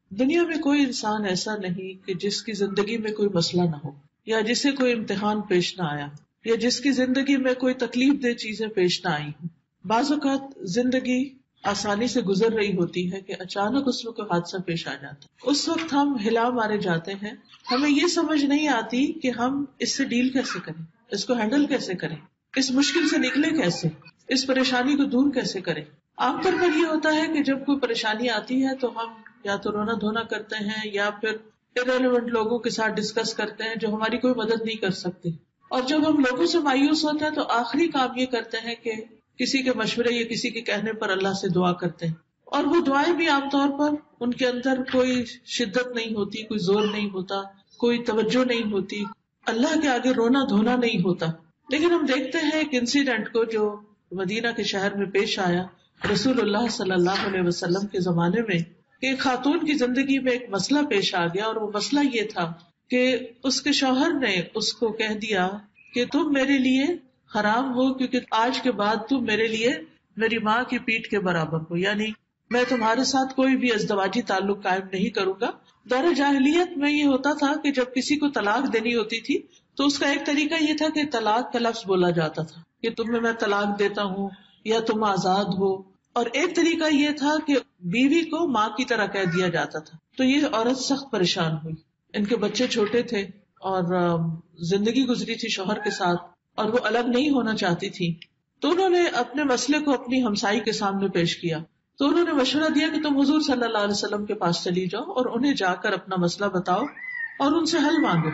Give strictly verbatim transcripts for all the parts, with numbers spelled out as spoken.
دنیا میں کوئی انسان ایسا نہیں کہ جس کی زندگی میں کوئی مسئلہ نہ ہو، یا جسے کوئی امتحان پیش نہ آیا، یا جس کی زندگی میں کوئی تکلیف دہ چیزیں پیش نہ آئی ہوں۔ بعض اوقات زندگی آسانی سے گزر رہی ہوتی ہے کہ اچانک اس میں کوئی حادثہ پیش آ جاتا ہے، اس وقت ہم ہلا مارے جاتے ہیں، ہمیں یہ سمجھ نہیں آتی کہ ہم اس سے ڈیل کیسے کریں، اس کو ہینڈل کیسے کریں، اس مشکل سے نکلے کیسے، اس پریشانی کو دور کیسے کریں۔ عام طور پر یہ ہوتا ہے کہ جب کوئی پریشانی آتی ہے تو ہم یا تو رونا دھونا کرتے ہیں یا پھر irrelevant لوگوں کے ساتھ ڈسکس کرتے ہیں جو ہماری کوئی مدد نہیں کر سکتے، اور جب ہم لوگوں سے مایوس ہوتے ہیں تو آخری کام یہ کرتے ہیں کہ کسی کے مشورے یا کسی کے کہنے پر اللہ سے دعا کرتے ہیں، اور وہ دعائیں بھی عام طور پر ان کے اندر کوئی شدت نہیں ہوتی، کوئی زور نہیں ہوتا، کوئی توجہ نہیں ہوتی، اللہ کے آگے رونا دھونا نہیں ہوتا۔ لیکن ہم دیکھتے ہیں ایک انسیڈنٹ کو جو مدینہ کے شہر میں پیش آیا رسول اللہ صلی اللہ علیہ وسلم کے زمانے میں، کہ ایک خاتون کی زندگی میں ایک مسئلہ پیش آ گیا، اور وہ مسئلہ یہ تھا کہ اس کے شوہر نے اس کو کہہ دیا کہ تم میرے لیے حرام ہو، کیونکہ آج کے بعد تم میرے لیے میری ماں کی پیٹھ کے برابر ہو، یعنی میں تمہارے ساتھ کوئی بھی ازدواجی تعلق قائم نہیں کروں گا۔ دور جاہلیت میں یہ ہوتا تھا کہ جب کسی کو طلاق دینی ہوتی تھی تو اس کا ایک طریقہ یہ تھا کہ طلاق کا لفظ بولا جاتا تھا کہ تمہیں میں طلاق دیتا ہوں یا تم آزاد ہو، اور ایک طریقہ یہ تھا کہ بیوی کو ماں کی طرح کہہ دیا جاتا تھا۔ تو یہ عورت سخت پریشان ہوئی، ان کے بچے چھوٹے تھے اور زندگی گزری تھی شوہر کے ساتھ اور وہ الگ نہیں ہونا چاہتی تھی، تو انہوں نے اپنے مسئلے کو اپنی ہمسائی کے سامنے پیش کیا۔ تو انہوں نے مشورہ دیا کہ تم حضور صلی اللہ علیہ وسلم کے پاس چلی جاؤ اور انہیں جا کر اپنا مسئلہ بتاؤ اور ان سے حل مانگو۔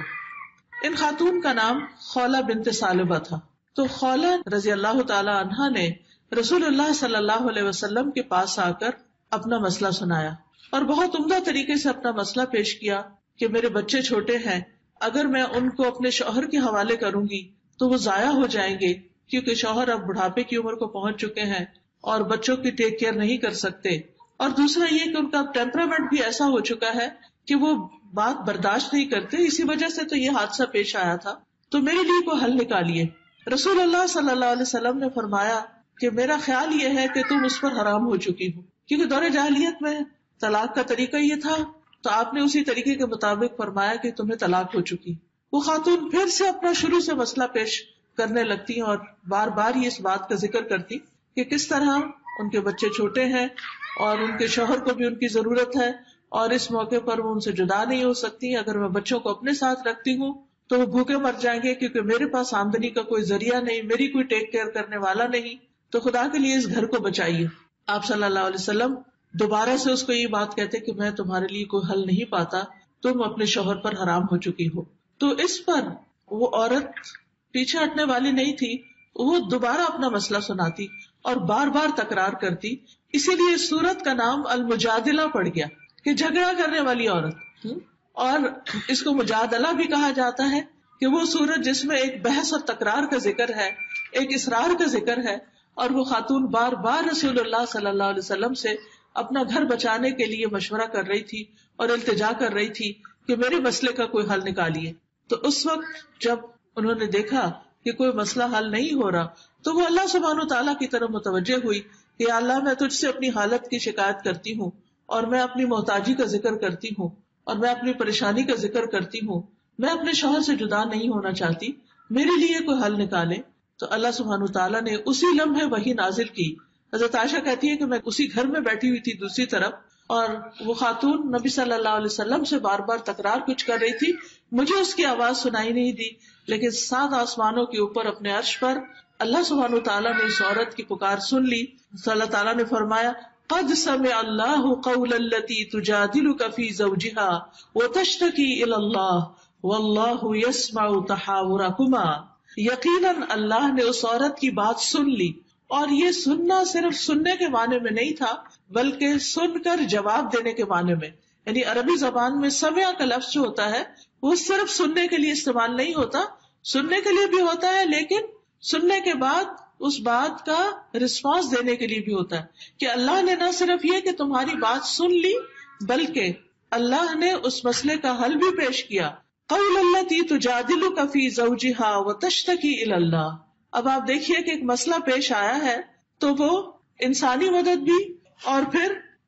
ان خاتون کا نام خولہ بنت ثعلبہ تھا۔ تو خولہ رضی اللہ تعالی عنہا نے رسول اللہ صلی اللہ علیہ وسلم کے پاس آ کر اپنا مسئلہ سنایا اور بہت عمدہ طریقے سے اپنا مسئلہ پیش کیا کہ میرے بچے چھوٹے ہیں، اگر میں ان کو اپنے شوہر کے حوالے کروں گی تو وہ ضائع ہو جائیں گے، کیونکہ شوہر اب بڑھاپے کی عمر کو پہنچ چکے ہیں اور بچوں کی ٹیک کیئر نہیں کر سکتے، اور دوسرا یہ کہ ان کا ٹیمپرامنٹ بھی ایسا ہو چکا ہے کہ وہ بات برداشت نہیں کرتے، اسی وجہ سے تو یہ حادثہ پیش آیا تھا، تو میرے لیے کوئی حل نکالیے۔ رسول اللہ صلی اللہ علیہ وسلم نے فرمایا کہ میرا خیال یہ ہے کہ تم اس پر حرام ہو چکی ہو، کیونکہ دور جاہلیت میں طلاق کا طریقہ یہ تھا، تو آپ نے اسی طریقے کے مطابق فرمایا کہ تمہیں طلاق ہو چکی۔ وہ خاتون پھر سے اپنا شروع سے مسئلہ پیش کرنے لگتی اور بار بار یہ اس بات کا ذکر کرتی کہ کس طرح ان کے بچے چھوٹے ہیں اور ان کے شوہر کو بھی ان کی ضرورت ہے، اور اس موقع پر وہ ان سے جدا نہیں ہو سکتی، اگر میں بچوں کو اپنے ساتھ رکھتی ہوں تو وہ بھوکے مر جائیں گے، کیونکہ میرے پاس آمدنی کا کوئی ذریعہ نہیں، میری کوئی ٹیک کیئر کرنے والا نہیں، تو خدا کے لیے اس گھر کو بچائیے۔ آپ صلی اللہ علیہ وسلم دوبارہ سے اس کو یہ بات کہتے کہ میں تمہارے لیے کوئی حل نہیں پاتا، تم اپنے شوہر پر حرام ہو چکی ہو۔ تو اس پر وہ عورت پیچھے ہٹنے والی نہیں تھی، وہ دوبارہ اپنا مسئلہ سناتی اور بار بار تکرار کرتی، اسی لیے اس سورت کا نام المجادلہ پڑ گیا کہ جھگڑا کرنے والی عورت، اور اس کو مجادلہ بھی کہا جاتا ہے کہ وہ سورت جس میں ایک بحث اور تکرار کا ذکر ہے، ایک اصرار کا ذکر ہے، اور وہ خاتون بار بار رسول اللہ صلی اللہ علیہ وسلم سے اپنا گھر بچانے کے لیے مشورہ کر رہی تھی اور التجا کر رہی تھی کہ میرے مسئلے کا کوئی حل نکالیے۔ تو اس وقت جب انہوں نے دیکھا کہ کوئی مسئلہ حل نہیں ہو رہا تو وہ اللہ سبحانہ و تعالیٰ کی طرف متوجہ ہوئی کہ اللہ میں تجھ سے اپنی حالت کی شکایت کرتی ہوں، اور میں اپنی محتاجی کا ذکر کرتی ہوں، اور میں اپنی پریشانی کا ذکر کرتی ہوں، میں اپنے شوہر سے جدا نہیں ہونا چاہتی، میرے لیے کوئی حل نکالے۔ تو اللہ سبحانہ تعالیٰ نے اسی لمحے وحی نازل کی۔ حضرت عائشہ کہتی ہے کہ میں اسی گھر میں بیٹھی ہوئی تھی دوسری طرف، اور وہ خاتون نبی صلی اللہ علیہ وسلم سے بار بار تکرار کچھ کر رہی تھی، مجھے اس کی آواز سنائی نہیں دی، لیکن سات آسمانوں کے اوپر اپنے عرش پر اللہ سبحانہ تعالیٰ نے اس عورت کی پکار سن لی۔ تو اللہ تعالیٰ نے فرمایا قد سمع اللہ قول التی تجادلک فی زوجہا وتشتکی الی اللہ واللہ یسمع تحاورکما، یقیناً اللہ نے اس عورت کی بات سن لی، اور یہ سننا صرف سننے کے معنی میں نہیں تھا بلکہ سن کر جواب دینے کے معنی میں، یعنی عربی زبان میں سمع کا لفظ جو ہوتا ہے وہ صرف سننے کے لیے استعمال نہیں ہوتا، سننے کے لیے بھی ہوتا ہے لیکن سننے کے بعد اس بات کا رسپانس دینے کے لیے بھی ہوتا ہے، کہ اللہ نے نہ صرف یہ کہ تمہاری بات سن لی بلکہ اللہ نے اس مسئلے کا حل بھی پیش کیا۔ قول التی تجادلک فی زوجہا وتشتکی الی اللہ۔ اب آپ دیکھیے کہ ایک مسئلہ پیش آیا ہے تو وہ انسانی مدد بھی اور پھر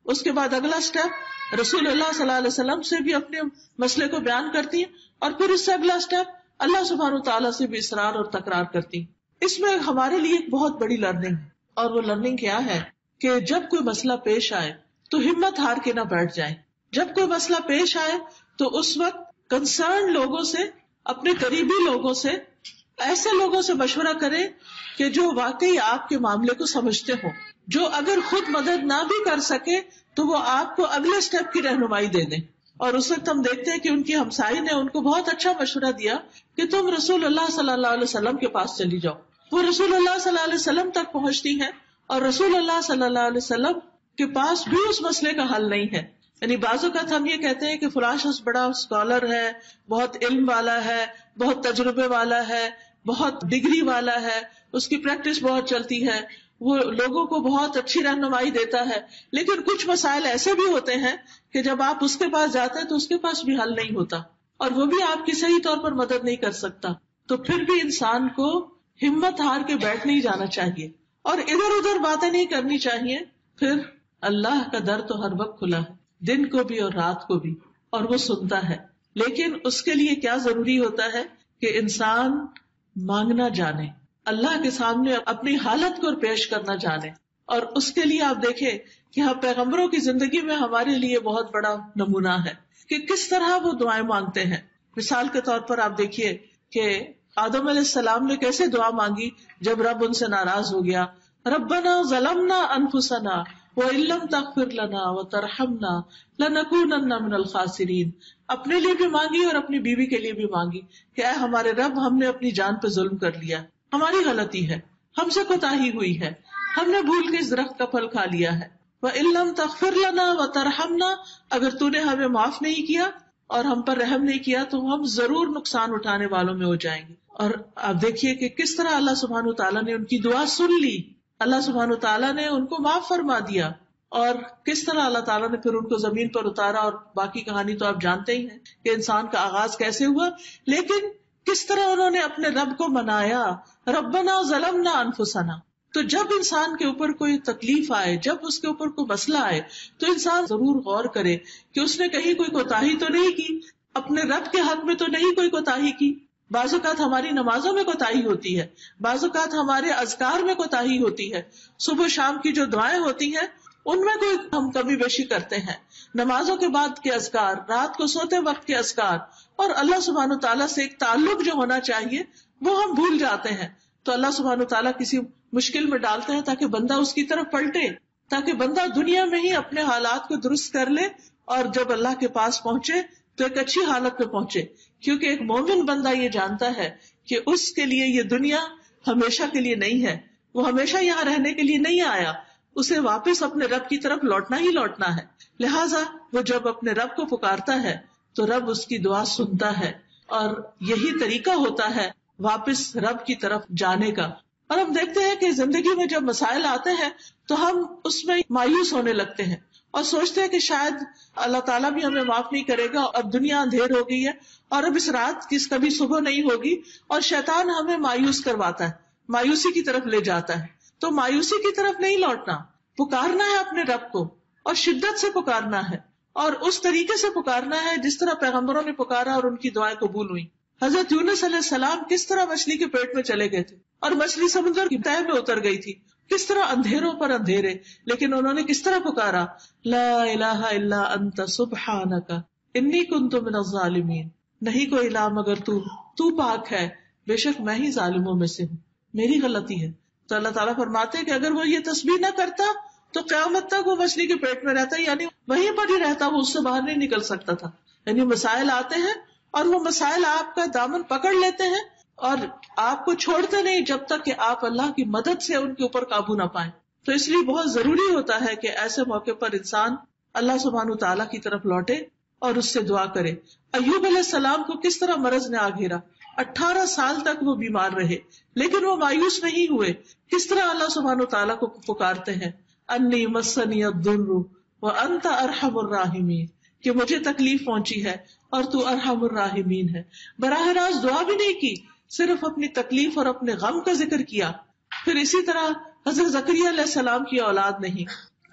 اس کے بعد اگلا سٹیپ رسول اللہ صلی اللہ علیہ وسلم سے بھی اپنے مسئلے کو بیان کرتی ہیں، اور پھر اس سے اگلا سٹیپ اللہ سبحانہ تعالیٰ سے بھی اصرار اور تکرار کرتی ہیں. اس میں ہمارے لیے ایک بہت بڑی لرننگ ہے، اور وہ لرننگ کیا ہے کہ جب کوئی مسئلہ پیش آئے تو ہمت ہار کے نہ بیٹھ جائیں. جب کوئی مسئلہ پیش آئے تو اس وقت کنسرن لوگوں سے، اپنے قریبی لوگوں سے، ایسے لوگوں سے مشورہ کریں کہ جو واقعی آپ کے معاملے کو سمجھتے ہوں، جو اگر خود مدد نہ بھی کر سکے تو وہ آپ کو اگلے سٹیپ کی رہنمائی دے دیں. اور اس وقت ہم دیکھتے ہیں کہ ان کی ہمسائی نے ان کو بہت اچھا مشورہ دیا کہ تم رسول اللہ صلی اللہ علیہ وسلم کے پاس چلی جاؤ. وہ رسول اللہ صلی اللہ علیہ وسلم تک پہنچتی ہیں، اور رسول اللہ صلی اللہ علیہ وسلم کے پاس بھی اس مسئلے کا حل نہیں ہے. یعنی بعض اوقات ہم یہ کہتے ہیں کہ فلاں شخص بڑا اسکالر ہے، بہت علم والا ہے، بہت تجربے والا ہے، بہت ڈگری والا ہے، اس کی پریکٹس بہت چلتی ہے، وہ لوگوں کو بہت اچھی رہنمائی دیتا ہے. لیکن کچھ مسائل ایسے بھی ہوتے ہیں کہ جب آپ اس کے پاس جاتے ہیں تو اس کے پاس بھی حل نہیں ہوتا، اور وہ بھی آپ کی صحیح طور پر مدد نہیں کر سکتا. تو پھر بھی انسان کو ہمت ہار کے بیٹھ نہیں جانا چاہیے اور ادھر ادھر باتیں نہیں کرنی چاہیے. پھر اللہ کا در تو ہر وقت کھلا ہے، دن کو بھی اور رات کو بھی، اور وہ سنتا ہے. لیکن اس کے لیے کیا ضروری ہوتا ہے کہ انسان مانگنا جانے، اللہ کے سامنے اپنی حالت کو پیش کرنا جانے. اور اس کے لیے آپ دیکھیں کہ ہم پیغمبروں کی زندگی میں ہمارے لیے بہت بڑا نمونہ ہے کہ کس طرح وہ دعائیں مانگتے ہیں. مثال کے طور پر آپ دیکھیے کہ آدم علیہ السلام نے کیسے دعا مانگی جب رب ان سے ناراض ہو گیا. ربنا ظلمنا انفسنا وان لم تغفر لنا وترحمنا لنکونن من الخاسرین. اپنے لیے بھی مانگی اور اپنی بیوی کے لیے بھی مانگی کہ اے ہمارے رب، ہم نے اپنی جان پہ ظلم کر لیا، ہماری غلطی ہے، ہم سے کوتاہی ہوئی ہے، ہم نے بھول کے اس درخت کا پھل کھا لیا ہے. وان لم تغفر لنا وترحمنا، اگر تو نے ہمیں معاف نہیں کیا اور ہم پر رحم نہیں کیا تو ہم ضرور نقصان اٹھانے والوں میں ہو جائیں گے. اور آپ دیکھیے کہ کس طرح اللہ سبحانہ تعالیٰ نے ان کی دعا سن لی، اللہ سبحانہ تعالیٰ نے ان کو معاف فرما دیا، اور کس طرح اللہ تعالیٰ نے پھر ان کو زمین پر اتارا. اور باقی کہانی تو آپ جانتے ہی ہیں کہ انسان کا آغاز کیسے ہوا، لیکن کس طرح انہوں نے اپنے رب کو منایا. ربنا ظلمنا انفسنا. تو جب انسان کے اوپر کوئی تکلیف آئے، جب اس کے اوپر کوئی مسئلہ آئے تو انسان ضرور غور کرے کہ اس نے کہیں کوئی کوتاہی تو نہیں کی، اپنے رب کے حق میں تو نہیں کوئی کوتاہی کی. بعض اوقات ہماری نمازوں میں کوتاہی ہوتی ہے، بعض اوقات ہمارے اذکار میں کوتاہی ہوتی ہے، صبح شام کی جو دعائیں ہوتی ہیں ان میں کوئی ہم کمی بیشی کرتے ہیں، نمازوں کے بعد کے اذکار، رات کو سوتے وقت کے اذکار، اور اللہ سبحانہ تعالیٰ سے ایک تعلق جو ہونا چاہیے وہ ہم بھول جاتے ہیں. تو اللہ سبحانہ تعالیٰ کسی مشکل میں ڈالتے ہیں تاکہ بندہ اس کی طرف پلٹے، تاکہ بندہ دنیا میں ہی اپنے حالات کو درست کر لے اور جب اللہ کے پاس پہنچے تو ایک اچھی حالت میں پہنچے. کیونکہ ایک مومن بندہ یہ جانتا ہے کہ اس کے لیے یہ دنیا ہمیشہ کے لیے نہیں ہے، وہ ہمیشہ یہاں رہنے کے لیے نہیں آیا، اسے واپس اپنے رب کی طرف لوٹنا ہی لوٹنا ہے. لہٰذا وہ جب اپنے رب کو پکارتا ہے تو رب اس کی دعا سنتا ہے، اور یہی طریقہ ہوتا ہے واپس رب کی طرف جانے کا. اور ہم دیکھتے ہیں کہ زندگی میں جب مسائل آتے ہیں تو ہم اس میں مایوس ہونے لگتے ہیں اور سوچتے ہیں کہ شاید اللہ تعالیٰ بھی ہمیں معاف نہیں کرے گا، اب دنیا اندھیر ہو گئی ہے اور اب اس رات کس کبھی صبح نہیں ہوگی، اور شیطان ہمیں مایوس کرواتا ہے، مایوسی کی طرف لے جاتا ہے. تو مایوسی کی طرف نہیں لوٹنا، پکارنا ہے اپنے رب کو اور شدت سے پکارنا ہے، اور اس طریقے سے پکارنا ہے جس طرح پیغمبروں نے پکارا اور ان کی دعائیں قبول ہوئی. حضرت یونس علیہ السلام کس طرح مچھلی کے پیٹ میں چلے گئے تھے اور مچھلی سمندر کی تہہ میں اتر گئی تھی، کس طرح اندھیروں پر اندھیرے، لیکن انہوں نے کس طرح پکارا، لا الہ الا انت سبحانک انی کنت من الظالمین. نہیں کوئی الہ مگر تو، تو پاک ہے، بے شک میں ہی ظالموں میں سے ہوں، میری غلطی ہے. تو اللہ تعالیٰ فرماتے ہیں کہ اگر وہ یہ تسبیح نہ کرتا تو قیامت تک وہ مچھلی کے پیٹ میں رہتا، یعنی وہیں پر ہی رہتا، وہ اس سے باہر نہیں نکل سکتا تھا. یعنی مسائل آتے ہیں اور وہ مسائل آپ کا دامن پکڑ لیتے ہیں اور آپ کو چھوڑتے نہیں جب تک کہ آپ اللہ کی مدد سے ان کے اوپر قابو نہ پائیں. تو اس لیے بہت ضروری ہوتا ہے کہ ایسے موقع پر انسان اللہ سبحانہ تعالیٰ کی طرف لوٹے اور اس سے دعا کرے. ایوب علیہ السلام کو کس طرح مرض نے آ گھیرا، اٹھارہ سال تک وہ بیمار رہے لیکن وہ مایوس نہیں ہوئے. کس طرح اللہ سبحانہ تعالیٰ کو پکارتے ہیں، انی مسنی الضر وانت ارحم الراحمین، کہ مجھے تکلیف پہنچی ہے اور تو ارحم الراحمین ہے. براہ راست دعا بھی نہیں کی، صرف اپنی تکلیف اور اپنے غم کا ذکر کیا. پھر اسی طرح حضرت زکریا علیہ السلام کی اولاد نہیں،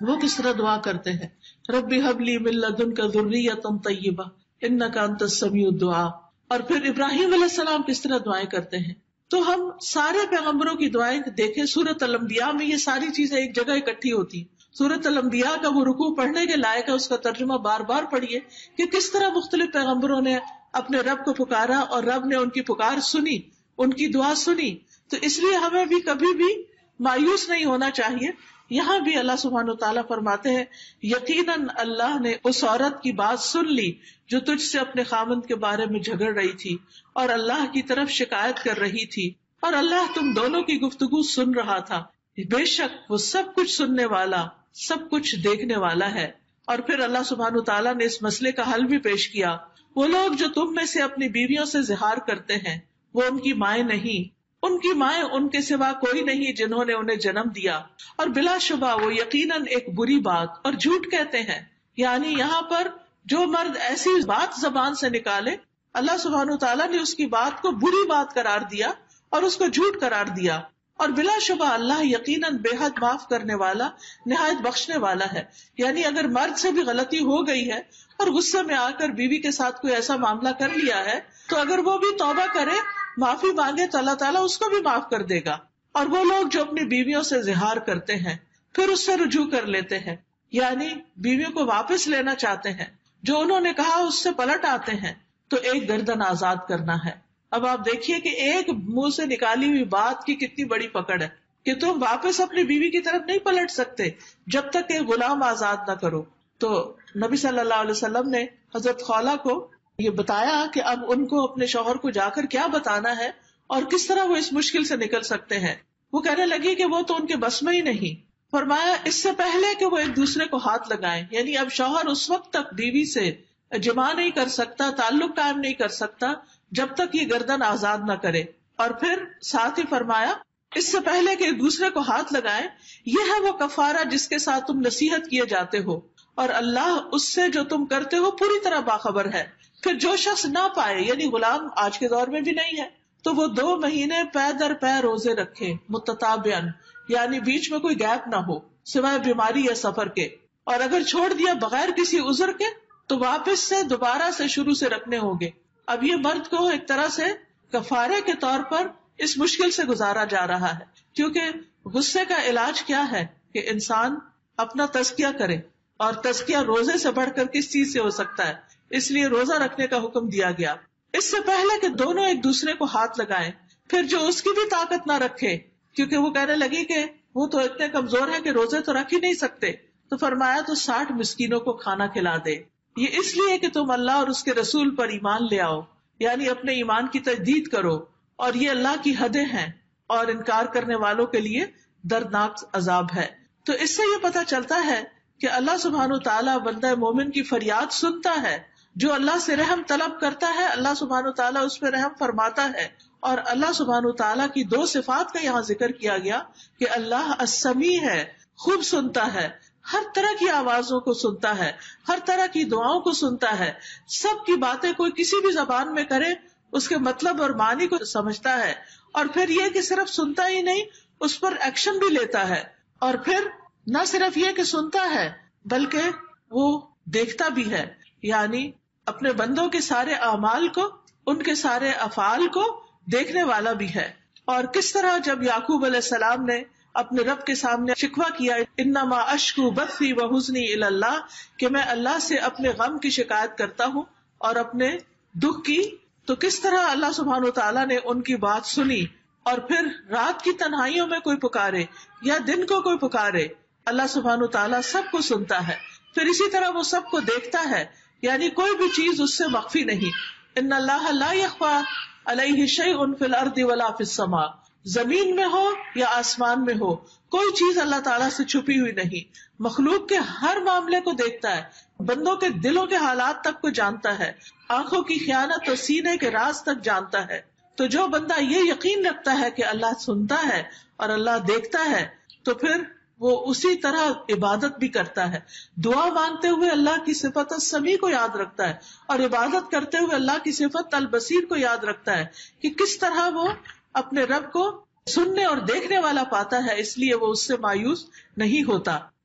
وہ کس طرح دعا کرتے ہیں، ربی حب لی من لدنک ذریۃ طیبہ انک انت السمیع الدعاء. اور پھر ابراہیم علیہ السلام کس طرح دعائیں کرتے ہیں. تو ہم سارے پیغمبروں کی دعائیں دیکھیں، سورۃ الانبیاء میں یہ ساری چیزیں ایک جگہ اکٹھی ہوتی ہیں. سورۃ الانبیاء کا وہ رکوع پڑھنے کے لائق ہے، اس کا ترجمہ بار بار پڑھیے کہ کس طرح مختلف پیغمبروں نے اپنے رب کو پکارا اور رب نے ان کی پکار سنی، ان کی دعا سنی. تو اس لیے ہمیں بھی کبھی بھی مایوس نہیں ہونا چاہیے. یہاں بھی اللہ سبحانہ و تعالیٰ فرماتے ہیں یقیناً اللہ نے اس عورت کی بات سن لی جو تجھ سے اپنے خامند کے بارے میں جھگڑ رہی تھی اور اللہ کی طرف شکایت کر رہی تھی، اور اللہ تم دونوں کی گفتگو سن رہا تھا، بے شک وہ سب کچھ سننے والا سب کچھ دیکھنے والا ہے. اور پھر اللہ سبحانہ و تعالیٰ نے اس مسئلے کا حل بھی پیش کیا. وہ لوگ جو تم میں سے اپنی بیویوں سے زہار کرتے ہیں وہ ان کی مائیں نہیں، ان کی مائیں ان کے سوا کوئی نہیں جنہوں نے انہیں جنم دیا، اور بلا شبہ وہ یقیناً ایک بری بات اور جھوٹ کہتے ہیں. یعنی یہاں پر جو مرد ایسی بات زبان سے نکالے، اللہ سبحانہ و تعالیٰ نے اس کی بات کو بری بات قرار دیا اور اس کو جھوٹ قرار دیا. اور بلا شبہ اللہ یقیناً بے حد معاف کرنے والا نہایت بخشنے والا ہے. یعنی اگر مرد سے بھی غلطی ہو گئی ہے اور غصے میں آ کر بیوی کے ساتھ کوئی ایسا معاملہ کر لیا ہے تو اگر وہ بھی توبہ کرے، معافی مانگے تو اللہ تعالیٰ اس کو بھی معاف کر دے گا. اور وہ لوگ جو اپنی بیویوں سے زہار کرتے ہیں پھر اس سے رجوع کر لیتے ہیں، یعنی بیویوں کو واپس لینا چاہتے ہیں، جو انہوں نے کہا اس سے پلٹ آتے ہیں، تو ایک گردن آزاد کرنا ہے. اب آپ دیکھیے کہ ایک منہ سے نکالی ہوئی بات کی کتنی بڑی پکڑ ہے کہ تم واپس اپنی بیوی کی طرف نہیں پلٹ سکتے جب تک کہ غلام آزاد نہ کرو. تو نبی صلی اللہ علیہ وسلم نے حضرت خولہ کو یہ بتایا کہ اب ان کو اپنے شوہر کو جا کر کیا بتانا ہے اور کس طرح وہ اس مشکل سے نکل سکتے ہیں. وہ کہنے لگی کہ وہ تو ان کے بس میں ہی نہیں. فرمایا اس سے پہلے کہ وہ ایک دوسرے کو ہاتھ لگائیں، یعنی اب شوہر اس وقت تک بیوی سے جمع نہیں کر سکتا، تعلق قائم نہیں کر سکتا جب تک یہ گردن آزاد نہ کرے. اور پھر ساتھ ہی فرمایا اس سے پہلے کہ ایک دوسرے کو ہاتھ لگائیں، یہ ہے وہ کفارہ جس کے ساتھ تم نصیحت کیے جاتے ہو، اور اللہ اس سے جو تم کرتے ہو پوری طرح باخبر ہے. پھر جو شخص نہ پائے، یعنی غلام آج کے دور میں بھی نہیں ہے، تو وہ دو مہینے پے در پے روزے رکھے متتابعن، یعنی بیچ میں کوئی گیپ نہ ہو سوائے بیماری یا سفر کے. اور اگر چھوڑ دیا بغیر کسی عذر کے تو واپس سے دوبارہ سے شروع سے رکھنے ہوں گے. اب یہ مرد کو ایک طرح سے کفارے کے طور پر اس مشکل سے گزارا جا رہا ہے، کیونکہ غصے کا علاج کیا ہے کہ انسان اپنا تزکیہ کرے، اور تزکیہ روزے سے بڑھ کر کس چیز سے ہو سکتا ہے، اس لیے روزہ رکھنے کا حکم دیا گیا. اس سے پہلے کہ دونوں ایک دوسرے کو ہاتھ لگائیں. پھر جو اس کی بھی طاقت نہ رکھے، کیونکہ وہ کہنے لگی کہ وہ تو اتنے کمزور ہے کہ روزے تو رکھ ہی نہیں سکتے، تو فرمایا تو ساٹھ مسکینوں کو کھانا کھلا دے. یہ اس لیے کہ تم اللہ اور اس کے رسول پر ایمان لے آؤ، یعنی اپنے ایمان کی تجدید کرو، اور یہ اللہ کی حدیں ہیں اور انکار کرنے والوں کے لیے دردناک عذاب ہے. تو اس سے یہ پتہ چلتا ہے کہ اللہ سبحانہ تعالیٰ بندہ مومن کی فریاد سنتا ہے. جو اللہ سے رحم طلب کرتا ہے اللہ سبحانہ تعالیٰ اس پہ رحم فرماتا ہے. اور اللہ سبحانہ تعالیٰ کی دو صفات کا یہاں ذکر کیا گیا کہ اللہ السمیع ہے، خوب سنتا ہے، ہر طرح کی آوازوں کو سنتا ہے، ہر طرح کی دعاؤں کو سنتا ہے، سب کی باتیں کوئی کسی بھی زبان میں کرے اس کے مطلب اور معنی کو سمجھتا ہے. اور پھر یہ کہ صرف سنتا ہی نہیں، اس پر ایکشن بھی لیتا ہے. اور پھر نہ صرف یہ کہ سنتا ہے بلکہ وہ دیکھتا بھی ہے، یعنی اپنے بندوں کے سارے اعمال کو، ان کے سارے افعال کو دیکھنے والا بھی ہے. اور کس طرح جب یعقوب علیہ السلام نے اپنے رب کے سامنے شکوہ کیا انما اشکو بثی وحزنی الی اللہ، کہ میں اللہ سے اپنے غم کی شکایت کرتا ہوں اور اپنے دکھ کی، تو کس طرح اللہ سبحانہ وتعالیٰ نے ان کی بات سنی. اور پھر رات کی تنہائیوں میں کوئی پکارے یا دن کو کوئی پکارے، اللہ سبحانہ وتعالیٰ سب کو سنتا ہے. پھر اسی طرح وہ سب کو دیکھتا ہے، یعنی کوئی بھی چیز اس سے مخفی نہیں. ان اللہ لا یخفی علیہ شیء فی الارض ولا فی السماء، زمین میں ہو یا آسمان میں ہو کوئی چیز اللہ تعالیٰ سے چھپی ہوئی نہیں. مخلوق کے ہر معاملے کو دیکھتا ہے، بندوں کے دلوں کے حالات تک کو جانتا ہے، آنکھوں کی خیانت اور سینے کے راز تک جانتا ہے. تو جو بندہ یہ یقین رکھتا ہے کہ اللہ سنتا ہے اور اللہ دیکھتا ہے تو پھر وہ اسی طرح عبادت بھی کرتا ہے. دعا مانگتے ہوئے اللہ کی صفت السمیع کو یاد رکھتا ہے، اور عبادت کرتے ہوئے اللہ کی صفت البصیر کو یاد رکھتا ہے کہ کس طرح وہ اپنے رب کو سننے اور دیکھنے والا پاتا ہے، اس لیے وہ اس سے مایوس نہیں ہوتا.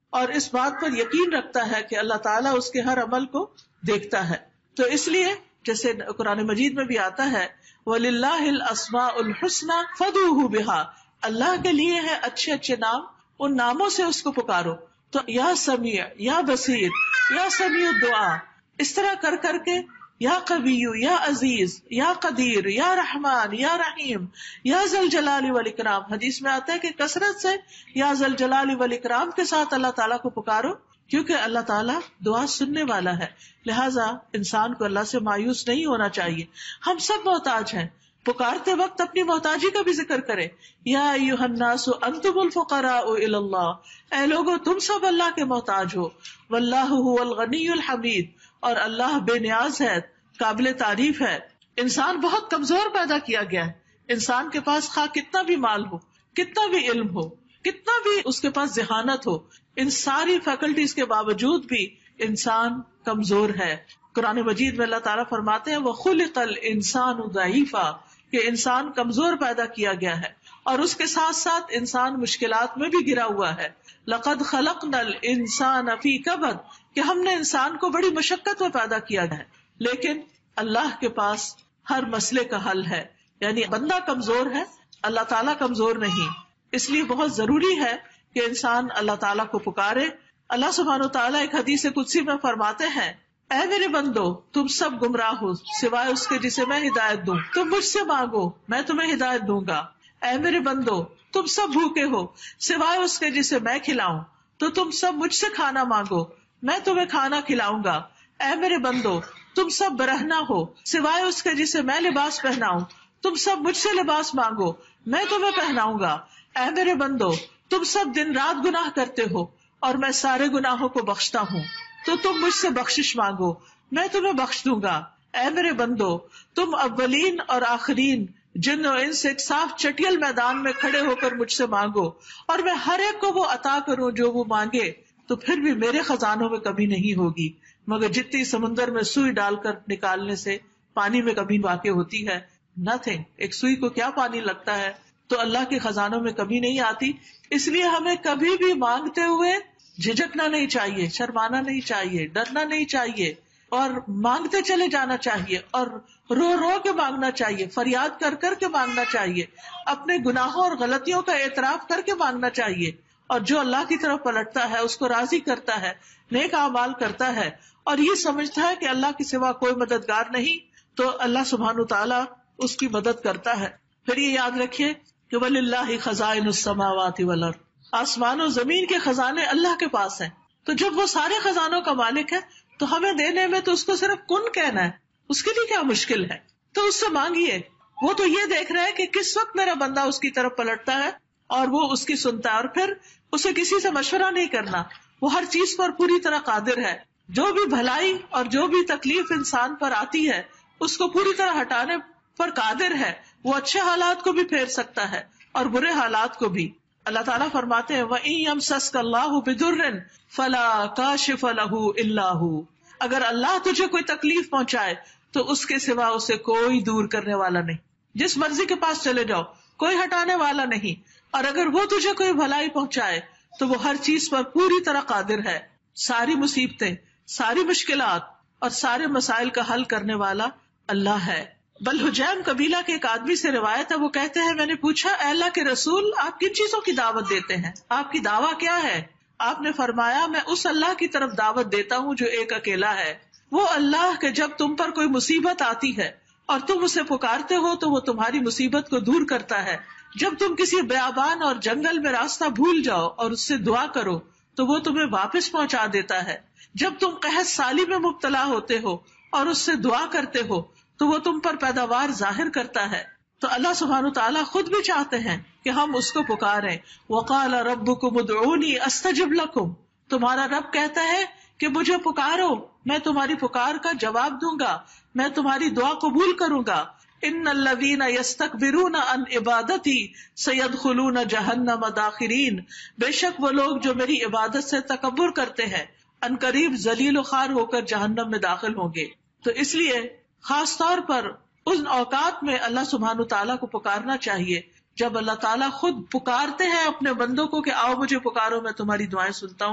اور اس بات پر یقین رکھتا ہے کہ اللہ تعالیٰ اس کے ہر عمل کو دیکھتا ہے. تو اس لیے جیسے قرآن مجید میں بھی آتا ہے وَلِلَّهِ الْأَسْمَاءُ الْحُسْنَى فَادْعُوهُ بِهَا، اللہ کے لیے ہے اچھے اچھے نام، ان ناموں سے اس کو پکارو. تو یا سمیع، یا بصیر، یا سمیع الدعاء، اس طرح کر کر کے یا قوی، یا عزیز، یا قدیر، یا رحمان، یا رحیم، یا ذل جلال والاکرام. حدیث میں آتا ہے کہ کثرت سے یا ذل جلال والاکرام کے ساتھ اللہ تعالیٰ کو پکارو، کیونکہ اللہ تعالیٰ دعا سننے والا ہے. لہٰذا انسان کو اللہ سے مایوس نہیں ہونا چاہیے. ہم سب محتاج ہیں. پکارتے وقت اپنی محتاجی کا بھی ذکر کرے. یا ایھا الناس انتم الفقراء الی اللہ، اے لوگو تم سب اللہ کے محتاج ہو. واللہ هو الغنی الحمید، اور اللہ بے نیاز ہے، قابل تعریف ہے. انسان بہت کمزور پیدا کیا گیا ہے. انسان کے پاس خواہ کتنا بھی مال ہو، کتنا بھی علم ہو، کتنا بھی اس کے پاس ذہانت ہو، ان ساری فیکلٹیز کے باوجود بھی انسان کمزور ہے. قرآن مجید میں اللہ تعالیٰ فرماتے ہیں وَخُلِقَ الْإِنسَانُ ضَعِيفًا، کہ انسان کمزور پیدا کیا گیا ہے، اور اس کے ساتھ ساتھ انسان مشکلات میں بھی گرا ہوا ہے. لَقَدْ خَلَقْنَا الْإِنسَانَ فِي كَبَدٍ، کہ ہم نے انسان کو بڑی مشقت میں پیدا کیا ہے. لیکن اللہ کے پاس ہر مسئلے کا حل ہے. یعنی بندہ کمزور ہے، اللہ تعالیٰ کمزور نہیں. اس لیے بہت ضروری ہے کہ انسان اللہ تعالیٰ کو پکارے. اللہ سبحانہ و تعالیٰ ایک حدیث قدسی میں فرماتے ہیں اے میرے بندو تم سب گمراہ ہو سوائے اس کے جسے میں ہدایت دوں، تم مجھ سے مانگو میں تمہیں ہدایت دوں گا. اے میرے بندو تم سب بھوکے ہو سوائے اس کے جسے میں کھلاؤں، تو تم سب مجھ سے کھانا مانگو میں تمہیں کھانا کھلاؤں گا. اے میرے بندو تم سب برہنہ ہو سوائے اس کے جسے میں لباس پہناؤں، تم سب مجھ سے لباس مانگو میں تمہیں پہناؤں گا. اے میرے بندو تم سب دن رات گناہ کرتے ہو اور میں سارے گناہوں کو بخشتا ہوں، تو تم مجھ سے بخشش مانگو میں تمہیں بخش دوں گا. اے میرے بندو تم اولین اور آخرین جن و انس ایک صاف چٹیل میدان میں کھڑے ہو کر مجھ سے مانگو اور میں ہر ایک کو وہ عطا کروں جو وہ مانگے، تو پھر بھی میرے خزانوں میں کمی نہیں ہوگی مگر جتنی سمندر میں سوئی ڈال کر نکالنے سے پانی میں کمی واقع ہوتی ہے. نتھنگ، ایک سوئی کو کیا پانی لگتا ہے. تو اللہ کے خزانوں میں کمی نہیں آتی. اس لیے ہمیں کبھی بھی مانگتے ہوئے جھجکنا نہیں چاہیے، شرمانا نہیں چاہیے، ڈرنا نہیں چاہیے، اور مانگتے چلے جانا چاہیے اور رو رو کے مانگنا چاہیے، فریاد کر کر کے مانگنا چاہیے، اپنے گناہوں اور غلطیوں کا اعتراف کر کے مانگنا چاہیے. اور جو اللہ کی طرف پلٹتا ہے اس کو راضی کرتا ہے، نیک اعمال کرتا ہے اور یہ سمجھتا ہے کہ اللہ کے سوا کوئی مددگار نہیں، تو اللہ سبحانہ تعالیٰ اس کی مدد کرتا ہے. پھر یہ یاد رکھیے کہ وَلِلَّهِ خَزَائِنُ السَّمَاوَاتِ وَالْأَرْضِ، آسمان و زمین کے خزانے اللہ کے پاس ہیں. تو جب وہ سارے خزانوں کا مالک ہے تو ہمیں دینے میں تو اس کو صرف کن کہنا ہے، اس کے لیے کیا مشکل ہے. تو اس سے مانگیے. وہ تو یہ دیکھ رہا ہے کہ کس وقت میرا بندہ اس کی طرف پلٹتا ہے اور وہ اس کی سنتا ہے، اور پھر اسے کسی سے مشورہ نہیں کرنا. وہ ہر چیز پر پوری طرح قادر ہے. جو بھی بھلائی اور جو بھی تکلیف انسان پر آتی ہے اس کو پوری طرح ہٹانے پر قادر ہے. وہ اچھے حالات کو بھی پھیر سکتا ہے اور برے حالات کو بھی. اللہ تعالیٰ فرماتے ہیں وَإِن يَمْسَسْكَ اللَّهُ بِضُرٍّ فَلَا كَاشِفَ لَهُ إِلَّا هُ، اگر اللہ تجھے کوئی تکلیف پہنچائے تو اس کے سوا اسے کوئی دور کرنے والا نہیں. جس مرضی کے پاس چلے جاؤ کوئی ہٹانے والا نہیں. اور اگر وہ تجھے کوئی بھلائی پہنچائے تو وہ ہر چیز پر پوری طرح قادر ہے. ساری مصیبتیں، ساری مشکلات اور سارے مسائل کا حل کرنے والا اللہ ہے. بل حجیم قبیلہ کے ایک آدمی سے روایت ہے، وہ کہتے ہیں میں نے پوچھا اے اللہ کے رسول آپ کن چیزوں کی دعوت دیتے ہیں، آپ کی دعویٰ کیا ہے؟ آپ نے فرمایا میں اس اللہ کی طرف دعوت دیتا ہوں جو ایک اکیلا ہے. وہ اللہ کہ جب تم پر کوئی مصیبت آتی ہے اور تم اسے پکارتے ہو تو وہ تمہاری مصیبت کو دور کرتا ہے. جب تم کسی بیابان اور جنگل میں راستہ بھول جاؤ اور اس سے دعا کرو تو وہ تمہیں واپس پہنچا دیتا ہے. جب تم قحط سالی میں مبتلا ہوتے ہو اور اس سے دعا کرتے ہو تو وہ تم پر پیداوار ظاہر کرتا ہے. تو اللہ سبحانہ تعالیٰ خود بھی چاہتے ہیں کہ ہم اس کو پکاریں. وَقَالَ رَبُّكُمُ ادْعُونِي أَسْتَجِبْ لَكُمْ، تمہارا رب کہتا ہے کہ مجھے پکارو میں تمہاری پکار کا جواب دوں گا، میں تمہاری دعا قبول کروں گا. إِنَّ الَّذِينَ يَسْتَكْبِرُونَ عَنْ عِبَادَتِي سَيَدْخُلُونَ جَهَنَّمَ دَاخِرِينَ، بے شک وہ لوگ جو میری عبادت سے تکبر کرتے ہیں ان قریب ذلیل و خوار ہو کر جہنم میں داخل ہوں گے. تو اس لیے خاص طور پر ان اوقات میں اللہ سبحانہ تعالیٰ کو پکارنا چاہیے جب اللہ تعالیٰ خود پکارتے ہیں اپنے بندوں کو کہ آؤ مجھے پکارو میں تمہاری دعائیں سنتا ہوں.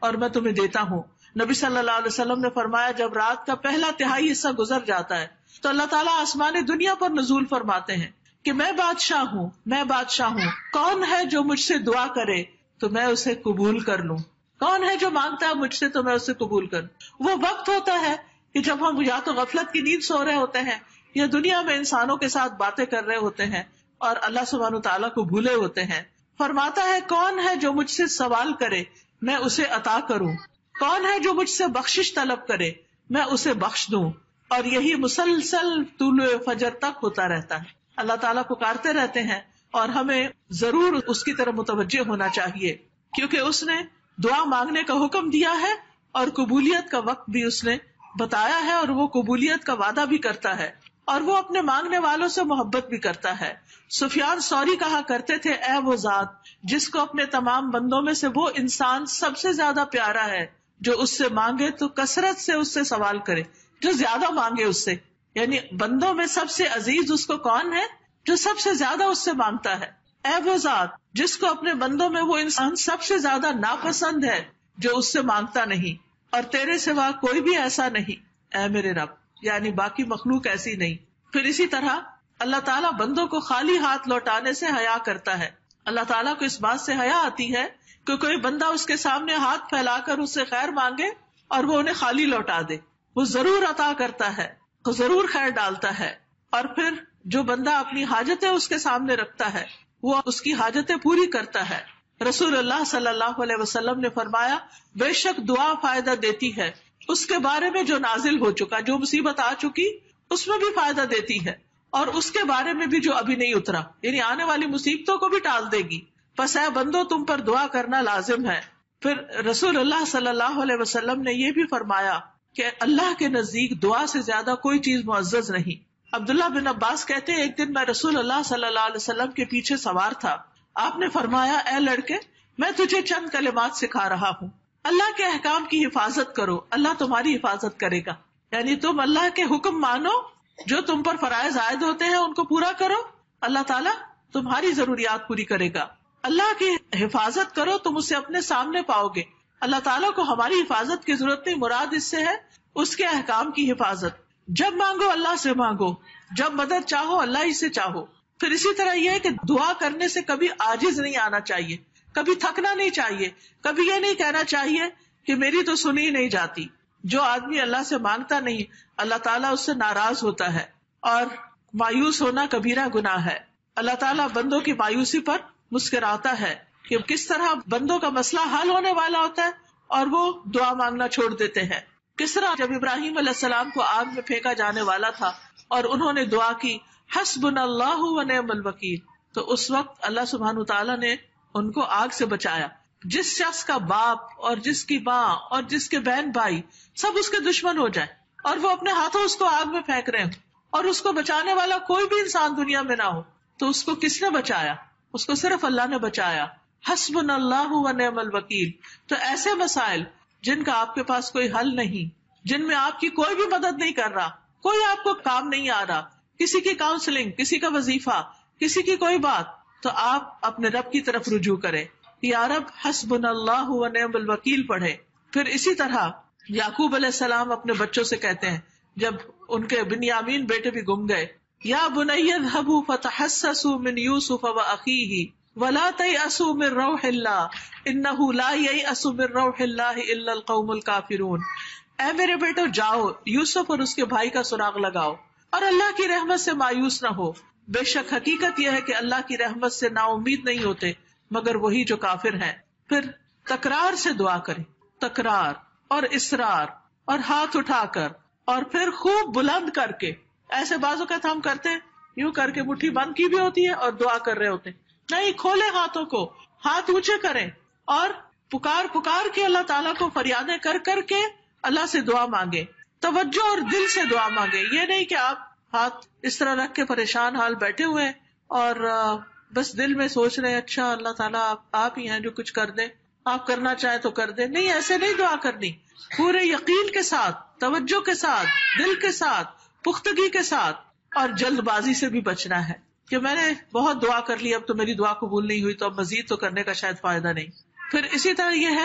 اور میں تمہیں دیتا ہوں. نبی صلی اللہ علیہ وسلم نے فرمایا جب رات کا پہلا تہائی حصہ گزر جاتا ہے تو اللہ تعالیٰ آسمان دنیا پر نزول فرماتے ہیں کہ میں بادشاہ ہوں میں بادشاہ ہوں کون ہے جو مجھ سے دعا کرے تو میں اسے قبول کر لوں, کون ہے جو مانگتا ہے مجھ سے تو میں اسے قبول کروں. وہ وقت ہوتا ہے کہ جب ہم یا تو غفلت کی نیند سو رہے ہوتے ہیں یا دنیا میں انسانوں کے ساتھ باتیں کر رہے ہوتے ہیں اور اللہ سبحانہ تعالیٰ کو بھولے ہوتے ہیں. فرماتا ہے کون ہے جو مجھ سے سوال کرے میں اسے عطا کروں, کون ہے جو مجھ سے بخشش طلب کرے میں اسے بخش دوں. اور یہی مسلسل طلوع فجر تک ہوتا رہتا ہے. اللہ تعالیٰ پکارتے رہتے ہیں اور ہمیں ضرور اس کی طرف متوجہ ہونا چاہیے کیونکہ اس نے دعا مانگنے کا حکم دیا ہے اور قبولیت کا وقت بھی اس نے بتایا ہے اور وہ قبولیت کا وعدہ بھی کرتا ہے اور وہ اپنے مانگنے والوں سے محبت بھی کرتا ہے. سفیان ثوری کہا کرتے تھے اے وہ ذات جس کو اپنے تمام بندوں میں سے وہ انسان سب سے زیادہ پیارا ہے جو اس سے مانگے تو کثرت سے اس سے سوال کرے, جو زیادہ مانگے اس سے, یعنی بندوں میں سب سے عزیز اس کو کون ہے جو سب سے زیادہ اس سے مانگتا ہے. اے وہ ذات جس کو اپنے بندوں میں وہ انسان سب سے زیادہ ناپسند ہے جو اس سے مانگتا نہیں اور تیرے سوا کوئی بھی ایسا نہیں اے میرے رب, یعنی باقی مخلوق ایسی نہیں. پھر اسی طرح اللہ تعالیٰ بندوں کو خالی ہاتھ لوٹانے سے حیا کرتا ہے. اللہ تعالیٰ کو اس بات سے حیا آتی ہے کہ کوئی بندہ اس کے سامنے ہاتھ پھیلا کر اس سے خیر مانگے اور وہ انہیں خالی لوٹا دے. وہ ضرور عطا کرتا ہے, وہ ضرور خیر ڈالتا ہے. اور پھر جو بندہ اپنی حاجتیں اس کے سامنے رکھتا ہے وہ اس کی حاجتیں پوری کرتا ہے. رسول اللہ صلی اللہ علیہ وسلم نے فرمایا بے شک دعا فائدہ دیتی ہے اس کے بارے میں جو نازل ہو چکا, جو مصیبت آ چکی اس میں بھی فائدہ دیتی ہے اور اس کے بارے میں بھی جو ابھی نہیں اترا, یعنی آنے والی مصیبتوں کو بھی ٹال دے گی. پس اے بندو تم پر دعا کرنا لازم ہے. پھر رسول اللہ صلی اللہ علیہ وسلم نے یہ بھی فرمایا کہ اللہ کے نزدیک دعا سے زیادہ کوئی چیز معزز نہیں. عبداللہ بن عباس کہتے ہیں ایک دن میں رسول اللہ صلی اللہ علیہ وسلم کے پیچھے سوار تھا. آپ نے فرمایا اے لڑکے میں تجھے چند کلمات سکھا رہا ہوں, اللہ کے احکام کی حفاظت کرو اللہ تمہاری حفاظت کرے گا. یعنی تم اللہ کے حکم مانو, جو تم پر فرائض عائد ہوتے ہیں ان کو پورا کرو, اللہ تعالیٰ تمہاری ضروریات پوری کرے گا. اللہ کی حفاظت کرو تم اسے اپنے سامنے پاؤ گے. اللہ تعالیٰ کو ہماری حفاظت کی ضرورت نہیں, مراد اس سے ہے اس کے احکام کی حفاظت. جب مانگو اللہ سے مانگو, جب مدد چاہو اللہ ہی سے چاہو. پھر اسی طرح یہ ہے کہ دعا کرنے سے کبھی عاجز نہیں آنا چاہیے, کبھی تھکنا نہیں چاہیے, کبھی یہ نہیں کہنا چاہیے کہ میری تو سنی نہیں جاتی. جو آدمی اللہ سے مانگتا نہیں اللہ تعالیٰ اس سے ناراض ہوتا ہے اور مایوس ہونا کبیرہ گناہ ہے. اللہ تعالیٰ بندوں کی مایوسی پر مسکراتا ہے کہ کس طرح بندوں کا مسئلہ حل ہونے والا ہوتا ہے اور وہ دعا مانگنا چھوڑ دیتے ہیں. کس طرح جب ابراہیم علیہ السلام کو آگ میں پھینکا جانے والا تھا اور انہوں نے دعا کی حسبنا اللہ و نعم الوکیل, تو اس وقت اللہ سبحانہ تعالیٰ نے ان کو آگ سے بچایا. جس شخص کا باپ اور جس کی ماں اور جس کے بہن بھائی سب اس کے دشمن ہو جائے اور وہ اپنے ہاتھوں اس کو آگ میں پھینک رہے ہوں اور اس کو بچانے والا کوئی بھی انسان دنیا میں نہ ہو, تو اس کو کس نے بچایا؟ اس کو صرف اللہ نے بچایا. حسبنا اللہ و نعم الوکیل. تو ایسے مسائل جن کا آپ کے پاس کوئی حل نہیں, جن میں آپ کی کوئی بھی مدد نہیں کر رہا, کوئی آپ کو کام نہیں آ رہا, کسی کی کاؤنسلنگ, کسی کا وظیفہ, کسی کی کوئی بات, تو آپ اپنے رب کی طرف رجوع کریں, یا رب حسبنا اللہ و نعم الوکیل پڑھے. پھر اسی طرح یعقوب علیہ السلام اپنے بچوں سے کہتے ہیں جب ان کے بنیامین بیٹے بھی گم گئے, یا بنی اذهبوا فتحسسوا من یوسف واخیہ ولا تیأسوا من روح اللہ انہ لا ییأس من روح اللہ الا القوم الکافرون. اے میرے بیٹو جاؤ یوسف اور اس کے بھائی کا سراغ لگاؤ اور اللہ کی رحمت سے مایوس نہ ہو, بے شک حقیقت یہ ہے کہ اللہ کی رحمت سے نا امید نہیں ہوتے مگر وہی جو کافر ہیں. پھر تکرار سے دعا کریں, تکرار اور اصرار اور ہاتھ اٹھا کر اور پھر خوب بلند کر کے. ایسے بعض اوقات ہم کرتے ہیں یوں کر کے مٹھی بند کی بھی ہوتی ہے اور دعا کر رہے ہوتے ہیں, نہیں, کھولے ہاتھوں کو, ہاتھ اونچے کریں اور پکار پکار کے اللہ تعالیٰ کو فریادیں کر کر کے اللہ سے دعا مانگے, توجہ اور دل سے دعا مانگے. یہ نہیں کہ آپ ہاتھ اس طرح رکھ کے پریشان حال بیٹھے ہوئے اور بس دل میں سوچ رہے اچھا اللہ تعالیٰ آپ آپ ہی ہیں جو کچھ کر دیں, آپ کرنا چاہیں تو کر دیں. نہیں, ایسے نہیں دعا کرنی, پورے یقین کے ساتھ, توجہ کے ساتھ, دل کے ساتھ, پختگی کے ساتھ, اور جلد بازی سے بھی بچنا ہے کہ میں نے بہت دعا کر لی اب تو میری دعا قبول نہیں ہوئی تو اب مزید تو کرنے کا شاید فائدہ نہیں. پھر اسی طرح یہ ہے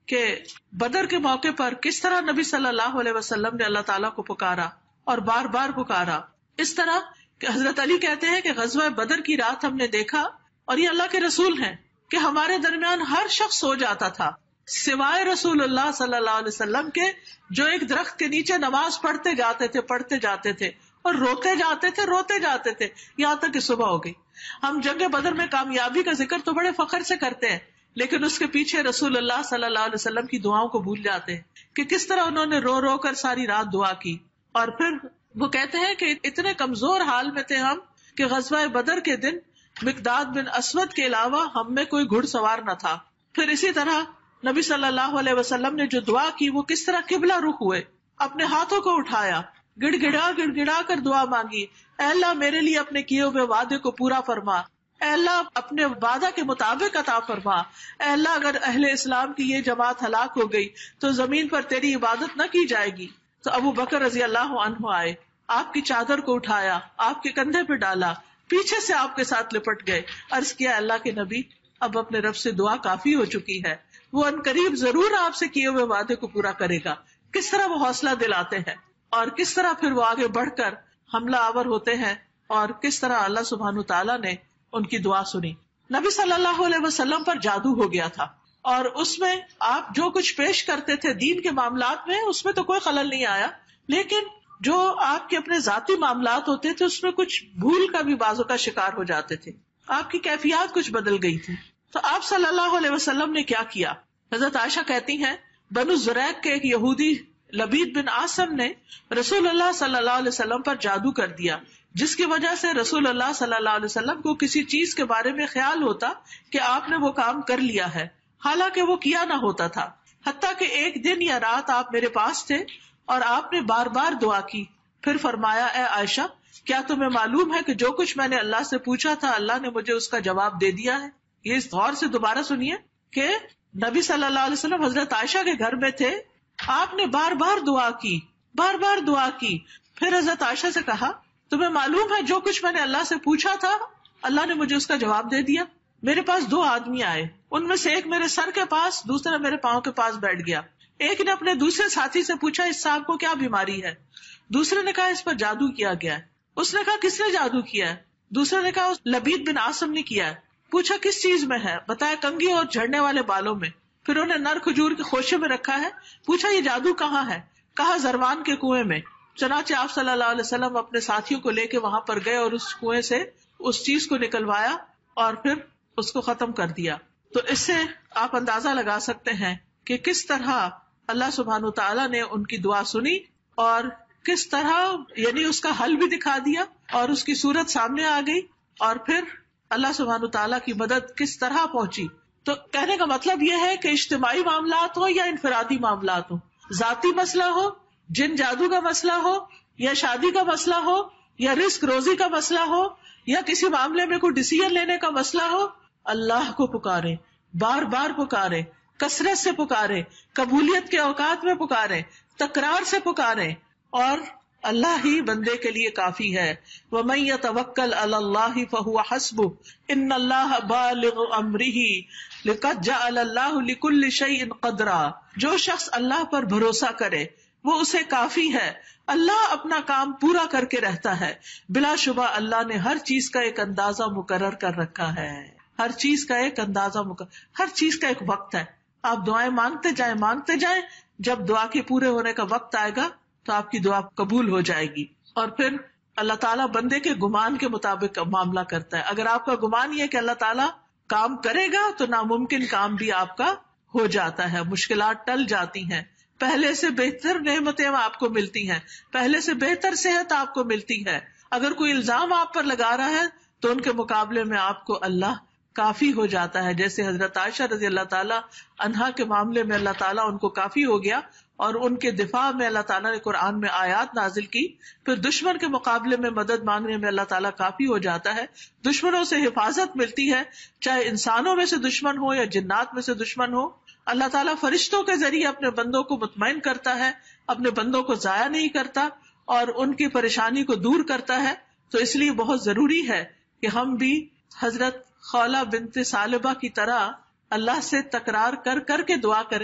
کہ بدر کے موقع پر کس طرح نبی صلی اللہ علیہ وسلم نے اللہ تعالیٰ کو پکارا اور بار بار پکارا. اس طرح کہ حضرت علی کہتے ہیں کہ غزوہ بدر کی رات ہم نے دیکھا، اور یہ اللہ کے رسول ہیں، کہ ہمارے درمیان ہر شخص سو جاتا تھا سوائے رسول اللہ صلی اللہ علیہ وسلم کے، جو ایک درخت کے نیچے نماز پڑھتے جاتے تھے پڑھتے جاتے تھے اور روتے جاتے تھے روتے جاتے تھے یہاں تک کہ صبح ہو گئی. ہم جنگ بدر میں کامیابی کا ذکر تو بڑے فخر سے کرتے ہیں، لیکن اس کے پیچھے رسول اللہ صلی اللہ علیہ وسلم کی دعاؤں کو بھول جاتے ہیں کہ کس طرح انہوں نے رو رو کر ساری رات دعا کی. اور پھر وہ کہتے ہیں کہ اتنے کمزور حال میں تھے ہم کہ غزوہ بدر کے دن مقداد بن اسود کے علاوہ ہم میں کوئی گھڑ سوار نہ تھا. پھر اسی طرح نبی صلی اللہ علیہ وسلم نے جو دعا کی وہ کس طرح قبلہ رخ ہوئے، اپنے ہاتھوں کو اٹھایا، گڑ گڑا گڑ گڑا کر دعا مانگی، اے اللہ میرے لیے اپنے کیے ہوئے وعدے کو پورا فرما، اے اللہ اپنے وعدہ کے مطابق عطا فرما، اے اللہ اگر اہل اسلام کی یہ جماعت ہلاک ہو گئی تو زمین پر تیری عبادت نہ کی جائے گی. تو ابو بکر رضی اللہ عنہ آئے، آپ کی چادر کو اٹھایا، آپ کے کندھے پہ ڈالا، پیچھے سے آپ کے ساتھ لپٹ گئے، عرض کیا اللہ کے نبی اب اپنے رب سے دعا کافی ہو چکی ہے، وہ ان قریب ضرور آپ سے کیے ہوئے وعدے کو پورا کرے گا. کس طرح وہ حوصلہ دلاتے ہیں اور کس طرح پھر وہ آگے بڑھ کر حملہ آور ہوتے ہیں، اور کس طرح اللہ سبحانہ تعالیٰ نے ان کی دعا سنی. نبی صلی اللہ علیہ وسلم پر جادو ہو گیا تھا، اور اس میں آپ جو کچھ پیش کرتے تھے دین کے معاملات میں اس میں تو کوئی خلل نہیں آیا، لیکن جو آپ کے اپنے ذاتی معاملات ہوتے تھے اس میں کچھ بھول کا بھی بازو کا شکار ہو جاتے تھے، آپ کی کیفیات کچھ بدل گئی تھی. تو آپ صلی اللہ علیہ وسلم نے کیا کیا؟ حضرت عائشہ کہتی ہیں بنو زریق کے ایک یہودی لبید بن عاصم نے رسول اللہ صلی اللہ علیہ وسلم پر جادو کر دیا، جس کی وجہ سے رسول اللہ صلی اللہ علیہ وسلم کو کسی چیز کے بارے میں خیال ہوتا کہ آپ نے وہ کام کر لیا ہے، حالانکہ وہ کیا نہ ہوتا تھا. حتیٰ کہ ایک دن یا رات آپ میرے پاس تھے اور آپ نے بار بار دعا کی، پھر فرمایا اے عائشہ کیا تمہیں معلوم ہے کہ جو کچھ میں نے اللہ سے پوچھا تھا اللہ نے مجھے اس کا جواب دے دیا ہے. یہ اس غور سے دوبارہ سنیے کہ نبی صلی اللہ علیہ وسلم حضرت عائشہ کے گھر میں تھے، آپ نے بار بار دعا کی بار بار دعا کی پھر حضرت عائشہ سے کہا تمہیں معلوم ہے جو کچھ میں نے اللہ سے پوچھا تھا اللہ نے مجھے اس کا جواب دے دیا. میرے پاس دو آدمی آئے، ان میں سے ایک میرے سر کے پاس، دوسرا میرے پاؤں کے پاس بیٹھ گیا. ایک نے اپنے دوسرے ساتھی سے پوچھا اس صاحب کو کیا بیماری ہے، دوسرے نے کہا اس پر جادو کیا گیا ہے. اس نے کہا کس نے جادو کیا ہے؟ دوسرے نے کہا لبید بن عاصم نے کیا ہے. پوچھا کس چیز میں ہے؟ بتایا کنگھی اور جھڑنے والے بالوں میں. پھر انہیں نر کھجور کے خوشے میں رکھا ہے. پوچھا یہ جادو کہاں ہے؟ کہا زروان کے کنویں میں. چنانچہ آپ صلی اللہ علیہ وسلم اپنے ساتھیوں کو لے کے وہاں پر گئے اور اس کنویں سے اس چیز کو نکلوایا اور پھر اس کو ختم کر دیا. تو اس سے آپ اندازہ لگا سکتے ہیں کہ کس طرح اللہ سبحانہ تعالیٰ نے ان کی دعا سنی اور کس طرح یعنی اس کا حل بھی دکھا دیا اور اس کی صورت سامنے آ گئی، اور پھر اللہ سبحانہ تعالیٰ کی مدد کس طرح پہنچی. تو کہنے کا مطلب یہ ہے کہ اجتماعی معاملات ہو یا انفرادی معاملات ہو، ذاتی مسئلہ ہو، جن جادو کا مسئلہ ہو، یا شادی کا مسئلہ ہو، یا رزق روزی کا مسئلہ ہو، یا کسی معاملے میں کوئی ڈیسیژن لینے کا مسئلہ ہو، اللہ کو پکارے، بار بار پکارے، کثرت سے پکارے، قبولیت کے اوقات میں پکارے، تکرار سے پکارے، اور اللہ ہی بندے کے لیے کافی ہے. وَمَن يَتَوَكَّلْ عَلَى اللَّهِ فَهُوَ حَسْبُهُ إِنَّ اللَّهَ بَالِغُ أَمْرِهِ لَقَدْ جَعَلَ اللَّهُ لِكُلِّ شَيْءٍ قَدْرًا. جو شخص اللہ پر بھروسہ کرے وہ اسے کافی ہے، اللہ اپنا کام پورا کر کے رہتا ہے. بلا شبہ اللہ نے ہر چیز کا ایک اندازہ مقرر کر رکھا ہے، ہر چیز کا ایک اندازہ مقرر، ہر چیز کا ایک وقت ہے. آپ دعائیں مانگتے جائیں مانگتے جائیں، جب دعا کے پورے ہونے کا وقت آئے گا تو آپ کی دعا قبول ہو جائے گی. اور پھر اللہ تعالیٰ بندے کے گمان کے مطابق معاملہ کرتا ہے. اگر آپ کا گمان یہ کہ اللہ تعالیٰ کام کرے گا تو ناممکن کام بھی آپ کا ہو جاتا ہے، مشکلات ٹل جاتی ہیں، پہلے سے بہتر نعمتیں آپ کو ملتی ہیں، پہلے سے بہتر صحت آپ کو ملتی ہے. اگر کوئی الزام آپ پر لگا رہا ہے تو ان کے مقابلے میں آپ کو اللہ کافی ہو جاتا ہے. جیسے حضرت عائشہ رضی اللہ تعالیٰ عنہا کے معاملے میں اللہ تعالیٰ ان کو کافی ہو گیا اور ان کے دفاع میں اللہ تعالیٰ نے قرآن میں آیات نازل کی. پھر دشمن کے مقابلے میں مدد مانگنے میں اللہ تعالیٰ کافی ہو جاتا ہے، دشمنوں سے حفاظت ملتی ہے، چاہے انسانوں میں سے دشمن ہو یا جنات میں سے دشمن ہو. اللہ تعالیٰ فرشتوں کے ذریعے اپنے بندوں کو مطمئن کرتا ہے، اپنے بندوں کو ضائع نہیں کرتا اور ان کی پریشانی کو دور کرتا ہے. تو اس لیے بہت ضروری ہے کہ ہم بھی حضرت خولہ بنت ثعلبہ کی طرح اللہ سے تکرار کر کر کے دعا کریں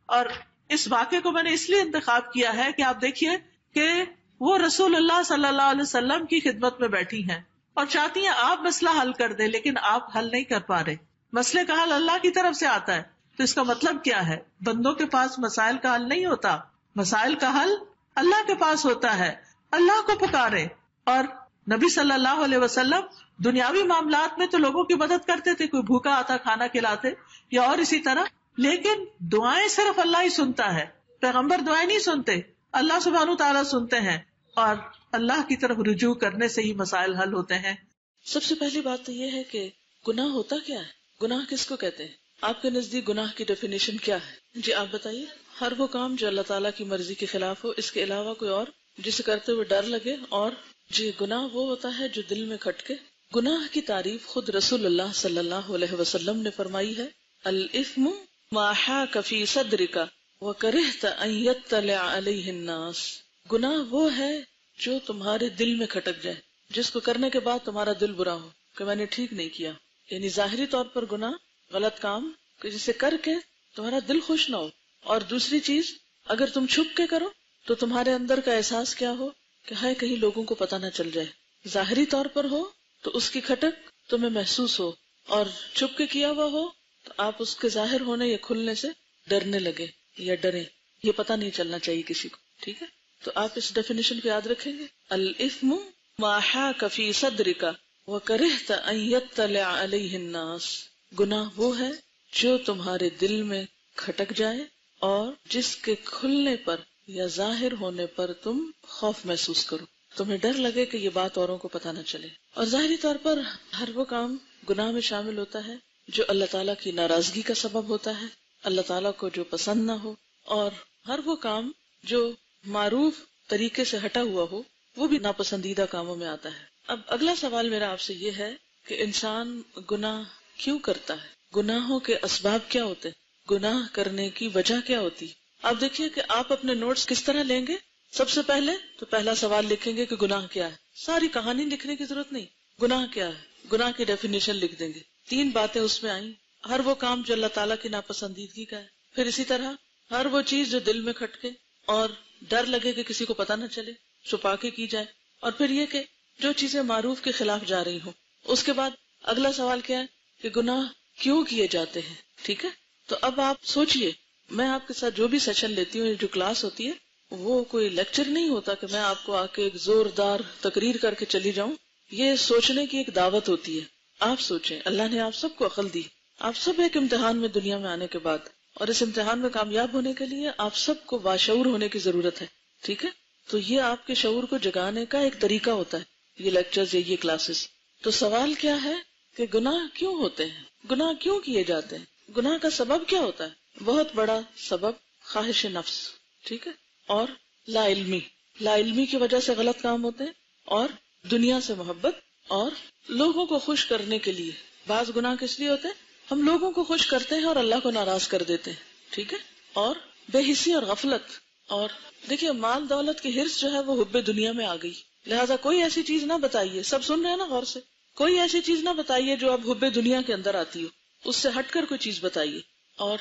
اور اس واقعے کو میں نے اس لیے انتخاب کیا ہے کہ آپ دیکھیے کہ وہ رسول اللہ صلی اللہ علیہ وسلم کی خدمت میں بیٹھی ہیں اور چاہتی ہیں آپ مسئلہ حل کر دیں، لیکن آپ حل نہیں کر پا رہے. مسئلے کا حل اللہ کی طرف سے آتا ہے. تو اس کا مطلب کیا ہے؟ بندوں کے پاس مسائل کا حل نہیں ہوتا، مسائل کا حل اللہ کے پاس ہوتا ہے. اللہ کو پکارے. اور نبی صلی اللہ علیہ وسلم دنیاوی معاملات میں تو لوگوں کی مدد کرتے تھے، کوئی بھوکا آتا کھانا کھلاتے یا اور اسی طرح، لیکن دعائیں صرف اللہ ہی سنتا ہے. پیغمبر دعائیں نہیں سنتے، اللہ سبحانہ تعالیٰ سنتے ہیں، اور اللہ کی طرف رجوع کرنے سے ہی مسائل حل ہوتے ہیں. سب سے پہلی بات تو یہ ہے کہ گناہ ہوتا کیا ہے؟ گناہ کس کو کہتے ہیں؟ آپ کے نزدیک گناہ کی ڈیفینیشن کیا ہے؟ جی آپ بتائیے. ہر وہ کام جو اللہ تعالیٰ کی مرضی کے خلاف ہو، اس کے علاوہ کوئی اور جسے کرتے ہوئے ڈر لگے. اور جی گناہ وہ ہوتا ہے جو دل میں کھٹکے. گناہ کی تعریف خود رسول اللہ صلی اللہ علیہ وسلم نے فرمائی ہے، الاثم ما حاک فی صدرک وکرہت ان یطلع علیہ الناس. گناہ وہ ہے جو تمہارے دل میں کھٹک جائے، جس کو کرنے کے بعد تمہارا دل برا ہو کہ میں نے ٹھیک نہیں کیا. یعنی ظاہری طور پر گناہ، غلط کام کہ جسے کر کے تمہارا دل خوش نہ ہو. اور دوسری چیز، اگر تم چھپ کے کرو تو تمہارے اندر کا احساس کیا ہو کہ ہائے کہیں لوگوں کو پتہ نہ چل جائے. ظاہری طور پر ہو تو اس کی کھٹک تمہیں محسوس ہو، اور چھپ کے کیا ہوا ہو تو آپ اس کے ظاہر ہونے یا کھلنے سے ڈرنے لگے یا ڈریں. یہ پتہ نہیں چلنا چاہیے کسی کو. ٹھیک ہے، تو آپ اس ڈیفینیشن کو یاد رکھیں گے. الاثم ما حاک فی صدرک وکرہت ان یطلع علیہ الناس. گناہ وہ ہے جو تمہارے دل میں کھٹک جائے اور جس کے کھلنے پر یا ظاہر ہونے پر تم خوف محسوس کرو، تمہیں ڈر لگے کہ یہ بات اوروں کو پتہ نہ چلے. اور ظاہری طور پر ہر وہ کام گناہ میں شامل ہوتا ہے جو اللہ تعالیٰ کی ناراضگی کا سبب ہوتا ہے، اللہ تعالیٰ کو جو پسند نہ ہو. اور ہر وہ کام جو معروف طریقے سے ہٹا ہوا ہو وہ بھی ناپسندیدہ کاموں میں آتا ہے. اب اگلا سوال میرا آپ سے یہ ہے کہ انسان گناہ کیوں کرتا ہے؟ گناہوں کے اسباب کیا ہوتے ہیں؟ گناہ کرنے کی وجہ کیا ہوتی؟ آپ دیکھیے کہ آپ اپنے نوٹس کس طرح لیں گے. سب سے پہلے تو پہلا سوال لکھیں گے کہ گناہ کیا ہے. ساری کہانی لکھنے کی ضرورت نہیں، گناہ کیا ہے، گناہ کی ڈیفینیشن لکھ دیں گے. تین باتیں اس میں آئیں، ہر وہ کام جو اللہ تعالیٰ کی ناپسندیدگی کا ہے. پھر اسی طرح ہر وہ چیز جو دل میں کھٹکے اور ڈر لگے کہ کسی کو پتہ نہ چلے، چھپا کے کی جائے. اور پھر یہ کہ جو چیزیں معروف کے خلاف جا رہی ہوں. اس کے بعد اگلا سوال کیا ہے کہ گناہ کیوں کیے جاتے ہیں. ٹھیک ہے، تو اب آپ سوچئے، میں آپ کے ساتھ جو بھی سیشن لیتی ہوں، جو کلاس ہوتی ہے، وہ کوئی لیکچر نہیں ہوتا کہ میں آپ کو آ کے ایک زوردار تقریر کر کے چلی جاؤں. یہ سوچنے کی ایک دعوت ہوتی ہے. آپ سوچیں، اللہ نے آپ سب کو عقل دی، آپ سب ایک امتحان میں دنیا میں آنے کے بعد، اور اس امتحان میں کامیاب ہونے کے لیے آپ سب کو باشعور ہونے کی ضرورت ہے. ٹھیک ہے، تو یہ آپ کے شعور کو جگانے کا ایک طریقہ ہوتا ہے، یہ لیکچرز یا یہ کلاسز. تو سوال کیا ہے کہ گناہ کیوں ہوتے ہیں، گناہ کیوں کیے جاتے ہیں، گناہ کا سبب کیا ہوتا ہے؟ بہت بڑا سبب خواہش نفس. ٹھیک ہے، اور لا علمی، لا علمی کی وجہ سے غلط کام ہوتے ہیں، اور دنیا سے محبت، اور لوگوں کو خوش کرنے کے لیے. بعض گناہ کس لیے ہوتے ہیں؟ ہم لوگوں کو خوش کرتے ہیں اور اللہ کو ناراض کر دیتے ہیں. ٹھیک ہے، اور بے حسی اور غفلت. اور دیکھیے مال دولت کی ہرس جو ہے وہ حب دنیا میں آ گئی، لہذا کوئی ایسی چیز نہ بتائیے، سب سن رہے ہیں نا غور سے، کوئی ایسی چیز نہ بتائیے جو اب حب دنیا کے اندر آتی ہو، اس سے ہٹ کر کوئی چیز بتائیے. اور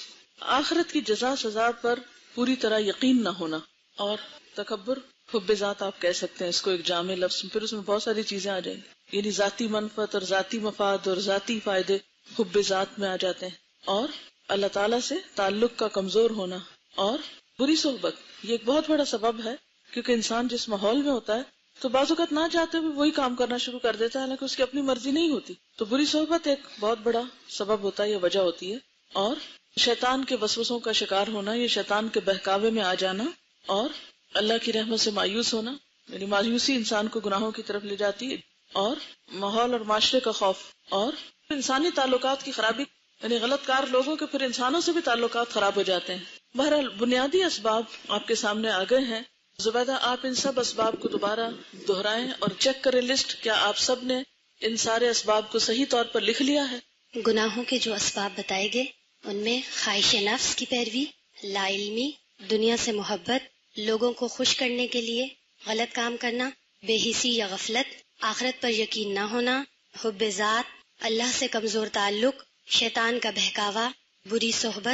آخرت کی جزا سزا پر پوری طرح یقین نہ ہونا، اور تکبر، حب ذات آپ کہہ سکتے ہیں اس کو ایک جامع لفظ، پھر اس میں بہت ساری چیزیں آ جائیں گی، یعنی ذاتی منفعت اور ذاتی مفاد اور ذاتی فائدے حب ذات میں آ جاتے ہیں. اور اللہ تعالیٰ سے تعلق کا کمزور ہونا، اور بری صحبت، یہ ایک بہت بڑا سبب ہے، کیونکہ انسان جس ماحول میں ہوتا ہے تو بعض اوقات نہ چاہتے ہوئے وہی کام کرنا شروع کر دیتا ہے، حالانکہ اس کی اپنی مرضی نہیں ہوتی. تو بری صحبت ایک بہت بڑا سبب ہوتا ہے یا وجہ ہوتی ہے. اور شیطان کے وسوسوں کا شکار ہونا، یہ شیطان کے بہکاوے میں آ جانا، اور اللہ کی رحمت سے مایوس ہونا، یعنی مایوسی انسان کو گناہوں کی طرف لے جاتی ہے. اور ماحول اور معاشرے کا خوف، اور انسانی تعلقات کی خرابی، یعنی غلط کار لوگوں کے پھر انسانوں سے بھی تعلقات خراب ہو جاتے ہیں. بہرحال بنیادی اسباب آپ کے سامنے آ گئے ہیں. زبیدہ آپ ان سب اسباب کو دوبارہ دہرائیں اور چیک کریں لسٹ، کیا آپ سب نے ان سارے اسباب کو صحیح طور پر لکھ لیا ہے؟ گناہوں کے جو اسباب بتائے گئے ان میں خواہش نفس کی پیروی، لا علمی، دنیا سے محبت، لوگوں کو خوش کرنے کے لیے غلط کام کرنا، بے حسی یا غفلت، آخرت پر یقین نہ ہونا، حب ذات، اللہ سے کمزور تعلق، شیطان کا بہکاوا، بری صحبت،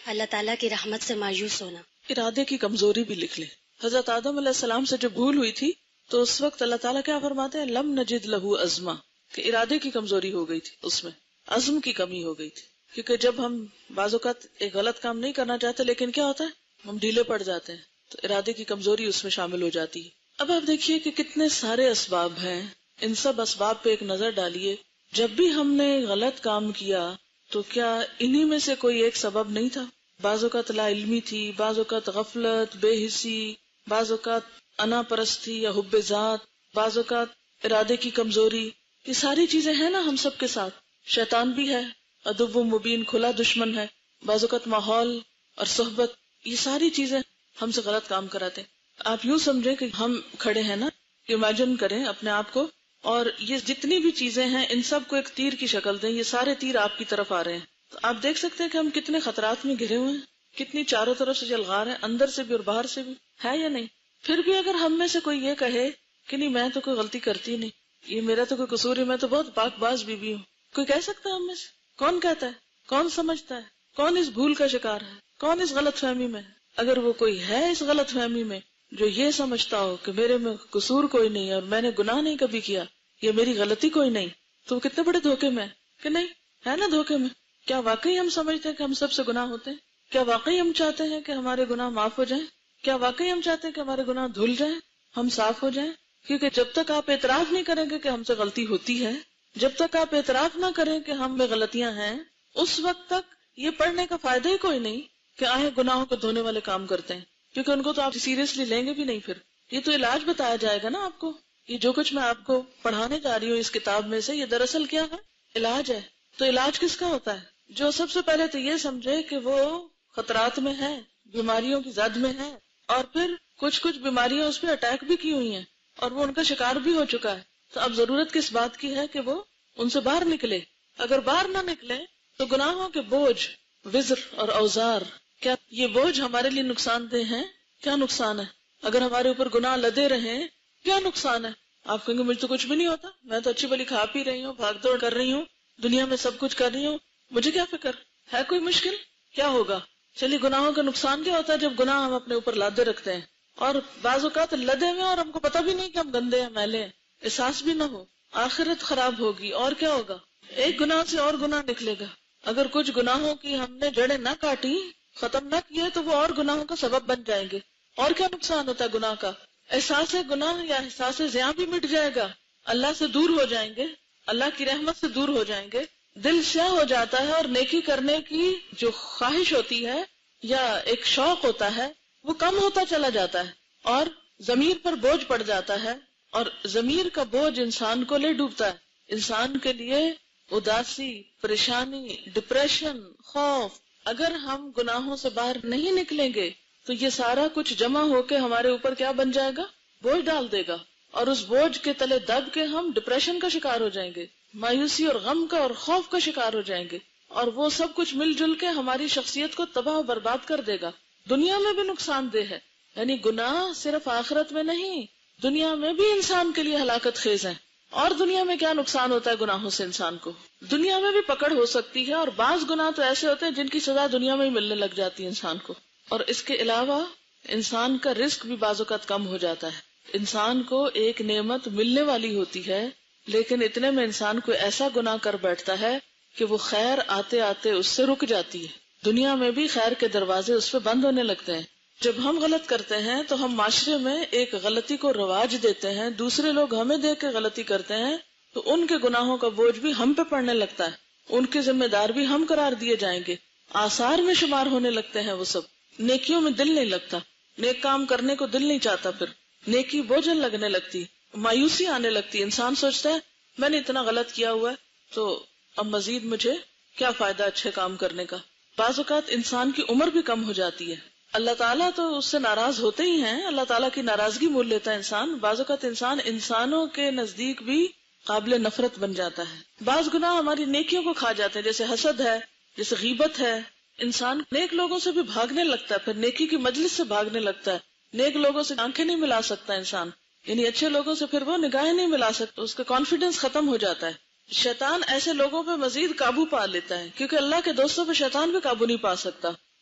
اللہ تعالیٰ کی رحمت سے مایوس ہونا. ارادے کی کمزوری بھی لکھ لیں. حضرت آدم علیہ السلام سے جب بھول ہوئی تھی تو اس وقت اللہ تعالیٰ کیا فرماتے ہیں؟ لم نجد لہو عزما، کہ ارادے کی کمزوری ہو گئی تھی، اس میں عزم کی کمی ہو گئی تھی. کیونکہ جب ہم بعض اوقات ایک غلط کام نہیں کرنا چاہتے لیکن کیا ہوتا ہے، ہم ڈھیلے پڑ جاتے ہیں، تو ارادے کی کمزوری اس میں شامل ہو جاتی ہے. اب آپ دیکھیے کہ کتنے سارے اسباب ہیں، ان سب اسباب پہ ایک نظر ڈالیے. جب بھی ہم نے غلط کام کیا تو کیا انہی میں سے کوئی ایک سبب نہیں تھا؟ بعض اوقات لا علمی تھی، بعض اوقات غفلت، بے حسی، بعض اوقات انا پرستی یا حب ذات، بعض اوقات ارادے کی کمزوری. یہ ساری چیزیں ہیں نا ہم سب کے ساتھ. شیطان بھی ہے، عدو مبین، کھلا دشمن ہے. بعض اوقات ماحول اور صحبت، یہ ساری چیزیں ہم سے غلط کام کراتے ہیں. آپ یوں سمجھیں کہ ہم کھڑے ہیں نا، امیجن کریں اپنے آپ کو، اور یہ جتنی بھی چیزیں ہیں ان سب کو ایک تیر کی شکل دیں. یہ سارے تیر آپ کی طرف آ رہے ہیں، تو آپ دیکھ سکتے ہیں کہ ہم کتنے خطرات میں گھرے ہوئے ہیں، کتنی چاروں طرف سے جلغار ہیں، اندر سے بھی اور باہر سے بھی، ہے یا نہیں؟ پھر بھی اگر ہم میں سے کوئی یہ کہے کہ نہیں میں تو کوئی غلطی کرتی نہیں، یہ میرا تو کوئی قصور ہے، میں تو بہت پاک باز بیوی ہوں، کوئی کہہ سکتا ہے ہم میں سے؟ کون کہتا ہے؟ کون سمجھتا ہے؟ کون اس بھول کا شکار ہے؟ کون اس غلط فہمی میں ہے؟ اگر وہ کوئی ہے اس غلط فہمی میں جو یہ سمجھتا ہو کہ میرے میں قصور کوئی نہیں ہے اور میں نے گناہ نہیں کبھی کیا، یہ میری غلطی کوئی نہیں، تو وہ کتنے بڑے دھوکے میں ہے کہ نہیں؟ ہے نا دھوکے میں. کیا واقعی ہم سمجھتے ہیں کہ ہم سب سے گناہ ہوتے ہیں؟ کیا واقعی ہم چاہتے ہیں کہ ہمارے گناہ معاف ہو جائیں؟ کیا واقعی ہم چاہتے ہیں کہ ہمارے گناہ دھل جائیں، ہم صاف ہو جائیں؟ کیونکہ جب تک آپ اعتراف نہیں کریں گے کہ ہم سے غلطی ہوتی ہے، جب تک آپ اعتراف نہ کریں کہ ہم میں غلطیاں ہیں، اس وقت تک یہ پڑھنے کا فائدہ ہی کوئی نہیں کہ آئیں گناہوں کو دھونے والے کام کرتے ہیں، کیونکہ ان کو تو آپ سیریسلی لیں گے بھی نہیں. پھر یہ تو علاج بتایا جائے گا نا آپ کو. یہ جو کچھ میں آپ کو پڑھانے جا رہی ہوں اس کتاب میں سے، یہ دراصل کیا ہے؟ علاج ہے. تو علاج کس کا ہوتا ہے؟ جو سب سے پہلے تو یہ سمجھے کہ وہ خطرات میں ہے، بیماریوں کی زد میں ہے، اور پھر کچھ کچھ بیماریاں اس پہ اٹیک بھی کی ہوئی ہیں اور وہ ان کا شکار بھی ہو چکا ہے. تو اب ضرورت کس بات کی ہے کہ وہ ان سے باہر نکلے. اگر باہر نہ نکلے تو گناہوں کے بوجھ، وزر اور اوزار، کیا یہ بوجھ ہمارے لیے نقصان دہ ہیں؟ کیا نقصان ہے؟ اگر ہمارے اوپر گناہ لدے رہیں کیا نقصان ہے؟ آپ کہیں گے مجھے تو کچھ بھی نہیں ہوتا، میں تو اچھی بلی کھا پی رہی ہوں، بھاگ دوڑ کر رہی ہوں، دنیا میں سب کچھ کر رہی ہوں، مجھے کیا فکر ہے؟ کوئی مشکل کیا ہوگا؟ چلیے گناہوں کا نقصان کیا ہوتا ہے؟ جب گناہ ہم اپنے اوپر لادے رکھتے ہیں اور بعض اوقات لدے ہوئے اور ہم کو پتہ بھی نہیں کہ ہم گندے ہیں، میلے ہیں، احساس بھی نہ ہو، آخرت خراب ہوگی. اور کیا ہوگا؟ ایک گناہ سے اور گناہ نکلے گا. اگر کچھ گناہوں کی ہم نے جڑیں نہ کاٹی، ختم نہ کیے، تو وہ اور گناہوں کا سبب بن جائیں گے. اور کیا نقصان ہوتا ہے گناہ کا؟ احساس گناہ یا احساس زیاں بھی مٹ جائے گا، اللہ سے دور ہو جائیں گے، اللہ کی رحمت سے دور ہو جائیں گے، دل سیاہ ہو جاتا ہے، اور نیکی کرنے کی جو خواہش ہوتی ہے یا ایک شوق ہوتا ہے وہ کم ہوتا چلا جاتا ہے، اور ضمیر پر بوجھ پڑ جاتا ہے، اور ضمیر کا بوجھ انسان کو لے ڈوبتا ہے. انسان کے لیے اداسی، پریشانی، ڈپریشن، خوف. اگر ہم گناہوں سے باہر نہیں نکلیں گے تو یہ سارا کچھ جمع ہو کے ہمارے اوپر کیا بن جائے گا؟ بوجھ ڈال دے گا، اور اس بوجھ کے تلے دب کے ہم ڈپریشن کا شکار ہو جائیں گے، مایوسی اور غم کا اور خوف کا شکار ہو جائیں گے، اور وہ سب کچھ مل جل کے ہماری شخصیت کو تباہ و برباد کر دے گا. دنیا میں بھی نقصان دہ ہے، یعنی گناہ صرف آخرت میں نہیں، دنیا میں بھی انسان کے لیے ہلاکت خیز ہے. اور دنیا میں کیا نقصان ہوتا ہے گناہوں سے انسان کو؟ دنیا میں بھی پکڑ ہو سکتی ہے، اور بعض گناہ تو ایسے ہوتے ہیں جن کی سزا دنیا میں ہی ملنے لگ جاتی ہے انسان کو. اور اس کے علاوہ انسان کا رزق بھی بعض اوقات کم ہو جاتا ہے. انسان کو ایک نعمت ملنے والی ہوتی ہے، لیکن اتنے میں انسان کو ایسا گناہ کر بیٹھتا ہے کہ وہ خیر آتے آتے اس سے رک جاتی ہے. دنیا میں بھی خیر کے دروازے اس پہ بند ہونے لگتے ہیں. جب ہم غلط کرتے ہیں تو ہم معاشرے میں ایک غلطی کو رواج دیتے ہیں، دوسرے لوگ ہمیں دیکھ کے غلطی کرتے ہیں تو ان کے گناہوں کا بوجھ بھی ہم پہ پڑنے لگتا ہے، ان کے ذمہ دار بھی ہم قرار دیے جائیں گے، آثار میں شمار ہونے لگتے ہیں وہ سب. نیکیوں میں دل نہیں لگتا، نیک کام کرنے کو دل نہیں چاہتا، پھر نیکی بوجھل لگنے لگتی، مایوسی آنے لگتی. انسان سوچتا ہے میں نے اتنا غلط کیا ہوا ہے تو اب مزید مجھے کیا فائدہ اچھے کام کرنے کا. بعض اوقات انسان کی عمر بھی کم ہو جاتی ہے. اللہ تعالیٰ تو اس سے ناراض ہوتے ہی ہیں، اللہ تعالیٰ کی ناراضگی مول لیتا ہے انسان. بعض اوقات انسان انسانوں کے نزدیک بھی قابل نفرت بن جاتا ہے. بعض گناہ ہماری نیکیوں کو کھا جاتے ہیں، جیسے حسد ہے، جیسے غیبت ہے. انسان نیک لوگوں سے بھی بھاگنے لگتا ہے، پھر نیکی کی مجلس سے بھاگنے لگتا ہے. نیک لوگوں سے آنکھیں نہیں ملا سکتا انسان، یعنی اچھے لوگوں سے پھر وہ نگاہیں نہیں ملا سکتا، اس کا کانفیڈنس ختم ہو جاتا ہے. شیطان ایسے لوگوں پہ مزید قابو پا لیتا ہے، کیونکہ اللہ کے دوستوں پہ شیطان بھی قابو نہیں پا سکتا.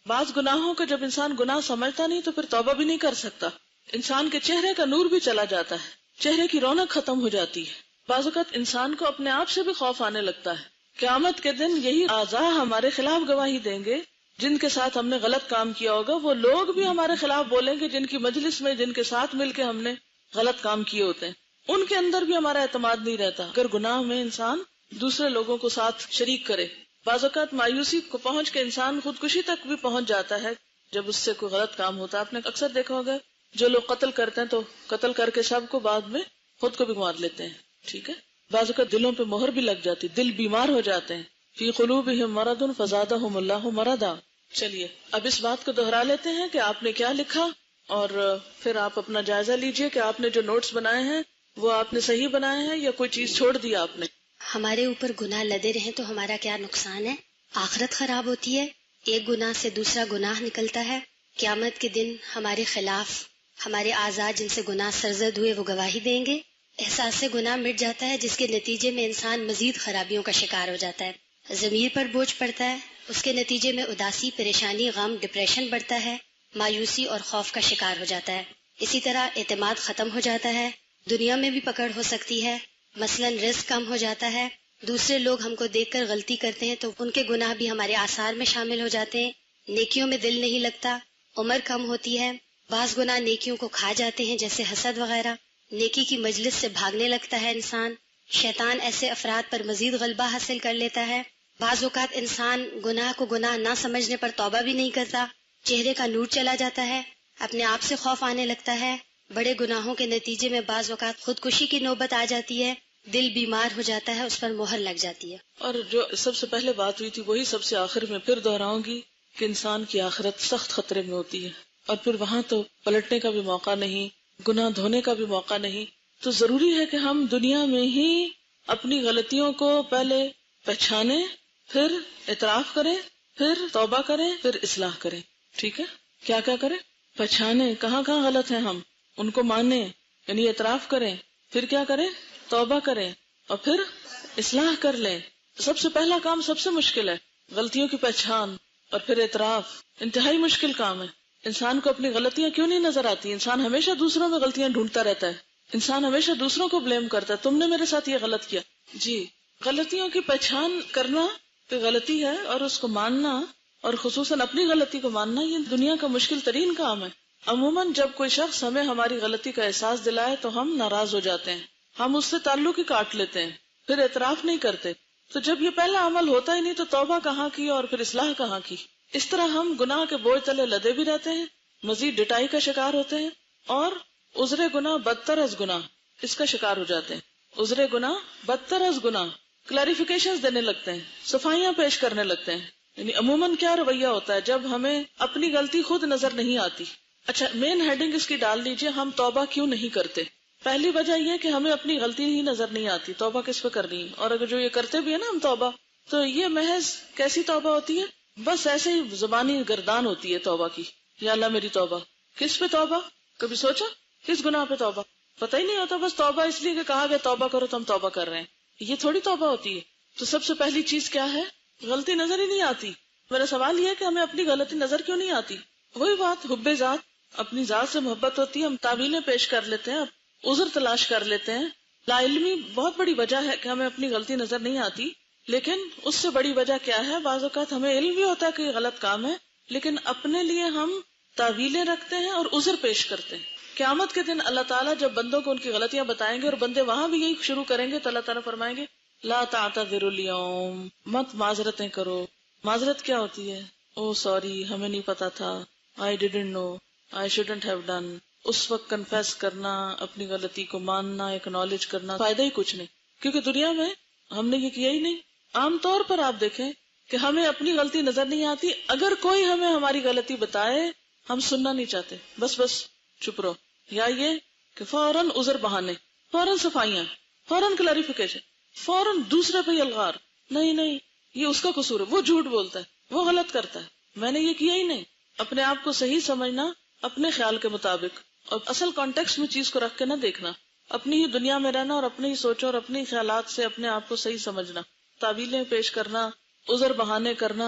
بعض گناہوں کو جب انسان گناہ سمجھتا نہیں تو پھر توبہ بھی نہیں کر سکتا. انسان کے چہرے کا نور بھی چلا جاتا ہے, چہرے کی رونق ختم ہو جاتی ہے. بعض اوقات انسان کو اپنے آپ سے بھی خوف آنے لگتا ہے. قیامت کے دن یہی اعضاء ہمارے خلاف گواہی دیں گے جن کے ساتھ ہم نے غلط کام کیا ہوگا. وہ لوگ بھی ہمارے خلاف بولیں گے جن کی مجلس میں, جن کے ساتھ مل کے ہم نے غلط کام کیے ہوتے ہیں. ان کے اندر بھی ہمارا اعتماد نہیں رہتا اگر گناہ میں انسان دوسرے لوگوں کو ساتھ شریک کرے. بعض اوقات مایوسی کو پہنچ کے انسان خودکشی تک بھی پہنچ جاتا ہے جب اس سے کوئی غلط کام ہوتا ہے. آپ نے اکثر دیکھا ہوگا جو لوگ قتل کرتے ہیں تو قتل کر کے سب کو بعد میں خود کو بھی مار لیتے ہیں. ٹھیک ہے, بعض اوقات دلوں پہ مہر بھی لگ جاتی, دل بیمار ہو جاتے ہیں. فی قلوبہم مرض فزادہم اللہ مرضا. چلیے اب اس بات کو دہرا لیتے ہیں کہ آپ نے کیا لکھا, اور پھر آپ اپنا جائزہ لیجئے کہ آپ نے جو نوٹس بنائے ہیں وہ آپ نے صحیح بنائے ہیں یا کوئی چیز چھوڑ دی آپ نے. ہمارے اوپر گناہ لدے رہیں تو ہمارا کیا نقصان ہے؟ آخرت خراب ہوتی ہے, ایک گناہ سے دوسرا گناہ نکلتا ہے. قیامت کے دن ہمارے خلاف ہمارے اعضاء جن سے گناہ سرزد ہوئے وہ گواہی دیں گے. احساس گناہ مٹ جاتا ہے جس کے نتیجے میں انسان مزید خرابیوں کا شکار ہو جاتا ہے. ضمیر پر بوجھ پڑتا ہے, اس کے نتیجے میں اداسی, پریشانی, غم, ڈپریشن بڑھتا ہے, مایوسی اور خوف کا شکار ہو جاتا ہے. اسی طرح اعتماد ختم ہو جاتا ہے, دنیا میں بھی پکڑ ہو سکتی ہے. مثلاً رزق کم ہو جاتا ہے, دوسرے لوگ ہم کو دیکھ کر غلطی کرتے ہیں تو ان کے گناہ بھی ہمارے آثار میں شامل ہو جاتے ہیں. نیکیوں میں دل نہیں لگتا, عمر کم ہوتی ہے, بعض گناہ نیکیوں کو کھا جاتے ہیں جیسے حسد وغیرہ. نیکی کی مجلس سے بھاگنے لگتا ہے انسان. شیطان ایسے افراد پر مزید غلبہ حاصل کر لیتا ہے. بعض اوقات انسان گناہ کو گناہ نہ سمجھنے پر توبہ بھی نہیں کرتا, چہرے کا نور چلا جاتا ہے, اپنے آپ سے خوف آنے لگتا ہے. بڑے گناہوں کے نتیجے میں بعض اوقات خودکشی کی نوبت آ جاتی ہے, دل بیمار ہو جاتا ہے, اس پر مہر لگ جاتی ہے. اور جو سب سے پہلے بات ہوئی تھی وہی سب سے آخر میں پھر دہراؤں گی کہ انسان کی آخرت سخت خطرے میں ہوتی ہے, اور پھر وہاں تو پلٹنے کا بھی موقع نہیں, گناہ دھونے کا بھی موقع نہیں. تو ضروری ہے کہ ہم دنیا میں ہی اپنی غلطیوں کو پہلے پہچانیں, پھر اعتراف کریں, پھر توبہ کریں, پھر اصلاح کریں. ٹھیک ہے, کیا کیا کریں؟ پہچانیں کہاں کہاں غلط ہیں ہم, ان کو مانیں یعنی اعتراف کریں, پھر کیا کریں؟ توبہ کریں, اور پھر اصلاح کر لیں. سب سے پہلا کام سب سے مشکل ہے, غلطیوں کی پہچان اور پھر اعتراف. انتہائی مشکل کام ہے. انسان کو اپنی غلطیاں کیوں نہیں نظر آتی؟ انسان ہمیشہ دوسروں میں غلطیاں ڈھونڈتا رہتا ہے, انسان ہمیشہ دوسروں کو بلیم کرتا ہے, تم نے میرے ساتھ یہ غلط کیا. جی, غلطیوں کی پہچان کرنا کہ غلطی ہے اور اس کو ماننا, اور خصوصاً اپنی غلطی کو ماننا, یہ دنیا کا مشکل ترین کام ہے. عموماً جب کوئی شخص ہمیں ہماری غلطی کا احساس دلائے تو ہم ناراض ہو جاتے ہیں, ہم اس سے تعلق ہی کاٹ لیتے ہیں, پھر اعتراف نہیں کرتے. تو جب یہ پہلا عمل ہوتا ہی نہیں تو توبہ کہاں کی اور پھر اصلاح کہاں کی؟ اس طرح ہم گناہ کے بوجھ تلے لدے بھی رہتے ہیں, مزید ڈٹائی کا شکار ہوتے ہیں, اور عذر گناہ بدتر از گناہ اس کا شکار ہو جاتے ہیں. عذر گناہ بدتر از گناہ, کلیریفیکیشن دینے لگتے ہیں, صفائیاں پیش کرنے لگتے ہیں. یعنی عموماً کیا رویہ ہوتا ہے جب ہمیں اپنی غلطی خود نظر نہیں آتی؟ اچھا, مین ہیڈنگ اس کی ڈال دیجئے, ہم توبہ کیوں نہیں کرتے. پہلی وجہ یہ کہ ہمیں اپنی غلطی ہی نظر نہیں آتی, توبہ کس پہ کرنی ہے. اور اگر جو یہ کرتے بھی ہے نا ہم توبہ, تو یہ محض کیسی توبہ ہوتی ہے؟ بس ایسے ہی زبانی گردان ہوتی ہے توبہ کی, یا اللہ میری توبہ. کس پہ توبہ؟ کبھی سوچا کس گناہ پہ توبہ؟ پتہ ہی نہیں ہوتا, بس توبہ اس لیے کہ کہا گیا توبہ کرو تو ہم توبہ کر رہے ہیں. یہ تھوڑی توبہ ہوتی ہے. تو سب سے پہلی چیز کیا ہے؟ غلطی نظر ہی نہیں آتی. میرا سوال یہ ہے کہ ہمیں اپنی غلطی نظر کیوں نہیں آتی؟ وہی بات, حب ذات, اپنی ذات سے محبت ہوتی ہے, ہم تعویلیں پیش کر لیتے ہیں, عذر تلاش کر لیتے ہیں. لا علمی بہت بڑی وجہ ہے کہ ہمیں اپنی غلطی نظر نہیں آتی, لیکن اس سے بڑی وجہ کیا ہے؟ بعض اوقات ہمیں علم بھی ہوتا ہے کہ یہ غلط کام ہے, لیکن اپنے لیے ہم تعویلیں رکھتے ہیں اور عذر پیش کرتے ہیں. قیامت کے دن اللہ تعالیٰ جب بندوں کو ان کی غلطیاں بتائیں گے اور بندے وہاں بھی یہی شروع کریں گے تو اللہ تعالیٰ فرمائیں گے لا تعتذروا اليوم, مت معذرتیں کرو. معذرت کیا ہوتی ہے؟ او سوری, ہمیں نہیں پتا تھا, I didn't know, I shouldn't have done. اس وقت کنفیس کرنا, اپنی غلطی کو ماننا, ایکنالج کرنا, فائدہ ہی کچھ نہیں, کیونکہ دنیا میں ہم نے یہ کیا ہی نہیں. عام طور پر آپ دیکھیں کہ ہمیں اپنی غلطی نظر نہیں آتی, اگر کوئی ہمیں ہماری غلطی بتائے ہم سننا نہیں چاہتے, بس بس چپ رہو. یا یہ کہ فوراً عذر بہانے, فوراً صفائیاں, فوراً کلیریفیکیشن, فوراً دوسرے پہ الغار, نہیں نہیں یہ اس کا قصور ہے, وہ جھوٹ بولتا ہے, وہ غلط کرتا ہے, میں نے یہ کیا ہی نہیں. اپنے آپ کو صحیح سمجھنا اپنے خیال کے مطابق, اور اصل کانٹیکسٹ میں چیز کو رکھ کے نہ دیکھنا, اپنی ہی دنیا میں رہنا اور اپنی ہی سوچوں اور اپنے خیالات سے اپنے آپ کو صحیح سمجھنا, تعویلیں پیش کرنا, عذر بہانے کرنا,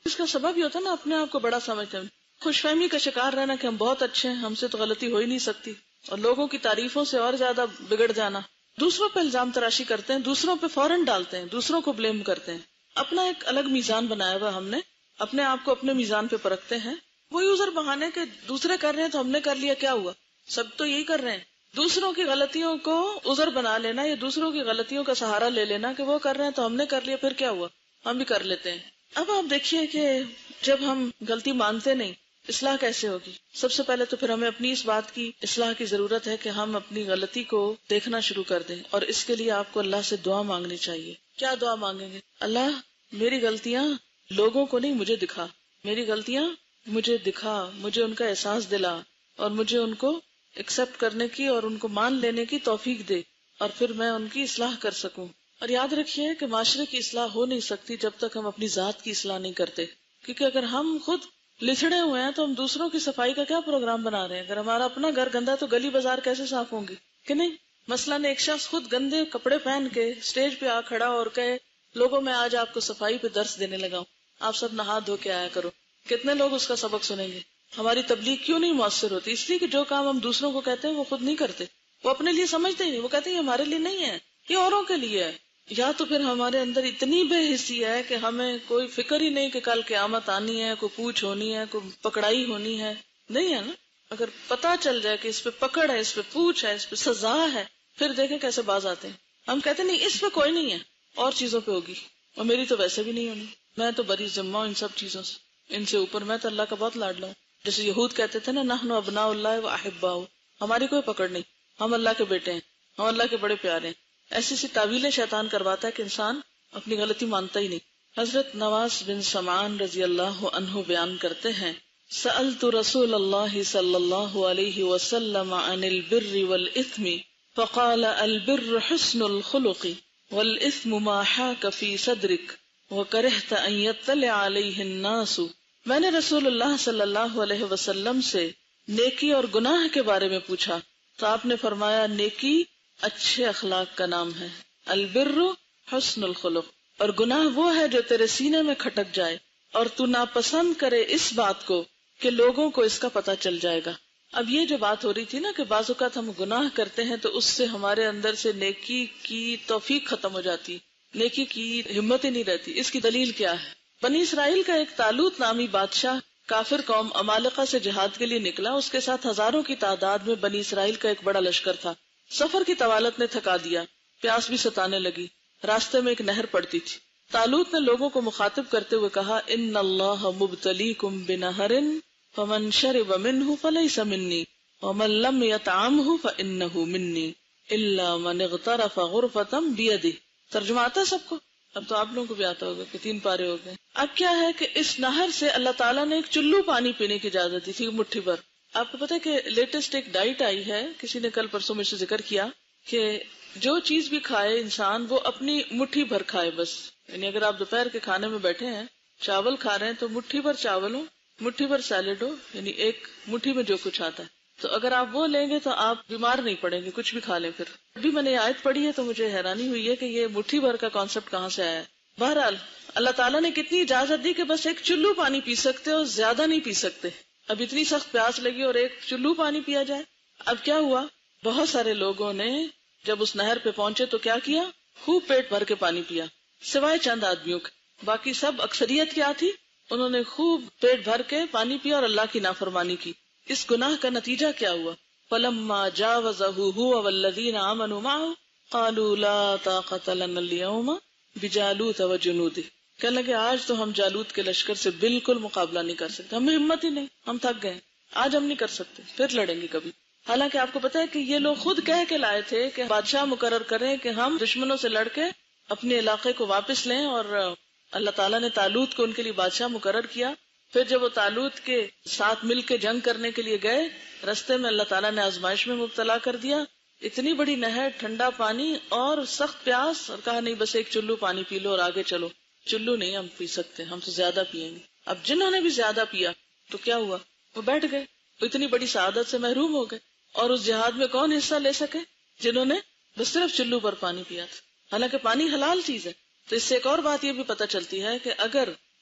اس کا سبب یہ ہوتا ہے نا اپنے آپ کو بڑا سمجھتے ہیں، خوش فہمی کا شکار رہنا کہ ہم بہت اچھے ہیں، ہم سے تو غلطی ہو ہی نہیں سکتی، اور لوگوں کی تعریفوں سے اور زیادہ بگڑ جانا، دوسروں پہ الزام تراشی کرتے ہیں، دوسروں پہ فوراً ڈالتے ہیں، دوسروں کو بلیم کرتے ہیں. اپنا ایک الگ میزان بنایا ہوا ہم نے، اپنے آپ کو اپنے میزان پہ پرکھتے ہیں. وہی عذر بہانے کہ دوسرے کر رہے ہیں تو ہم نے کر لیا، کیا ہوا؟ سب تو یہی کر رہے ہیں. دوسروں کی غلطیوں کو عذر بنا لینا یا دوسروں کی غلطیوں کا سہارا لے لینا کہ وہ کر رہے ہیں تو ہم نے کر لیا، پھر کیا ہوا؟ ہم بھی کر لیتے ہیں. اب آپ دیکھیے کہ جب ہم غلطی مانتے نہیں، اصلاح کیسے ہوگی؟ سب سے پہلے تو پھر ہمیں اپنی اس بات کی اصلاح کی ضرورت ہے کہ ہم اپنی غلطی کو دیکھنا شروع کر دیں، اور اس کے لیے آپ کو اللہ سے دعا مانگنی چاہیے. کیا دعا مانگیں گے؟ اللہ میری غلطیاں لوگوں کو نہیں، مجھے دکھا، میری غلطیاں مجھے دکھا، مجھے ان کا احساس دلا، اور مجھے ان کو ایکسپٹ کرنے کی اور ان کو مان لینے کی توفیق دے، اور پھر میں ان کی اصلاح کر سکوں. اور یاد رکھیے کہ معاشرے کی اصلاح ہو نہیں سکتی جب تک ہم اپنی ذات کی اصلاح نہیں کرتے، کیونکہ اگر ہم خود لچڑے ہوئے ہیں تو ہم دوسروں کی صفائی کا کیا پروگرام بنا رہے ہیں؟ اگر ہمارا اپنا گھر گندا تو گلی بازار کیسے صاف ہوں گی کہ نہیں؟ مثلاً ایک شخص خود گندے کپڑے پہن کے اسٹیج پہ آ کھڑا اور کہے لوگوں میں آج آپ کو صفائی پہ درس دینے لگا ہوں، آپ سب نہا دھو کے آیا کرو، کتنے لوگ اس کا سبق سنیں گے؟ ہماری تبلیغ کیوں نہیں مؤثر ہوتی؟ اس لیے کہ جو کام ہم دوسروں کو کہتے ہیں وہ خود نہیں کرتے، وہ اپنے لیے سمجھتے ہی نہیں، وہ کہتے ہیں یہ ہمارے لیے نہیں ہے، یہ اوروں کے لیے ہے. یا تو پھر ہمارے اندر اتنی بے حسی ہے کہ ہمیں کوئی فکر ہی نہیں کہ کل قیامت آنی ہے، کوئی پوچھ ہونی ہے، کوئی پکڑائی ہونی ہے. نہیں ہے نا؟ اگر پتا چل جائے کہ اس پہ پکڑ ہے، اس پہ پوچھ ہے، اس پہ سزا ہے، پھر دیکھیں کیسے باز آتے ہیں. ہم کہتے نہیں اس پہ کوئی نہیں ہے، اور چیزوں پہ ہوگی، اور میری تو ویسے بھی نہیں ہونی، میں تو بری ذمہ ہوں ان سب چیزوں سے، ان سے اوپر میں تو اللہ کا بہت لاڈلا ہوں. جیسے یہود کہتے تھے نا نحن ابناء اللہ و احباؤ، ہماری کوئی پکڑ نہیں، ہم اللہ کے بیٹے ہیں، ہم اللہ کے بڑے پیارے ہیں. ایسی سی تعویلیں شیطان کرواتا ہے کہ انسان اپنی غلطی مانتا ہی نہیں. حضرت نواز بن سمعان رضی اللہ عنہ بیان کرتے ہیں سألت رسول اللہ صلی اللہ علیہ وسلم عن البر والإثم فقال البر حسن الخلق والإثم ما حاك في صدرك وكرهت ان يطلع عليه الناس. میں نے رسول اللہ صلی اللہ علیہ وسلم سے نیکی اور گناہ کے بارے میں پوچھا تو آپ نے فرمایا نیکی اچھے اخلاق کا نام ہے، البر حسن الخلق، اور گناہ وہ ہے جو تیرے سینے میں کھٹک جائے اور تو ناپسند کرے اس بات کو کہ لوگوں کو اس کا پتہ چل جائے گا. اب یہ جو بات ہو رہی تھی نا کہ بعض اوقات ہم گناہ کرتے ہیں تو اس سے ہمارے اندر سے نیکی کی توفیق ختم ہو جاتی، نیکی کی ہمت ہی نہیں رہتی. اس کی دلیل کیا ہے؟ بنی اسرائیل کا ایک طالوت نامی بادشاہ کافر قوم عمالقہ سے جہاد کے لیے نکلا، اس کے ساتھ ہزاروں کی تعداد میں بنی اسرائیل کا ایک بڑا لشکر تھا. سفر کی طوالت نے تھکا دیا، پیاس بھی ستانے لگی، راستے میں ایک نہر پڑتی تھی. طالوت نے لوگوں کو مخاطب کرتے ہوئے کہا ان اللہ مبتلیکم بنہر فمن شرب منہ فلیس منی ومن لم یطعمہ فانہ منی الا من اغترف غرفۃ بیدہ. ترجمہ آتا ہے سب کو؟ اب تو آپ لوگوں کو بھی آتا ہوگا کہ تین پارے ہو گئے. اب کیا ہے کہ اس نہر سے اللہ تعالیٰ نے ایک چلو پانی پینے کی اجازت دی تھی، مٹھی بھر. آپ کو پتا ہے کہ لیٹسٹ ایک ڈائٹ آئی ہے، کسی نے کل پرسوں میں سے ذکر کیا کہ جو چیز بھی کھائے انسان وہ اپنی مٹھی بھر کھائے بس. یعنی اگر آپ دوپہر کے کھانے میں بیٹھے ہیں، چاول کھا رہے ہیں تو مٹھی بھر چاول ہو، مٹھی بھر سیلڈ ہو، یعنی ایک مٹھی میں جو کچھ آتا ہے. تو اگر آپ وہ لیں گے تو آپ بیمار نہیں پڑیں گے، کچھ بھی کھا لیں. پھر ابھی میں نے آیت پڑھی ہے تو مجھے حیرانی ہوئی ہے کہ یہ مٹھی بھر کا کانسیپٹ کہاں سے آیا ہے. بہرحال اللہ تعالیٰ نے کتنی اجازت دی کہ بس ایک چلو پانی پی سکتے ہو، زیادہ نہیں پی سکتے. اب اتنی سخت پیاس لگی اور ایک چلو پانی پیا جائے. اب کیا ہوا، بہت سارے لوگوں نے جب اس نہر پہ پہنچے تو کیا کیا، خوب پیٹ بھر کے پانی پیا، سوائے چند آدمیوں کے. باقی سب اکثریت کیا تھی، انہوں نے خوب پیٹ بھر کے پانی پیا اور اللہ کی نافرمانی کی. اس گناہ کا نتیجہ کیا ہوا، فلما جاوزہ هو والذین آمنوا معه قالوا لا طاقت لنا اليوم بجالوت وجنودہ. کہنے لگے آج تو ہم جالوت کے لشکر سے بالکل مقابلہ نہیں کر سکتے، ہمیں ہمت ہی نہیں، ہم تھک گئے، آج ہم نہیں کر سکتے، پھر لڑیں گے کبھی. حالانکہ آپ کو پتا ہے کہ یہ لوگ خود کہہ کے لائے تھے کہ بادشاہ مقرر کریں کہ ہم دشمنوں سے لڑ کے اپنے علاقے کو واپس لیں، اور اللہ تعالیٰ نے طالوت کو ان کے لیے بادشاہ مقرر کیا. پھر جب وہ طالوت کے ساتھ مل کے جنگ کرنے کے لیے گئے، رستے میں اللہ تعالیٰ نے آزمائش میں مبتلا کر دیا. اتنی بڑی نہر، ٹھنڈا پانی اور سخت پیاس، اور کہا نہیں بس ایک چلو پانی پی لو اور آگے چلو. چلو نہیں ہم پی سکتے، ہم تو زیادہ پیئیں گے. اب جنہوں نے بھی زیادہ پیا تو کیا ہوا، وہ بیٹھ گئے، وہ اتنی بڑی سعادت سے محروم ہو گئے. اور اس جہاد میں کون حصہ لے سکے، جنہوں نے بس صرف چلو پر پانی پیا تھا. حالانکہ پانی حلال چیز ہے. تو اس سے ایک اور بات یہ بھی پتہ چلتی ہے کہ اگر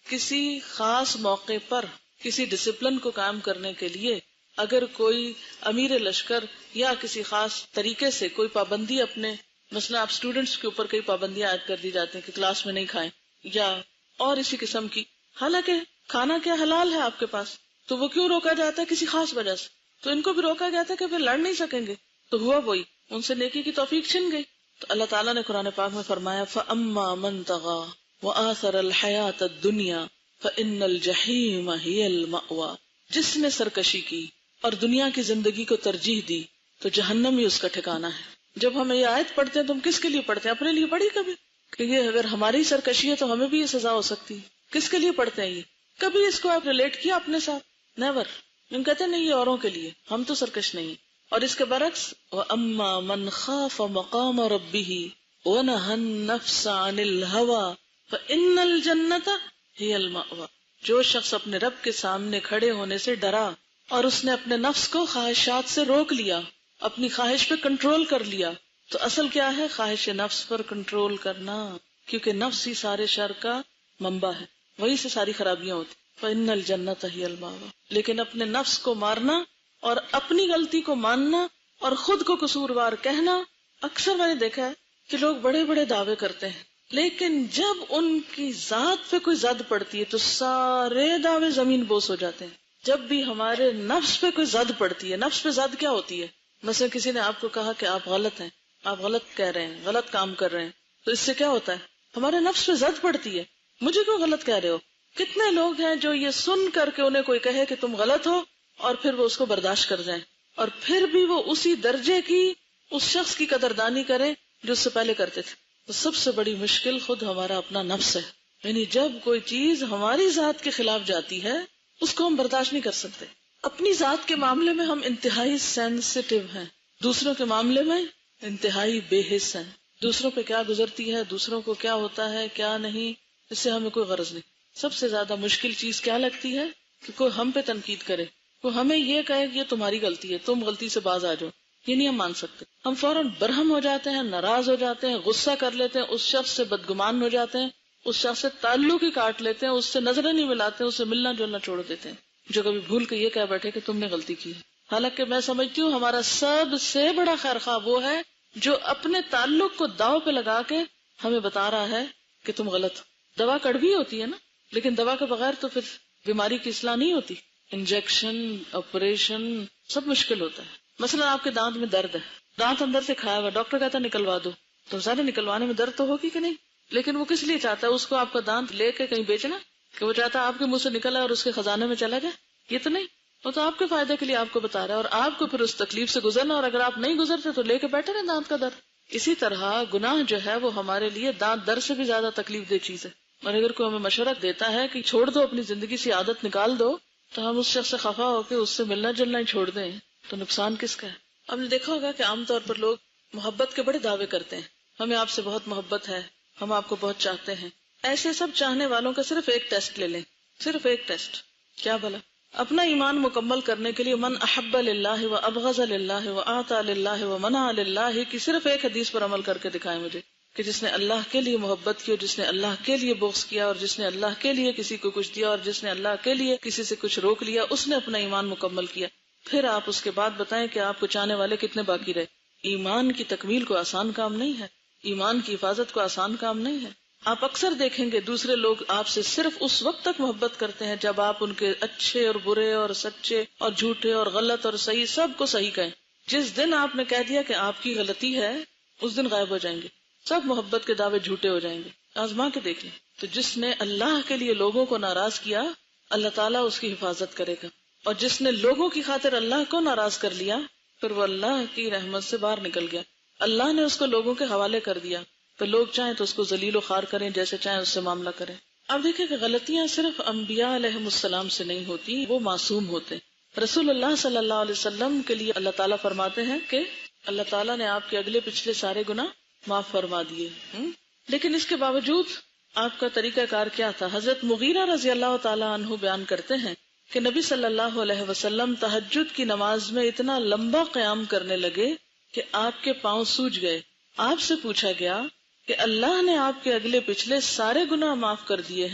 کسی خاص موقع پر کسی ڈسپلن کو قائم کرنے کے لیے اگر کوئی امیر لشکر یا کسی خاص طریقے سے کوئی پابندی اپنے، مثلا آپ اسٹوڈینٹس کے اوپر کئی پابندیاں عائد کر دی جاتی ہیں کہ کلاس میں نہیں کھائیں یا اور اسی قسم کی، حالانکہ کھانا کیا حلال ہے آپ کے پاس، تو وہ کیوں روکا جاتا ہے؟ کسی خاص وجہ سے. تو ان کو بھی روکا گیا تھا کہ پھر لڑ نہیں سکیں گے، تو ہوا وہی، ان سے نیکی کی توفیق چھن گئی. تو اللہ تعالیٰ نے قرآن پاک میں فرمایا فَأَمَّا مَن طَغَىٰ وَآثَرَ الْحَيَاةَ الدُّنْيَا فَإِنَّ الْجَحِيمَ هِيَ الْمَأْوَىٰ. جس نے سرکشی کی اور دنیا کی زندگی کو ترجیح دی تو جہنم ہی اس کا ٹھکانہ ہے. جب ہم یہ آیت پڑھتے ہیں تو ہم کس کے لیے پڑھتے ہیں؟ اپنے لیے پڑھی کبھی کہ یہ اگر ہماری سرکشی ہے تو ہمیں بھی یہ سزا ہو سکتی ہے؟ کس کے لیے پڑھتے ہیں یہ؟ کبھی اس کو آپ ریلیٹ کیا اپنے ساتھ؟ نیور. ہم کہتے ہیں نہیں یہ اوروں کے لیے، ہم تو سرکش نہیں. اور اس کے برعکس وَأَمَّا مَنْ خَافَ مَقَامَ رَبِّهِ وَنَهَى النَّفْسَ عَنِ الْهَوَىٰ فَإِنَّ الْجَنَّةَ هِيَ الْمَأْوَىٰ. جو شخص اپنے رب کے سامنے کھڑے ہونے سے ڈرا اور اس نے اپنے نفس کو خواہشات سے روک لیا، اپنی خواہش پہ کنٹرول کر لیا، تو اصل کیا ہے؟ خواہش نفس پر کنٹرول کرنا، کیونکہ نفس ہی سارے شر کا منبع ہے، وہی سے ساری خرابیاں ہوتی. فَإِنَّ الْجَنَّةَ هِيَ الْمَأْوَىٰ. لیکن اپنے نفس کو مارنا اور اپنی غلطی کو ماننا اور خود کو قصوروار کہنا، اکثر میں نے دیکھا ہے کہ لوگ بڑے بڑے دعوے کرتے ہیں لیکن جب ان کی ذات پہ کوئی زد پڑتی ہے تو سارے دعوے زمین بوس ہو جاتے ہیں. جب بھی ہمارے نفس پہ کوئی زد پڑتی ہے، نفس پہ زد کیا ہوتی ہے؟ مثلا کسی نے آپ کو کہا کہ آپ غلط ہیں، آپ غلط کہہ رہے ہیں، غلط کام کر رہے ہیں، تو اس سے کیا ہوتا ہے؟ ہمارے نفس پہ زد پڑتی ہے، مجھے کیوں غلط کہہ رہے ہو؟ کتنے لوگ ہیں جو یہ سن کر کے انہیں کوئی کہے کہ تم غلط ہو اور پھر وہ اس کو برداشت کر جائیں اور پھر بھی وہ اسی درجے کی اس شخص کی قدردانی کریں جو اس سے پہلے کرتے تھے. تو سب سے بڑی مشکل خود ہمارا اپنا نفس ہے. یعنی جب کوئی چیز ہماری ذات کے خلاف جاتی ہے اس کو ہم برداشت نہیں کر سکتے. اپنی ذات کے معاملے میں ہم انتہائی سینسیٹیو ہیں، دوسروں کے معاملے میں انتہائی بے حس ہیں. دوسروں پہ کیا گزرتی ہے، دوسروں کو کیا ہوتا ہے کیا نہیں، اس سے ہمیں کوئی غرض نہیں. سب سے زیادہ مشکل چیز کیا لگتی ہے کہ کوئی ہم پہ تنقید کرے، کوئی ہمیں یہ کہے کہ یہ تمہاری غلطی ہے، تم غلطی سے باز آ جاؤ. یہ نہیں ہم مان سکتے. ہم فوراً برہم ہو جاتے ہیں، ناراض ہو جاتے ہیں، غصہ کر لیتے ہیں، اس شخص سے بدگمان ہو جاتے ہیں، اس شخص سے تعلق ہی کاٹ لیتے ہیں، اس سے نظریں نہیں ملاتے ہیں، اس سے ملنا جلنا چھوڑ دیتے ہیں. جو کبھی بھول کے یہ کہہ بیٹھے کہ تم نے غلطی کی ہے. حالانکہ میں سمجھتی ہوں ہمارا سب سے بڑا خیر خواہ وہ ہے جو اپنے تعلق کو داؤ پہ لگا کے ہمیں بتا رہا ہے کہ تم غلط ہو. دوا کڑوی ہوتی ہے نا، لیکن دوا کے بغیر تو پھر بیماری کی اصلاح نہیں ہوتی. انجیکشن، آپریشن سب مشکل ہوتا ہے. مثلا آپ کے دانت میں درد ہے، دانت اندر سے کھایا ہوا، ڈاکٹر کہتا ہے نکلوا دو، تو زیادہ نکلوانے میں درد تو ہوگی کہ نہیں، لیکن وہ کس لیے چاہتا ہے؟ اس کو آپ کا دانت لے کے کہیں بیچنا کہ وہ چاہتا ہے آپ کے منہ سے نکلا اور اس کے خزانے میں چلا جائے؟ یہ تو نہیں، وہ تو آپ کے فائدے کے لیے آپ کو بتا رہا ہے اور آپ کو پھر اس تکلیف سے گزرنا، اور اگر آپ نہیں گزرتے تو لے کے بیٹھے رہے دانت کا درد. اسی طرح گناہ جو ہے وہ ہمارے لیے دانت درد سے بھی زیادہ تکلیف دہ چیز ہے. اور اگر کوئی ہمیں مشورہ دیتا ہے کہ چھوڑ دو اپنی زندگی سے عادت نکال دو، تو ہم اس شخص سے خفا ہو کے اس سے ملنا جلنا ہی چھوڑ دیں تو نقصان کس کا ہے؟ ہم نے دیکھا ہوگا کہ عام طور پر لوگ محبت کے بڑے دعوے کرتے ہیں، ہمیں آپ سے بہت محبت ہے، ہم آپ کو بہت چاہتے ہیں. ایسے سب چاہنے والوں کا صرف ایک ٹیسٹ لے لیں، صرف ایک ٹیسٹ. کیا بھلا؟ اپنا ایمان مکمل کرنے کے لیے من احب للہ و ابغض للہ و اعطى للہ و منع للہ کی صرف ایک حدیث پر عمل کر کے دکھائیں مجھے کہ جس نے اللہ کے لیے محبت کی اور جس نے اللہ کے لیے بغض کیا اور جس نے اللہ کے لیے کسی کو کچھ دیا اور جس نے اللہ کے لیے کسی سے کچھ روک لیا، اس نے اپنا ایمان مکمل کیا. پھر آپ اس کے بعد بتائیں کہ آپ کو چاہنے والے کتنے باقی رہے. ایمان کی تکمیل کو آسان کام نہیں ہے، ایمان کی حفاظت کو آسان کام نہیں ہے. آپ اکثر دیکھیں گے دوسرے لوگ آپ سے صرف اس وقت تک محبت کرتے ہیں جب آپ ان کے اچھے اور برے اور سچے اور جھوٹے اور غلط اور صحیح سب کو صحیح کہیں. جس دن آپ نے کہہ دیا کہ آپ کی غلطی ہے اس دن غائب ہو جائیں گے، سب محبت کے دعوے جھوٹے ہو جائیں گے. آزما کے دیکھ لیں. تو جس نے اللہ کے لیے لوگوں کو ناراض کیا اللہ تعالیٰ اس کی حفاظت کرے گا، اور جس نے لوگوں کی خاطر اللہ کو ناراض کر لیا پھر وہ اللہ کی رحمت سے باہر نکل گیا. اللہ نے اس کو لوگوں کے حوالے کر دیا، تو لوگ چاہیں تو اس کو ذلیل و خوار کریں، جیسے چاہیں اس سے معاملہ کریں. اب دیکھیں کہ غلطیاں صرف انبیاء علیہم السلام سے نہیں ہوتی، وہ معصوم ہوتے. رسول اللہ صلی اللہ علیہ وسلم کے لیے اللہ تعالیٰ فرماتے ہیں کہ اللہ تعالیٰ نے آپ کے اگلے پچھلے سارے گناہ معاف فرما دیے. لیکن اس کے باوجود آپ کا طریقہ کار کیا تھا؟ حضرت مغیرہ رضی اللہ تعالیٰ عنہ بیان کرتے ہیں کہ نبی صلی اللہ علیہ وسلم تہجد کی نماز میں اتنا لمبا قیام کرنے لگے کہ آپ کے پاؤں سوج گئے. آپ سے پوچھا گیا کہ اللہ نے آپ کے اگلے پچھلے سارے گناہ معاف کر دیے ہیں؟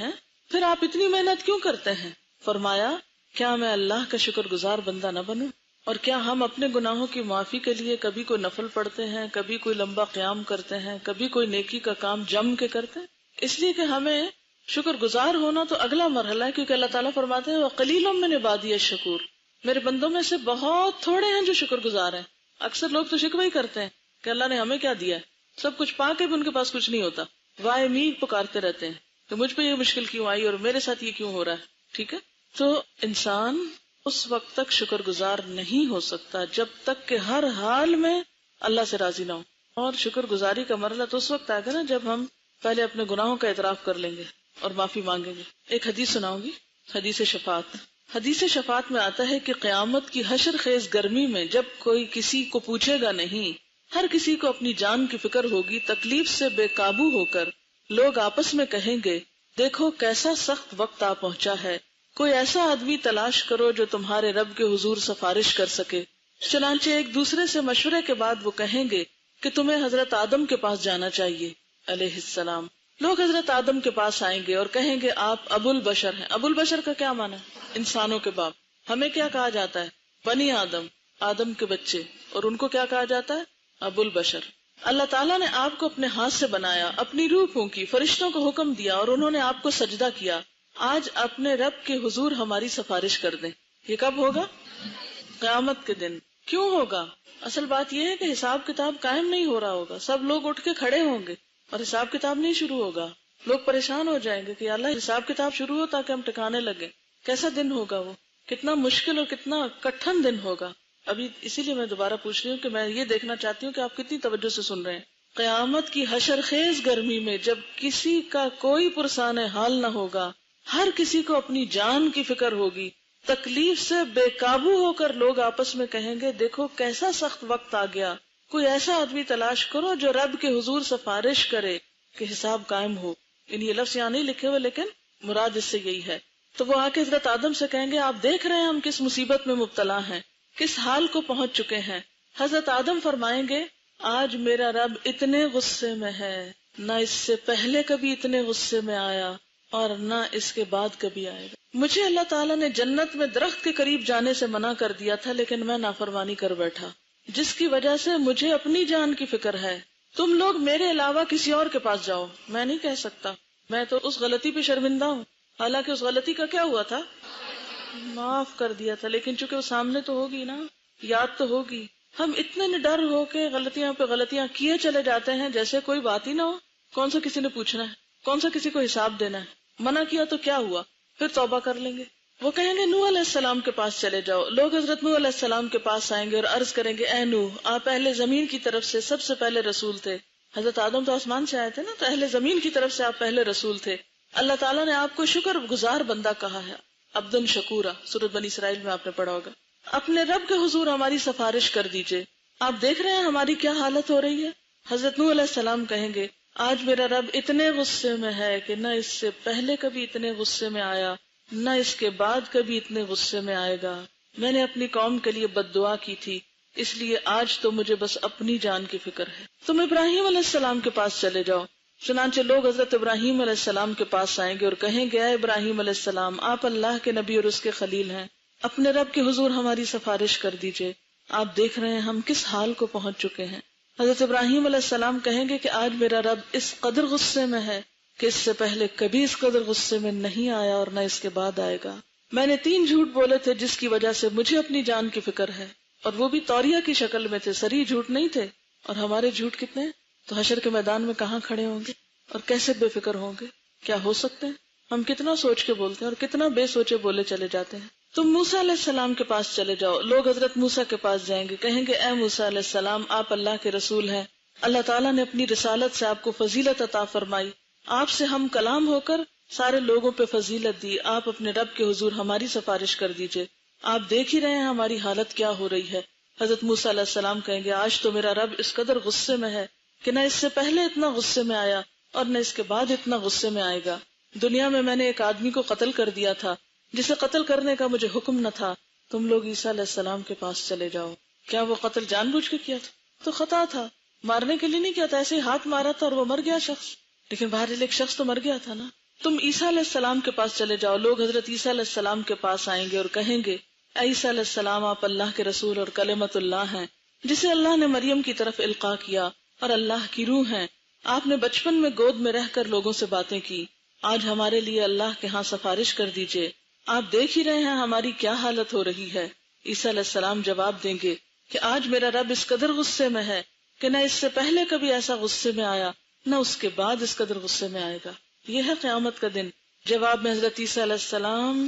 پھر آپ اتنی محنت کیوں کرتے ہیں؟ فرمایا کیا میں اللہ کا شکر گزار بندہ نہ بنوں؟ اور کیا ہم اپنے گناہوں کی معافی کے لیے کبھی کوئی نفل پڑھتے ہیں، کبھی کوئی لمبا قیام کرتے ہیں، کبھی کوئی نیکی کا کام جم کے کرتے ہیں؟ اس لیے کہ ہمیں شکر گزار ہونا تو اگلا مرحلہ ہے، کیونکہ اللہ تعالیٰ فرماتے ہیں وَقَلِيلٌ مِّنْ عِبَادِيَ الشَّكُورُ، میرے بندوں میں سے بہت تھوڑے ہیں جو شکر گزار ہیں۔ اکثر لوگ تو شکوہ ہی کرتے ہیں کہ اللہ نے ہمیں کیا دیا ہے، سب کچھ پا کے بھی ان کے پاس کچھ نہیں ہوتا، وائے می پکارتے رہتے ہیں کہ مجھ پہ یہ مشکل کیوں آئی اور میرے ساتھ یہ کیوں ہو رہا ہے۔ ٹھیک ہے، تو انسان اس وقت تک شکر گزار نہیں ہو سکتا جب تک کہ ہر حال میں اللہ سے راضی نہ ہو۔ اور شکر گزاری کا مرحلہ تو اس وقت آئے گا نا جب ہم پہلے اپنے گناہوں کا اعتراف کر لیں گے اور معافی مانگیں گے۔ ایک حدیث سناؤں گی، حدیث شفاعت۔ حدیث شفاعت میں آتا ہے کہ قیامت کی حشر خیز گرمی میں جب کوئی کسی کو پوچھے گا نہیں، ہر کسی کو اپنی جان کی فکر ہوگی، تکلیف سے بے قابو ہو کر لوگ آپس میں کہیں گے دیکھو کیسا سخت وقت آ پہنچا ہے، کوئی ایسا آدمی تلاش کرو جو تمہارے رب کے حضور سفارش کر سکے۔ چنانچہ ایک دوسرے سے مشورے کے بعد وہ کہیں گے کہ تمہیں حضرت آدم کے پاس جانا چاہیے علیہ السلام۔ لوگ حضرت آدم کے پاس آئیں گے اور کہیں گے آپ ابو البشر ہیں۔ ابو البشر کا کیا معنی ہے؟ انسانوں کے باپ۔ ہمیں کیا کہا جاتا ہے؟ بنی آدم، آدم کے بچے، اور ان کو کیا کہا جاتا ہے؟ ابو البشر۔ اللہ تعالیٰ نے آپ کو اپنے ہاتھ سے بنایا، اپنی روح پھونکی، فرشتوں کو حکم دیا اور انہوں نے آپ کو سجدہ کیا۔ آج اپنے رب کے حضور ہماری سفارش کر دیں۔ یہ کب ہوگا؟ قیامت کے دن۔ کیوں ہوگا؟ اصل بات یہ ہے کہ حساب کتاب قائم نہیں ہو رہا ہوگا، سب لوگ اٹھ کے کھڑے ہوں گے اور حساب کتاب نہیں شروع ہوگا۔ لوگ پریشان ہو جائیں گے کہ اللہ حساب کتاب شروع ہو تاکہ ہم ٹکانے لگے۔ کیسا دن ہوگا وہ؟ کتنا مشکل اور کتنا کٹھن دن ہوگا۔ ابھی اسی لیے میں دوبارہ پوچھ رہی ہوں کہ میں یہ دیکھنا چاہتی ہوں کہ آپ کتنی توجہ سے سن رہے ہیں۔ قیامت کی حشر خیز گرمی میں جب کسی کا کوئی پرسان حال نہ ہوگا، ہر کسی کو اپنی جان کی فکر ہوگی، تکلیف سے بے قابو ہو کر لوگ آپس میں کہیں گے دیکھو کیسا سخت وقت آ گیا، کوئی ایسا آدمی تلاش کرو جو رب کے حضور سفارش کرے کہ حساب قائم ہو۔ یعنی یہ لفظ یہاں نہیں لکھے ہوئے لیکن مراد اس سے یہی ہے۔ تو وہ آ کے حضرت آدم سے کہیں گے آپ دیکھ رہے ہیں ہم کس مصیبت میں مبتلا ہیں، کس حال کو پہنچ چکے ہیں۔ حضرت آدم فرمائیں گے آج میرا رب اتنے غصے میں ہے، نہ اس سے پہلے کبھی اتنے غصے میں آیا اور نہ اس کے بعد کبھی آئے گا۔ مجھے اللہ تعالیٰ نے جنت میں درخت کے قریب جانے سے منع کر دیا تھا لیکن میں نافرمانی کر بیٹھا، جس کی وجہ سے مجھے اپنی جان کی فکر ہے۔ تم لوگ میرے علاوہ کسی اور کے پاس جاؤ، میں نہیں کہہ سکتا، میں تو اس غلطی پہ شرمندہ ہوں۔ حالانکہ اس غلطی کا کیا ہوا تھا؟ معاف کر دیا تھا، لیکن چونکہ وہ سامنے تو ہوگی نا، یاد تو ہوگی۔ ہم اتنے نڈر ہو کے غلطیاں پہ غلطیاں کیے چلے جاتے ہیں جیسے کوئی بات ہی نہ ہو۔ کون سا کسی نے پوچھنا ہے، کون سا کسی کو حساب دینا ہے؟ منع کیا تو کیا ہوا، پھر توبہ کر لیں گے۔ وہ کہیں گے نوح علیہ السلام کے پاس چلے جاؤ۔ لوگ حضرت نوح علیہ السلام کے پاس آئیں گے اور عرض کریں گے اے نوح، آپ پہلے زمین کی طرف سے سب سے پہلے رسول تھے۔ حضرت آدم تو آسمان سے آئے تھے نا، تو اہل زمین کی طرف سے آپ پہلے رسول تھے۔ اللہ تعالیٰ نے آپ کو شکر گزار بندہ کہا ہے، عبدن شکورا، سورۃ بنی اسرائیل میں آپ نے پڑھا ہوگا۔ اپنے رب کے حضور ہماری سفارش کر دیجئے، آپ دیکھ رہے ہیں ہماری کیا حالت ہو رہی ہے۔ حضرت نوح علیہ السلام کہیں گے آج میرا رب اتنے غصے میں ہے کہ نہ اس سے پہلے کبھی اتنے غصے میں آیا، نہ اس کے بعد کبھی اتنے غصے میں آئے گا۔ میں نے اپنی قوم کے لیے بد دعا کی تھی، اس لیے آج تو مجھے بس اپنی جان کی فکر ہے۔ تم ابراہیم علیہ السلام کے پاس چلے جاؤ۔ چنانچہ لوگ حضرت ابراہیم علیہ السلام کے پاس آئیں گے اور کہیں گے اے ابراہیم علیہ السلام، آپ اللہ کے نبی اور اس کے خلیل ہیں، اپنے رب کے حضور ہماری سفارش کر دیجئے، آپ دیکھ رہے ہیں ہم کس حال کو پہنچ چکے ہیں۔ حضرت ابراہیم علیہ السلام کہیں گے کہ آج میرا رب اس قدر غصے میں ہے کہ اس سے پہلے کبھی اس قدر غصے میں نہیں آیا اور نہ اس کے بعد آئے گا۔ میں نے تین جھوٹ بولے تھے جس کی وجہ سے مجھے اپنی جان کی فکر ہے، اور وہ بھی توریہ کی شکل میں تھے، صریح جھوٹ نہیں تھے۔ اور ہمارے جھوٹ کتنے ہیں؟ تو حشر کے میدان میں کہاں کھڑے ہوں گے اور کیسے بے فکر ہوں گے؟ کیا ہو سکتے ہیں؟ ہم کتنا سوچ کے بولتے ہیں اور کتنا بے سوچے بولے چلے جاتے ہیں۔ تم موسیٰ علیہ السلام کے پاس چلے جاؤ۔ لوگ حضرت موسیٰ کے پاس جائیں گے، کہیں گے اے موسیٰ علیہ السلام، آپ اللہ کے رسول ہیں، اللہ تعالیٰ نے اپنی رسالت سے آپ کو فضیلت عطا فرمائی، آپ سے ہم کلام ہو کر سارے لوگوں پہ فضیلت دی، آپ اپنے رب کے حضور ہماری سفارش کر دیجئے، آپ دیکھ ہی رہے ہیں ہماری حالت کیا ہو رہی ہے۔ حضرت موسیٰ علیہ السلام کہیں گے آج تو میرا رب اس قدر غصے میں ہے کہ نہ اس سے پہلے اتنا غصے میں آیا اور نہ اس کے بعد اتنا غصے میں آئے گا۔ دنیا میں میں نے ایک آدمی کو قتل کر دیا تھا جسے قتل کرنے کا مجھے حکم نہ تھا، تم لوگ عیسیٰ علیہ السلام کے پاس چلے جاؤ۔ کیا وہ قتل جان بوجھ کے کیا تھا؟ تو خطا تھا، مارنے کے لیے نہیں کیا تھا، ایسے ہی ہاتھ مارا تھا اور وہ مر گیا شخص، لیکن باہر ایک شخص تو مر گیا تھا نا۔ تم عیسیٰ علیہ السلام کے پاس چلے جاؤ، لوگ حضرت عیسیٰ علیہ السلام کے پاس آئیں گے اور کہیں گے اے عیسیٰ علیہ السلام، آپ اللہ کے رسول اور کلمۃ اللہ ہیں جسے اللہ نے مریم کی طرف القاء کیا اور اللہ کی روح ہیں. آپ نے بچپن میں گود میں رہ کر لوگوں سے باتیں کی، آج ہمارے لیے اللہ کے ہاں سفارش کر دیجئے. آپ دیکھ ہی رہے ہیں ہماری کیا حالت ہو رہی ہے. عیسیٰ علیہ السلام جواب دیں گے کہ آج میرا رب اس قدر غصے میں ہے کہ نہ اس سے پہلے کبھی ایسا غصے میں آیا نہ اس کے بعد اس قدر غصے میں آئے گا. یہ ہے قیامت کا دن. جواب میں حضرت عیسیٰ علیہ السلام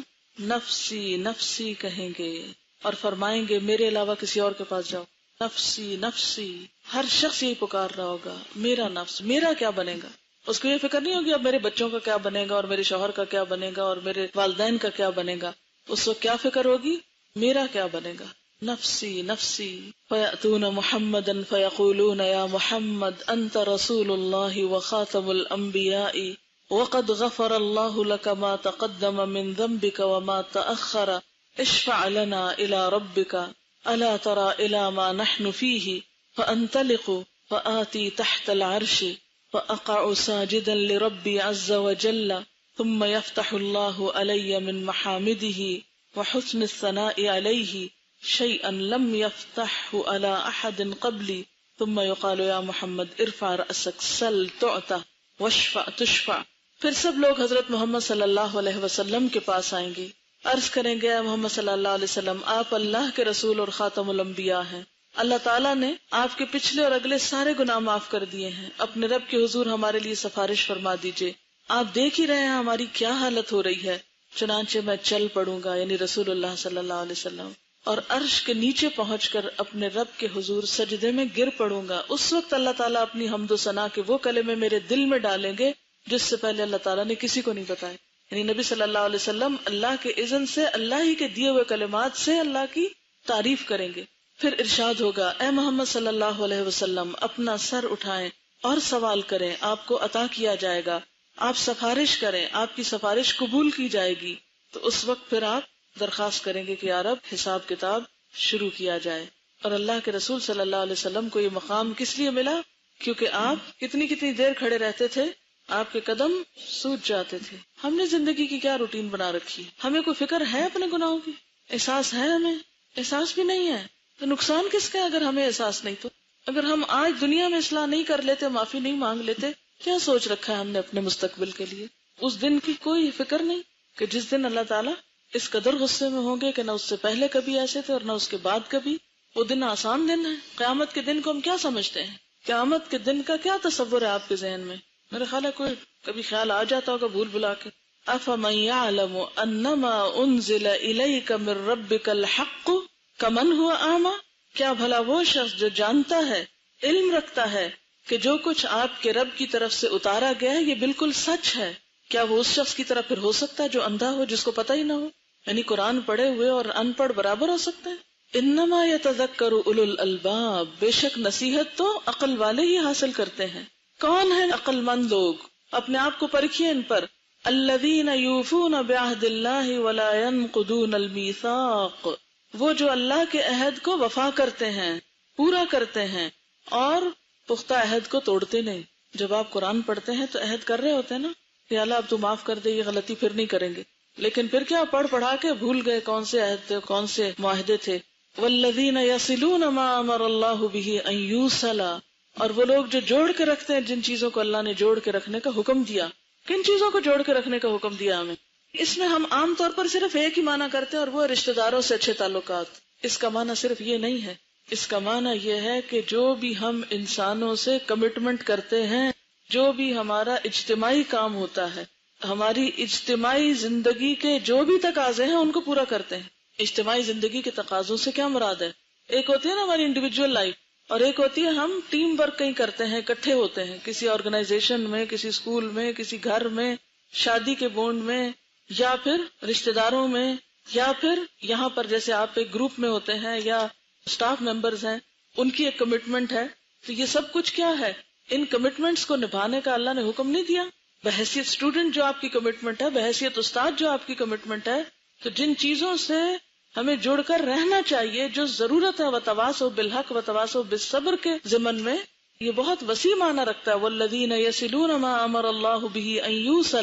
نفسی نفسی کہیں گے اور فرمائیں گے میرے علاوہ کسی اور کے پاس جاؤ. نفسی نفسی، ہر شخص یہی پکار رہا ہوگا میرا نفس، میرا کیا بنے گا. اس کو یہ فکر نہیں ہوگی اب میرے بچوں کا کیا بنے گا اور میرے شوہر کا کیا بنے گا اور میرے والدین کا کیا بنے گا. اس وقت کیا فکر ہوگی؟ میرا کیا بنے گا. نفسی نفسی. فیأتون محمدا فیقولون یا محمد انت رسول اللہ وخاتم الانبیاء وقد غفر اللہ لك ما تقدم من ذنبك وما تأخر اشفع لنا الى ربك الا ترى الى ما نحن فيه فانطلق فآتی تحت العرش فأقع ساجدا لربي عز وجل ثم يفتح الله علي من محامده وحسن الثناء عليه شيئا لم يفتحه على احد قبلي ثم يقال يا محمد ارفع رأسك سل تعطى واشفع تشفع. پھر سب لوگ حضرت محمد صلی اللہ علیہ وسلم کے پاس آئیں گے، عرض کریں گے اے محمد صلی اللہ علیہ وسلم، آپ اللہ کے رسول اور خاتم الانبیاء ہیں. اللہ تعالیٰ نے آپ کے پچھلے اور اگلے سارے گناہ معاف کر دیے ہیں، اپنے رب کے حضور ہمارے لیے سفارش فرما دیجئے. آپ دیکھ ہی رہے ہیں ہماری کیا حالت ہو رہی ہے. چنانچہ میں چل پڑوں گا، یعنی رسول اللہ صلی اللہ علیہ وسلم، اور عرش کے نیچے پہنچ کر اپنے رب کے حضور سجدے میں گر پڑوں گا. اس وقت اللہ تعالیٰ اپنی حمد و ثنا کے وہ کلمے میرے دل میں ڈالیں گے جس سے پہلے اللہ تعالیٰ نے کسی کو نہیں بتائے. یعنی نبی صلی اللہ علیہ وسلم اللہ کے اذن سے اللہ ہی کے دیے ہوئے کلمات سے اللہ کی تعریف کریں گے. پھر ارشاد ہوگا اے محمد صلی اللہ علیہ وسلم اپنا سر اٹھائیں اور سوال کریں، آپ کو عطا کیا جائے گا. آپ سفارش کریں، آپ کی سفارش قبول کی جائے گی. تو اس وقت پھر آپ درخواست کریں گے کہ یا رب حساب کتاب شروع کیا جائے. اور اللہ کے رسول صلی اللہ علیہ وسلم کو یہ مقام کس لیے ملا؟ کیونکہ آپ کتنی کتنی دیر کھڑے رہتے تھے، آپ کے قدم سوج جاتے تھے. ہم نے زندگی کی کیا روٹین بنا رکھی؟ ہمیں کوئی فکر ہے اپنے گناہوں کی؟ احساس ہے؟ ہمیں احساس بھی نہیں ہے. تو نقصان کس کا ہے اگر ہمیں احساس نہیں؟ تو اگر ہم آج دنیا میں اصلاح نہیں کر لیتے، معافی نہیں مانگ لیتے، کیا سوچ رکھا ہے ہم نے اپنے مستقبل کے لیے؟ اس دن کی کوئی فکر نہیں کہ جس دن اللہ تعالیٰ اس قدر غصے میں ہوں گے کہ نہ اس سے پہلے کبھی ایسے تھے اور نہ اس کے بعد کبھی. وہ دن آسان دن ہے. قیامت کے دن کو ہم کیا سمجھتے ہیں؟ قیامت کے دن کا کیا تصور ہے آپ کے ذہن میں؟ میرے خیال ہے کوئی کبھی خیال آ جاتا ہوگا بھول بھلا کے. افمن یعلم انما انزل الیک من ربک الحق کمن هو اعمی. کیا بھلا وہ شخص جو جانتا ہے، علم رکھتا ہے کہ جو کچھ آپ کے رب کی طرف سے اتارا گیا ہے یہ بالکل سچ ہے، کیا وہ اس شخص کی طرح پھر ہو سکتا ہے جو اندھا ہو، جس کو پتہ ہی نہ ہو؟ یعنی قرآن پڑھے ہوئے اور ان پڑھ برابر ہو سکتے ہیں؟ انما یتذکر اولو الالباب. بے شک نصیحت تو عقل والے ہی حاصل کرتے ہیں. کون ہیں عقل مند لوگ؟ اپنے آپ کو پرکھیے ان پر. الذین یوفون بعہد اللہ ولا ینقضون المیثاق. وہ جو اللہ کے عہد کو وفا کرتے ہیں، پورا کرتے ہیں اور پختہ عہد کو توڑتے نہیں. جب آپ قرآن پڑھتے ہیں تو عہد کر رہے ہوتے ہیں نا کہ اللہ اب تو معاف کر دے، یہ غلطی پھر نہیں کریں گے. لیکن پھر کیا پڑھ پڑھا کے بھول گئے کون سے عہد تھے، کون سے معاہدے تھے. والذین یصلون ما امر اللہ بہ ان یوصل. اور وہ لوگ جو جوڑ کے رکھتے ہیں جن چیزوں کو اللہ نے جوڑ کے رکھنے کا حکم دیا. کن چیزوں کو جوڑ کے رکھنے کا حکم دیا ہمیں؟ اس میں ہم عام طور پر صرف ایک ہی معنی کرتے ہیں اور وہ رشتہ داروں سے اچھے تعلقات. اس کا معنی صرف یہ نہیں ہے. اس کا معنی یہ ہے کہ جو بھی ہم انسانوں سے کمٹمنٹ کرتے ہیں، جو بھی ہمارا اجتماعی کام ہوتا ہے، ہماری اجتماعی زندگی کے جو بھی تقاضے ہیں ان کو پورا کرتے ہیں. اجتماعی زندگی کے تقاضوں سے کیا مراد ہے؟ ایک ہوتی ہے نا ہماری انڈیویجول لائف، اور ایک ہوتی ہے ہم ٹیم ورک کہیں کرتے ہیں، اکٹھے ہوتے ہیں کسی آرگنائزیشن میں، کسی اسکول میں، کسی گھر میں، شادی کے بونڈ میں، یا پھر رشتہ داروں میں، یا پھر یہاں پر جیسے آپ ایک گروپ میں ہوتے ہیں یا اسٹاف ممبرز ہیں، ان کی ایک کمٹمنٹ ہے. تو یہ سب کچھ کیا ہے؟ ان کمٹمنٹس کو نبھانے کا اللہ نے حکم نہیں دیا. بحیثیت اسٹوڈنٹ جو آپ کی کمٹمنٹ ہے، بحیثیت استاد جو آپ کی کمٹمنٹ ہے. تو جن چیزوں سے ہمیں جڑ کر رہنا چاہیے، جو ضرورت ہے وتواصوا بالحق وتواصوا بالصبر کے ضمن میں، یہ بہت وسیع معنی رکھتا ہے. والذین یصلون ما امر اللہ بہ ان یوصل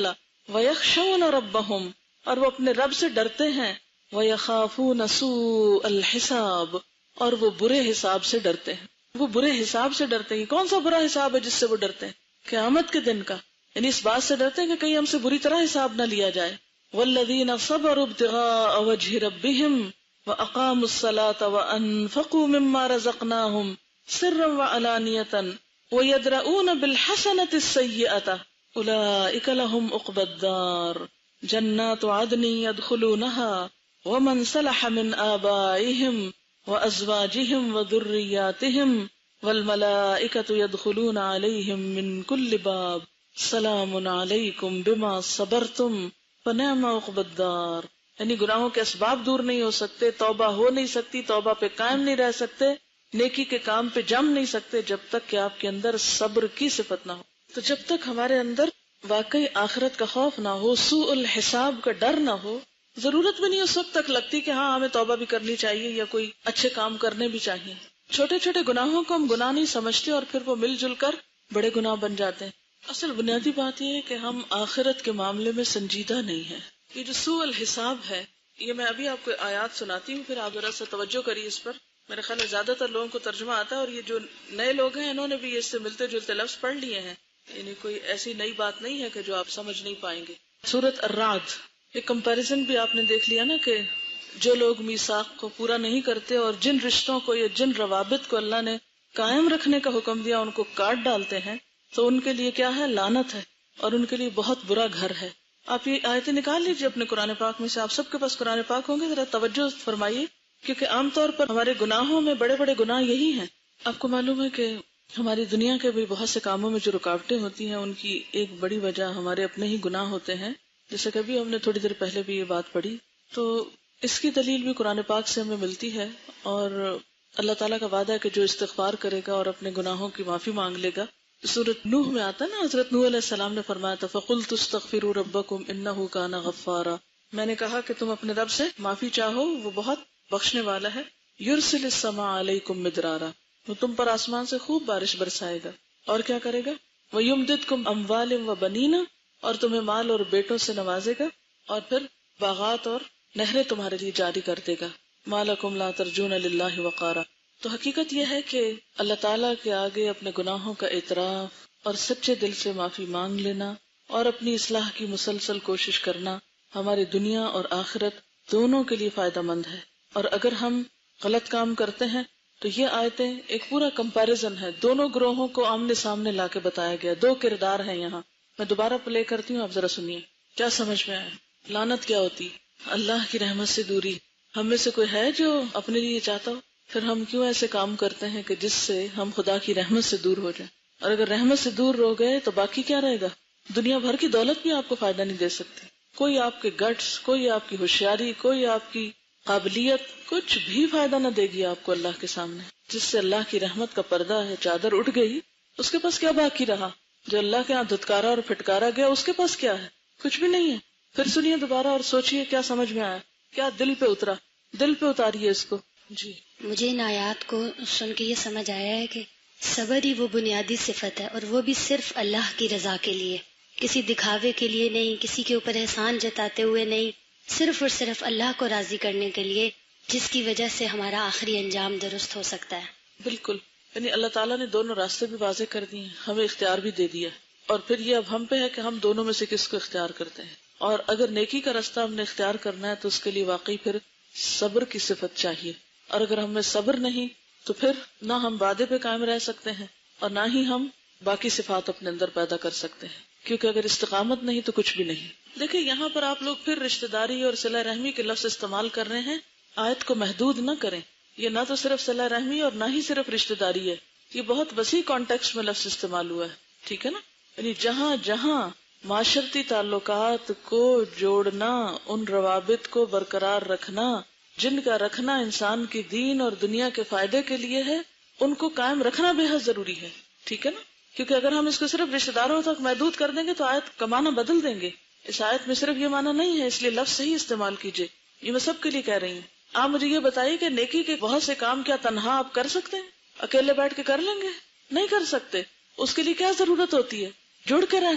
وَيَخْشَوْنَ رَبَّهُمْ، اور وہ اپنے رب سے ڈرتے ہیں، وَيَخَافُونَ سُوءَ الْحِسَابِ، اور وہ برے حساب سے ڈرتے ہیں. وہ برے حساب سے ڈرتے ہیں. کون سا برا حساب ہے جس سے وہ ڈرتے ہیں؟ قیامت کے دن کا. یعنی اس بات سے ڈرتے ہیں کہ کہیں ہم سے بری طرح حساب نہ لیا جائے. وَالَّذِينَ صَبَرُوا ابْتِغَاءَ وَجْهِ رَبِّهِمْ وَأَقَامُوا الصَّلَاةَ وَأَنفَقُوا مِمَّا رَزَقْنَاهُمْ سِرًّا وَعَلَانِيَةً وَيَدْرَؤُونَ بِالْحَسَنَةِ السَّيِّئَةَ أُولَئِكَ لَهُمْ عُقْبَى الدَّارِ جَنَّاتُ عَدْنٍ يَدْخُلُونَهَا وَمَنْ صَلَحَ مِنْ آبَائِهِمْ وَأَزْوَاجِهِمْ وَذُرِّيَّاتِهِمْ وَالْمَلَائِكَةُ يَدْخُلُونَ عَلَيْهِمْ مِنْ كُلِّ بَابٍ سَلَامٌ عَلَيْكُمْ بِمَا صَبَرْتُمْ فَنِعْمَ عُقْبَى الدَّارِ. یعنی گناہوں کے اسباب دور نہیں ہو سکتے، توبہ ہو نہیں سکتی، توبہ پہ قائم نہیں رہ سکتے، نیکی کے کام پہ جم نہیں سکتے جب تک کہ آپ کے اندر صبر کی صفت نہ ہو. تو جب تک ہمارے اندر واقعی آخرت کا خوف نہ ہو، سوء الحساب کا ڈر نہ ہو، ضرورت بھی نہیں اس وقت تک لگتی کہ ہاں ہمیں توبہ بھی کرنی چاہیے یا کوئی اچھے کام کرنے بھی چاہیے. چھوٹے چھوٹے گناہوں کو ہم گناہ نہیں سمجھتے اور پھر وہ مل جل کر بڑے گناہ بن جاتے ہیں. اصل بنیادی بات یہ ہے کہ ہم آخرت کے معاملے میں سنجیدہ نہیں ہیں. یہ جو سوء الحساب ہے، یہ میں ابھی آپ کو آیات سناتی ہوں، پھر آپ ذرا سا توجہ کریے اس پر. میرے خیال ہے زیادہ تر لوگوں کو ترجمہ آتا ہے، اور یہ جو نئے لوگ ہیں انہوں نے بھی اس سے ملتے جلتے لفظ پڑھ لیے ہیں. یعنی کوئی ایسی نئی بات نہیں ہے کہ جو آپ سمجھ نہیں پائیں گے. سورۃ الرعد، ایک کمپیریزن بھی آپ نے دیکھ لیا نا کہ جو لوگ میثاق کو پورا نہیں کرتے اور جن رشتوں کو یا جن روابط کو اللہ نے قائم رکھنے کا حکم دیا ان کو کاٹ ڈالتے ہیں، تو ان کے لیے کیا ہے؟ لعنت ہے، اور ان کے لیے بہت برا گھر ہے. آپ یہ آیتیں نکال لیجیے اپنے قرآن پاک میں سے. آپ سب کے پاس قرآن پاک ہوں گے، ذرا توجہ فرمائیے، کیونکہ عام طور پر ہمارے گناہوں میں بڑے بڑے گناہ یہی ہیں. آپ کو معلوم ہے کہ ہماری دنیا کے بھی بہت سے کاموں میں جو رکاوٹیں ہوتی ہیں ان کی ایک بڑی وجہ ہمارے اپنے ہی گناہ ہوتے ہیں. جیسے کہ ابھی ہم نے تھوڑی دیر پہلے بھی یہ بات پڑھی، تو اس کی دلیل بھی قرآن پاک سے ہمیں ملتی ہے. اور اللہ تعالیٰ کا وعدہ ہے کہ جو استغفار کرے گا اور اپنے گناہوں کی معافی مانگ لے گا. سورۃ نوح میں آتا ہے نا، حضرت نوح علیہ السلام نے فرمایا تھا فَقُلْتُ اسْتَغْفِرُوا رَبَّكُمْ إِنَّهُ كَانَ غَفَّارًا. میں نے کہا کہ تم اپنے رب سے معافی چاہو، وہ بہت بخشنے والا ہے. يُرْسِلِ السَّمَاءَ عَلَيْكُمْ مِدْرَارًا، وہ تم پر آسمان سے خوب بارش برسائے گا. اور کیا کرے گا؟ وَيُمْدِدْكُمْ أَمْوَالٍ وَبَنِينَ، اور تمہیں مال اور بیٹوں سے نوازے گا، اور پھر باغات اور نہریں تمہارے لیے جاری کر دے گا. مَا لَكُمْ لَا تَرْجُونَ لِلَّهِ وَقَارًا. تو حقیقت یہ ہے کہ اللہ تعالیٰ کے آگے اپنے گناہوں کا اعتراف اور سچے دل سے معافی مانگ لینا اور اپنی اصلاح کی مسلسل کوشش کرنا ہماری دنیا اور آخرت دونوں کے لیے فائدہ مند ہے. اور اگر ہم غلط کام کرتے ہیں تو یہ آیتیں ایک پورا کمپیریزن ہے، دونوں گروہوں کو آمنے سامنے لا کے بتایا گیا. دو کردار ہیں یہاں. میں دوبارہ پلے کرتی ہوں، آپ ذرا سنیے کیا سمجھ میں آئے. لعنت کیا ہوتی؟ اللہ کی رحمت سے دوری. ہم میں سے کوئی ہے جو اپنے لیے چاہتا ہو؟ پھر ہم کیوں ایسے کام کرتے ہیں کہ جس سے ہم خدا کی رحمت سے دور ہو جائیں؟ اور اگر رحمت سے دور ہو گئے تو باقی کیا رہے گا؟ دنیا بھر کی دولت بھی آپ کو فائدہ نہیں دے سکتی. کوئی آپ کے گٹس، کوئی آپ کی ہوشیاری، کوئی آپ کی قابلیت کچھ بھی فائدہ نہ دے گی آپ کو اللہ کے سامنے. جس سے اللہ کی رحمت کا پردہ ہے، چادر اٹھ گئی، اس کے پاس کیا باقی رہا؟ جو اللہ کے ہاں دھتکارا اور پھٹکارا گیا اس کے پاس کیا ہے؟ کچھ بھی نہیں ہے. پھر سنیے دوبارہ اور سوچئے کیا سمجھ میں آیا، کیا دل پہ اترا. دل پہ اتاریے اس کو. جی مجھے ان آیات کو سن کے یہ سمجھ آیا ہے کہ صبر ہی وہ بنیادی صفت ہے، اور وہ بھی صرف اللہ کی رضا کے لیے، کسی دکھاوے کے لیے نہیں، کسی کے اوپر احسان جتاتے ہوئے نہیں، صرف اور صرف اللہ کو راضی کرنے کے لیے، جس کی وجہ سے ہمارا آخری انجام درست ہو سکتا ہے. بالکل. یعنی اللہ تعالیٰ نے دونوں راستے بھی واضح کر دیے ہیں، ہمیں اختیار بھی دے دیا، اور پھر یہ اب ہم پہ ہے کہ ہم دونوں میں سے کس کو اختیار کرتے ہیں. اور اگر نیکی کا راستہ ہم نے اختیار کرنا ہے تو اس کے لیے واقعی پھر صبر کی صفت چاہیے. اور اگر ہم میں صبر نہیں تو پھر نہ ہم وعدے پہ قائم رہ سکتے ہیں اور نہ ہی ہم باقی صفات اپنے اندر پیدا کر سکتے ہیں، کیونکہ اگر استقامت نہیں تو کچھ بھی نہیں. دیکھیں یہاں پر آپ لوگ پھر رشتہ داری اور صلہ رحمی کے لفظ استعمال کر رہے ہیں. آیت کو محدود نہ کریں. یہ نہ تو صرف صلہ رحمی اور نہ ہی صرف رشتہ داری ہے، یہ بہت وسیع کانٹیکسٹ میں لفظ استعمال ہوا ہے. ٹھیک ہے نا؟ یعنی جہاں جہاں معاشرتی تعلقات کو جوڑنا، ان روابط کو برقرار رکھنا جن کا رکھنا انسان کی دین اور دنیا کے فائدے کے لیے ہے، ان کو قائم رکھنا بے حد ضروری ہے. ٹھیک ہے نا؟ کیونکہ اگر ہم اس کو صرف رشتہ داروں تک محدود کر دیں گے تو آیت کا معنی بدل دیں گے. اس آیت میں صرف یہ معنی نہیں ہے، اس لیے لفظ صحیح استعمال کیجئے. یہ میں سب کے لیے کہہ رہی ہوں. آپ مجھے یہ بتائیے کہ نیکی کے بہت سے کام کیا تنہا آپ کر سکتے ہیں؟ اکیلے بیٹھ کے کر لیں گے؟ نہیں کر سکتے. اس کے لیے کیا ضرورت ہوتی ہے؟ جڑ کے رہنا.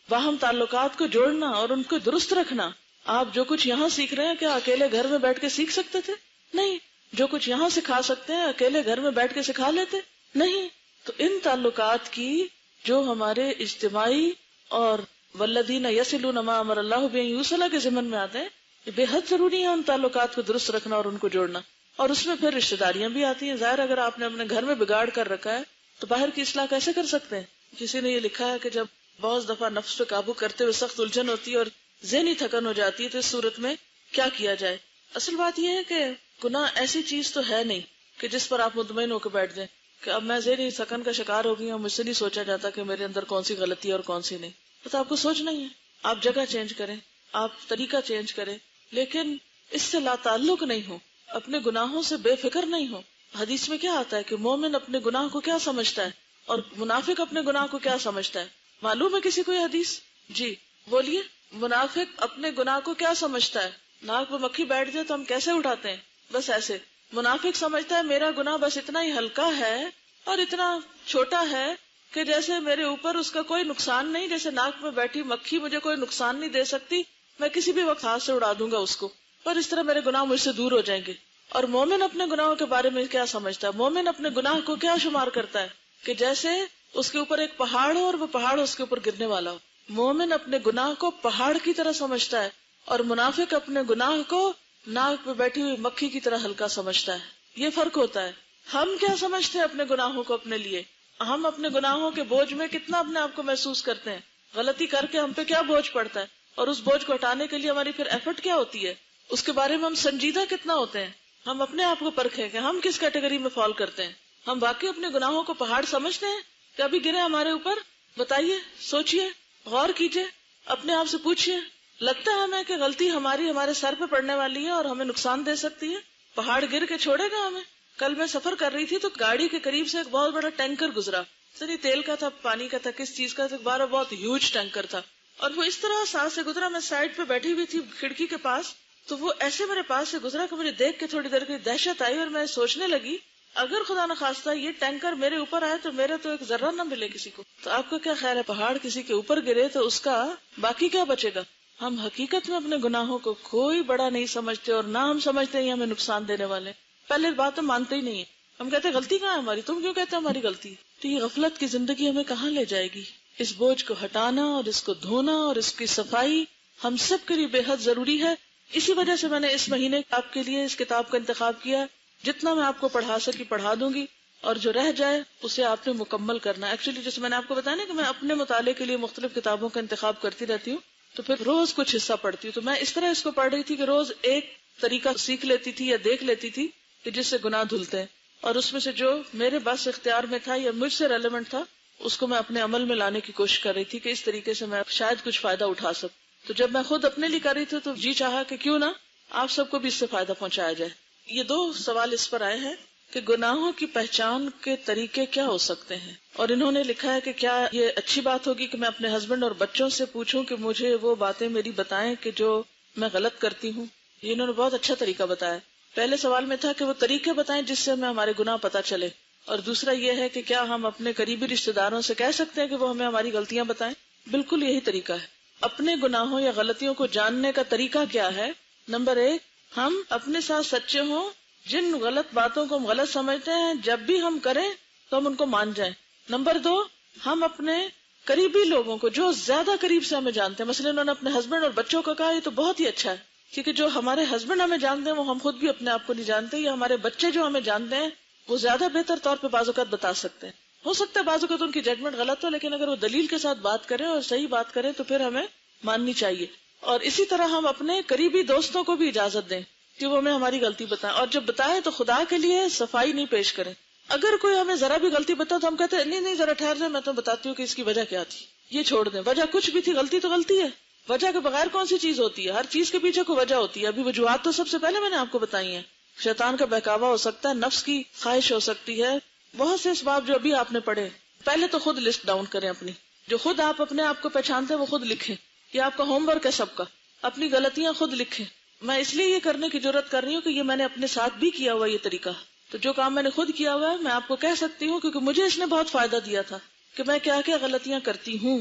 باہم تعلقات کو جوڑنا اور ان کو درست رکھنا. آپ جو کچھ یہاں سیکھ رہے ہیں کیا اکیلے گھر میں بیٹھ کے سیکھ سکتے تھے؟ نہیں. جو کچھ یہاں سکھا سکتے ہیں اکیلے گھر میں بیٹھ کے سکھا لیتے؟ نہیں. تو ان تعلقات کی جو ہمارے اجتماعی اور والذین یصلون ما امر اللہ بہ ان یوصل کے ضمن میں آتے ہیں، یہ بے حد ضروری ہے ان تعلقات کو درست رکھنا اور ان کو جوڑنا. اور اس میں پھر رشتہ داریاں بھی آتی ہیں. ظاہر اگر آپ نے اپنے گھر میں بگاڑ کر رکھا ہے تو باہر کی اصلاح کیسے کر سکتے ہیں؟ کسی نے یہ لکھا ہے کہ جب بہت دفعہ نفس پہ قابو کرتے ہوئے سخت الجھن ہوتی ہے اور ذہنی تھکن ہو جاتی ہے تو اس صورت میں کیا کیا جائے. اصل بات یہ ہے کہ گناہ ایسی چیز تو ہے نہیں کہ جس پر آپ مطمئن ہو کے بیٹھ جائیں کہ اب میں ذہنی تھکن کا شکار ہو گئی ہوں، مجھ سے نہیں سوچا جاتا کہ میرے اندر کون سی غلطی ہے اور کون سی نہیں. تو آپ کو سوچنا ہی ہے. آپ جگہ چینج کریں، آپ طریقہ چینج کریں، لیکن اس سے لا تعلق نہیں ہو، اپنے گناہوں سے بے فکر نہیں ہو. حدیث میں کیا آتا ہے کہ مومن اپنے گناہ کو کیا سمجھتا ہے اور منافق اپنے گناہ کو کیا سمجھتا ہے؟ معلوم ہے کسی کو یہ حدیث؟ جی بولیے. منافق اپنے گناہ کو کیا سمجھتا ہے؟ ناک پہ مکھی بیٹھ جائے تو ہم کیسے اٹھاتے ہیں؟ بس ایسے. منافق سمجھتا ہے میرا گناہ بس اتنا ہی ہلکا ہے اور اتنا چھوٹا ہے کہ جیسے میرے اوپر اس کا کوئی نقصان نہیں، جیسے ناک میں بیٹھی مکھی مجھے کوئی نقصان نہیں دے سکتی، میں کسی بھی وقت ہاتھ سے اڑا دوں گا اس کو، اور اس طرح میرے گناہ مجھ سے دور ہو جائیں گے. اور مومن اپنے گناہوں کے بارے میں کیا سمجھتا ہے؟ مومن اپنے گناہ کو کیا شمار کرتا ہے کہ جیسے اس کے اوپر ایک پہاڑ ہو اور وہ پہاڑ اس کے اوپر گرنے والا ہو. مومن اپنے گناہ کو پہاڑ کی طرح سمجھتا ہے اور منافق اپنے گناہ کو ناک پہ بیٹھی ہوئی مکھی کی طرح ہلکا سمجھتا ہے. یہ فرق ہوتا ہے. ہم کیا سمجھتے ہیں اپنے گناہوں کو اپنے لیے؟ ہم اپنے گناہوں کے بوجھ میں کتنا اپنے آپ کو محسوس کرتے ہیں؟ غلطی کر کے ہم پہ کیا بوجھ پڑتا ہے اور اس بوجھ کو ہٹانے کے لیے ہماری پھر ایفرٹ کیا ہوتی ہے؟ اس کے بارے میں ہم سنجیدہ کتنا ہوتے ہیں؟ ہم اپنے آپ کو پرکھیں کہ ہم کس کیٹیگری میں فال کرتے ہیں. ہم واقعی اپنے گناہوں کو پہاڑ سمجھتے ہیں کہ ابھی گرے ہمارے اوپر؟ بتائیے، سوچئے، غور کیجئے، اپنے آپ سے پوچھئے. لگتا ہے ہمیں کہ غلطی ہماری ہمارے سر پہ پڑنے والی ہے اور ہمیں نقصان دے سکتی ہے؟ پہاڑ گر کے چھوڑے گا ہمیں؟ کل میں سفر کر رہی تھی تو گاڑی کے قریب سے ایک بہت بڑا ٹینکر گزرا. سر تیل کا تھا، پانی کا تھا، کس چیز کا تھا، بارہ بہت ہیوج ٹینکر تھا. اور وہ اس طرح ساتھ سے گزرا، میں سائڈ پہ بیٹھی ہوئی تھی کھڑکی کے پاس، تو وہ ایسے میرے پاس سے گزرا کہ مجھے دیکھ کے تھوڑی دیر کی دہشت آئی اور میں سوچنے لگی اگر خدا نخواستہ یہ ٹینکر میرے اوپر آئے تو میرا تو ایک ذرہ نہ ملے کسی کو. تو آپ کا کیا خیال ہے؟ پہاڑ کسی کے اوپر گرے تو اس کا باقی کیا بچے گا؟ ہم حقیقت میں اپنے گناہوں کو کوئی بڑا نہیں سمجھتے اور نہ ہم سمجھتے ہیں ہمیں نقصان دینے والے. پہلے بات ہم مانتے ہی نہیں ہے. ہم کہتے ہیں غلطی کہاں ہے ہماری، تم کیوں کہتے ہیں ہماری غلطی؟ تو یہ غفلت کی زندگی ہمیں کہاں لے جائے گی؟ اس بوجھ کو ہٹانا اور اس کو دھونا اور اس کی صفائی ہم سب کے لیے بے حد ضروری ہے. اسی وجہ سے میں نے اس مہینے آپ کے لیے اس کتاب کا انتخاب کیا. جتنا میں آپ کو پڑھا سکی پڑھا دوں گی اور جو رہ جائے اسے آپ نے مکمل کرنا. ایکچولی جیسے میں نے آپ کو بتایا نا کہ میں اپنے مطالعے کے لیے مختلف کتابوں کا انتخاب کرتی رہتی ہوں، تو پھر روز کچھ حصہ پڑھتی ہوں. تو میں اس طرح اس کو پڑھ رہی تھی کہ روز ایک طریقہ سیکھ لیتی تھی یا دیکھ لیتی تھی کہ جس سے گناہ دھلتے ہیں، اور اس میں سے جو میرے بس اختیار میں تھا یا مجھ سے ریلیونٹ تھا اس کو میں اپنے عمل میں لانے کی کوشش کر رہی تھی کہ اس طریقے سے میں شاید کچھ فائدہ اٹھا سکوں. تو جب میں خود اپنے لیے کر رہی تھی تو جی چاہا کہ کیوں نہ آپ سب کو بھی اس سے فائدہ پہنچایا جائے. یہ دو سوال اس پر آئے ہیں کہ گناہوں کی پہچان کے طریقے کیا ہو سکتے ہیں، اور انہوں نے لکھا ہے کہ کیا یہ اچھی بات ہوگی کہ میں اپنے ہسبینڈ اور بچوں سے پوچھوں کہ مجھے وہ باتیں میری بتائیں کہ جو میں غلط کرتی ہوں. یہ انہوں نے بہت اچھا طریقہ بتایا. پہلے سوال میں تھا کہ وہ طریقے بتائیں جس سے ہمیں ہمارے گناہ پتہ چلے، اور دوسرا یہ ہے کہ کیا ہم اپنے قریبی رشتہ داروں سے کہہ سکتے ہیں کہ وہ ہمیں ہماری غلطیاں بتائیں. بالکل یہی طریقہ ہے. اپنے گناہوں یا غلطیوں کو جاننے کا طریقہ کیا ہے؟ نمبر ایک، ہم اپنے ساتھ سچے ہوں. جن غلط باتوں کو ہم غلط سمجھتے ہیں جب بھی ہم کریں تو ہم ان کو مان جائیں. نمبر دو، ہم اپنے قریبی لوگوں کو جو زیادہ قریب سے ہمیں جانتے ہیں، مثلا انہوں نے اپنے ہسبینڈ اور بچوں کو کہا، یہ تو بہت ہی اچھا ہے، کیونکہ جو ہمارے ہسبینڈ ہمیں جانتے ہیں وہ ہم خود بھی اپنے آپ کو نہیں جانتے، یا ہمارے بچے جو ہمیں جانتے ہیں وہ زیادہ بہتر طور پہ بعض اوقات بتا سکتے ہیں. ہو سکتا ہے بعض اوقات ان کی ججمنٹ غلط ہو، لیکن اگر وہ دلیل کے ساتھ بات کریں اور صحیح بات کریں تو پھر ہمیں ماننی چاہیے. اور اسی طرح ہم اپنے قریبی دوستوں کو بھی اجازت دیں کہ وہ ہمیں ہماری غلطی بتائیں، اور جب بتائیں تو خدا کے لیے صفائی نہیں پیش کریں. اگر کوئی ہمیں ذرا بھی غلطی بتا تو ہم کہتے ہیں نہیں نہیں ذرا ٹھہر جائے، میں تو بتاتی ہوں کہ اس کی وجہ کیا تھی، یہ چھوڑ دیں. وجہ کچھ بھی تھی، غلطی تو غلطی ہے. وجہ کے بغیر کون سی چیز ہوتی ہے؟ ہر چیز کے پیچھے کوئی وجہ ہوتی ہے. ابھی وجوہات تو سب سے پہلے میں نے آپ کو بتائی ہیں. شیطان کا بہکاوا ہو سکتا ہے، نفس کی خواہش ہو سکتی ہے، بہت سے اسباب جو ابھی آپ نے پڑھے. پہلے تو خود لسٹ ڈاؤن کریں اپنی، جو خود آپ اپنے آپ کو پہچانتے ہیں وہ خود لکھیں. یہ آپ کا ہوم ورک ہے سب کا. اپنی غلطیاں خود لکھیں. میں اس لیے یہ کرنے کی جرات کر رہی ہوں کہ یہ میں نے اپنے ساتھ بھی کیا ہوا یہ طریقہ. تو جو کام میں نے خود کیا ہوا ہے میں آپ کو کہہ سکتی ہوں، کیونکہ مجھے اس نے بہت فائدہ دیا تھا کہ میں کیا کیا غلطیاں کرتی ہوں.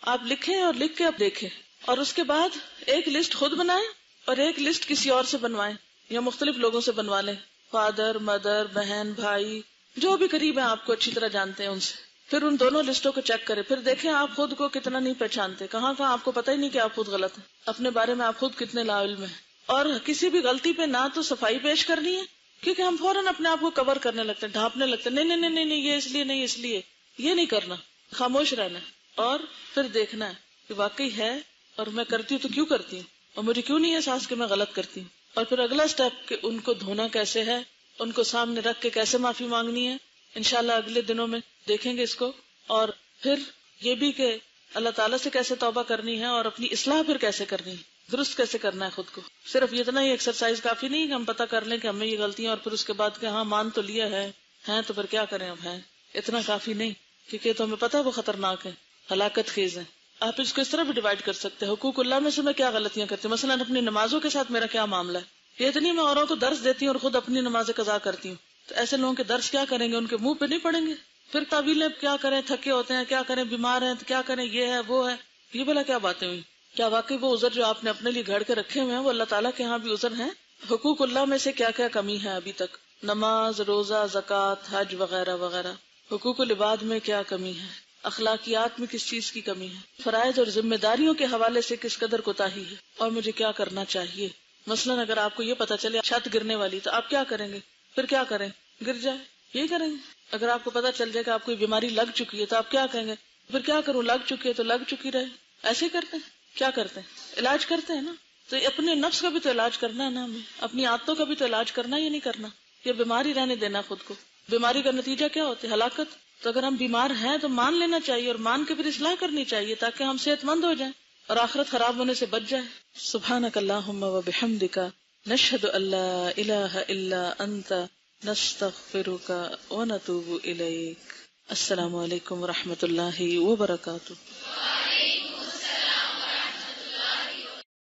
آپ لکھیں اور لکھ کے آپ دیکھیں، اور اس کے بعد ایک لسٹ خود بنائیں اور ایک لسٹ کسی اور سے بنوائیں یا مختلف لوگوں سے بنوا لیں، فادر، مدر، بہن، بھائی، جو بھی قریب ہیں آپ کو اچھی طرح جانتے ہیں ان سے. پھر ان دونوں لسٹوں کو چیک کریں، پھر دیکھیں آپ خود کو کتنا نہیں پہچانتے، کہاں کہاں آپ کو پتہ ہی نہیں کہ آپ خود غلط ہیں، اپنے بارے میں آپ خود کتنے لا علم ہیں. اور کسی بھی غلطی پہ نہ تو صفائی پیش کرنی ہے، کیونکہ ہم فوراً اپنے آپ کو کور کرنے لگتے ہیں، ڈھانپنے لگتے ہیں، نہیں نہیں نہیں نہیں یہ اس لیے نہیں، اس لیے یہ نہیں کرنا. خاموش رہنا ہے اور پھر دیکھنا ہے کہ واقعی ہے اور میں کرتی ہوں تو کیوں کرتی ہوں، اور مجھے کیوں نہیں احساس کہ میں غلط کرتی ہوں. اور پھر اگلا سٹیپ کہ ان کو دھونا کیسے ہے، ان کو سامنے رکھ کے کیسے معافی مانگنی ہے. انشاءاللہ اگلے دنوں میں دیکھیں گے اس کو. اور پھر یہ بھی کہ اللہ تعالیٰ سے کیسے توبہ کرنی ہے اور اپنی اصلاح پھر کیسے کرنی ہے، درست کیسے کرنا ہے خود کو. صرف اتنا ہی ایکسرسائز کافی نہیں کہ ہم پتہ کر لیں کہ ہمیں یہ غلطیاں، اور پھر اس کے بعد کہ ہاں مان تو لیا ہے ہیں تو پھر کیا کریں اب، ہیں اتنا کافی نہیں، کیونکہ تو ہمیں پتہ وہ خطرناک ہے، ہلاکت خیز ہے. آپ اس کو اس طرح بھی ڈیوائڈ کر سکتے ہیں، حقوق اللہ میں سے میں کیا غلطیاں کرتی ہوں، مثلا اپنی نمازوں کے ساتھ میرا کیا معاملہ ہے. یہ اتنی میں اوروں کو درس دیتی ہوں اور خود اپنی نمازیں قضا کرتی ہوں، تو ایسے لوگوں کے درس کیا کریں گے، ان کے منہ پہ نہیں پڑیں گے. پھر تعویلیں کیا کریں، تھکے ہوتے ہیں کیا کریں، بیمار ہیں تو کیا کریں، یہ ہے وہ ہے، یہ بلا کیا باتیں ہوئی. کیا واقعی وہ عذر جو آپ نے اپنے لیے گھڑ کے رکھے ہوئے ہیں وہ اللہ تعالیٰ کے ہاں بھی عذر ہیں؟ حقوق اللہ میں سے کیا کیا کمی ہے ابھی تک، نماز، روزہ، زکوٰۃ، حج وغیرہ وغیرہ. حقوق العباد میں کیا کمی ہے، اخلاقیات میں کس چیز کی کمی ہے، فرائض اور ذمہ داریوں کے حوالے سے کس قدر کوتاہی ہے، اور مجھے کیا کرنا چاہیے. مثلاً اگر آپ کو یہ پتا چلے چھت گرنے والی تو آپ کیا کریں گے، پھر کیا کریں، گر جائے یہی کریں گے. اگر آپ کو پتا چل جائے کہ آپ کو بیماری لگ چکی ہے تو آپ کیا کہیں گے، پھر کیا کروں، لگ چکی ہے تو لگ چکی رہے. ایسے کرتے ہیں، کیا کرتے ہیں، علاج کرتے ہیں نا. تو اپنے نفس کا بھی تو علاج کرنا ہے نا، ہمیں اپنی عادتوں کا بھی تو علاج کرنا یا نہیں کرنا، یہ بیماری رہنے دینا خود کو. بیماری کا نتیجہ کیا ہوتا ہے، ہلاکت. تو اگر ہم بیمار ہیں تو مان لینا چاہیے اور مان کے پھر اصلاح کرنی چاہیے تاکہ ہم صحت مند ہو جائیں اور آخرت خراب ہونے سے بچ جائے. سبحانک اللہم و بحمدک، نشہد ان لا الہ الا انت، نستغفرک و نتوب الیک. السلام علیکم و رحمۃ اللہ وبرکاتہ.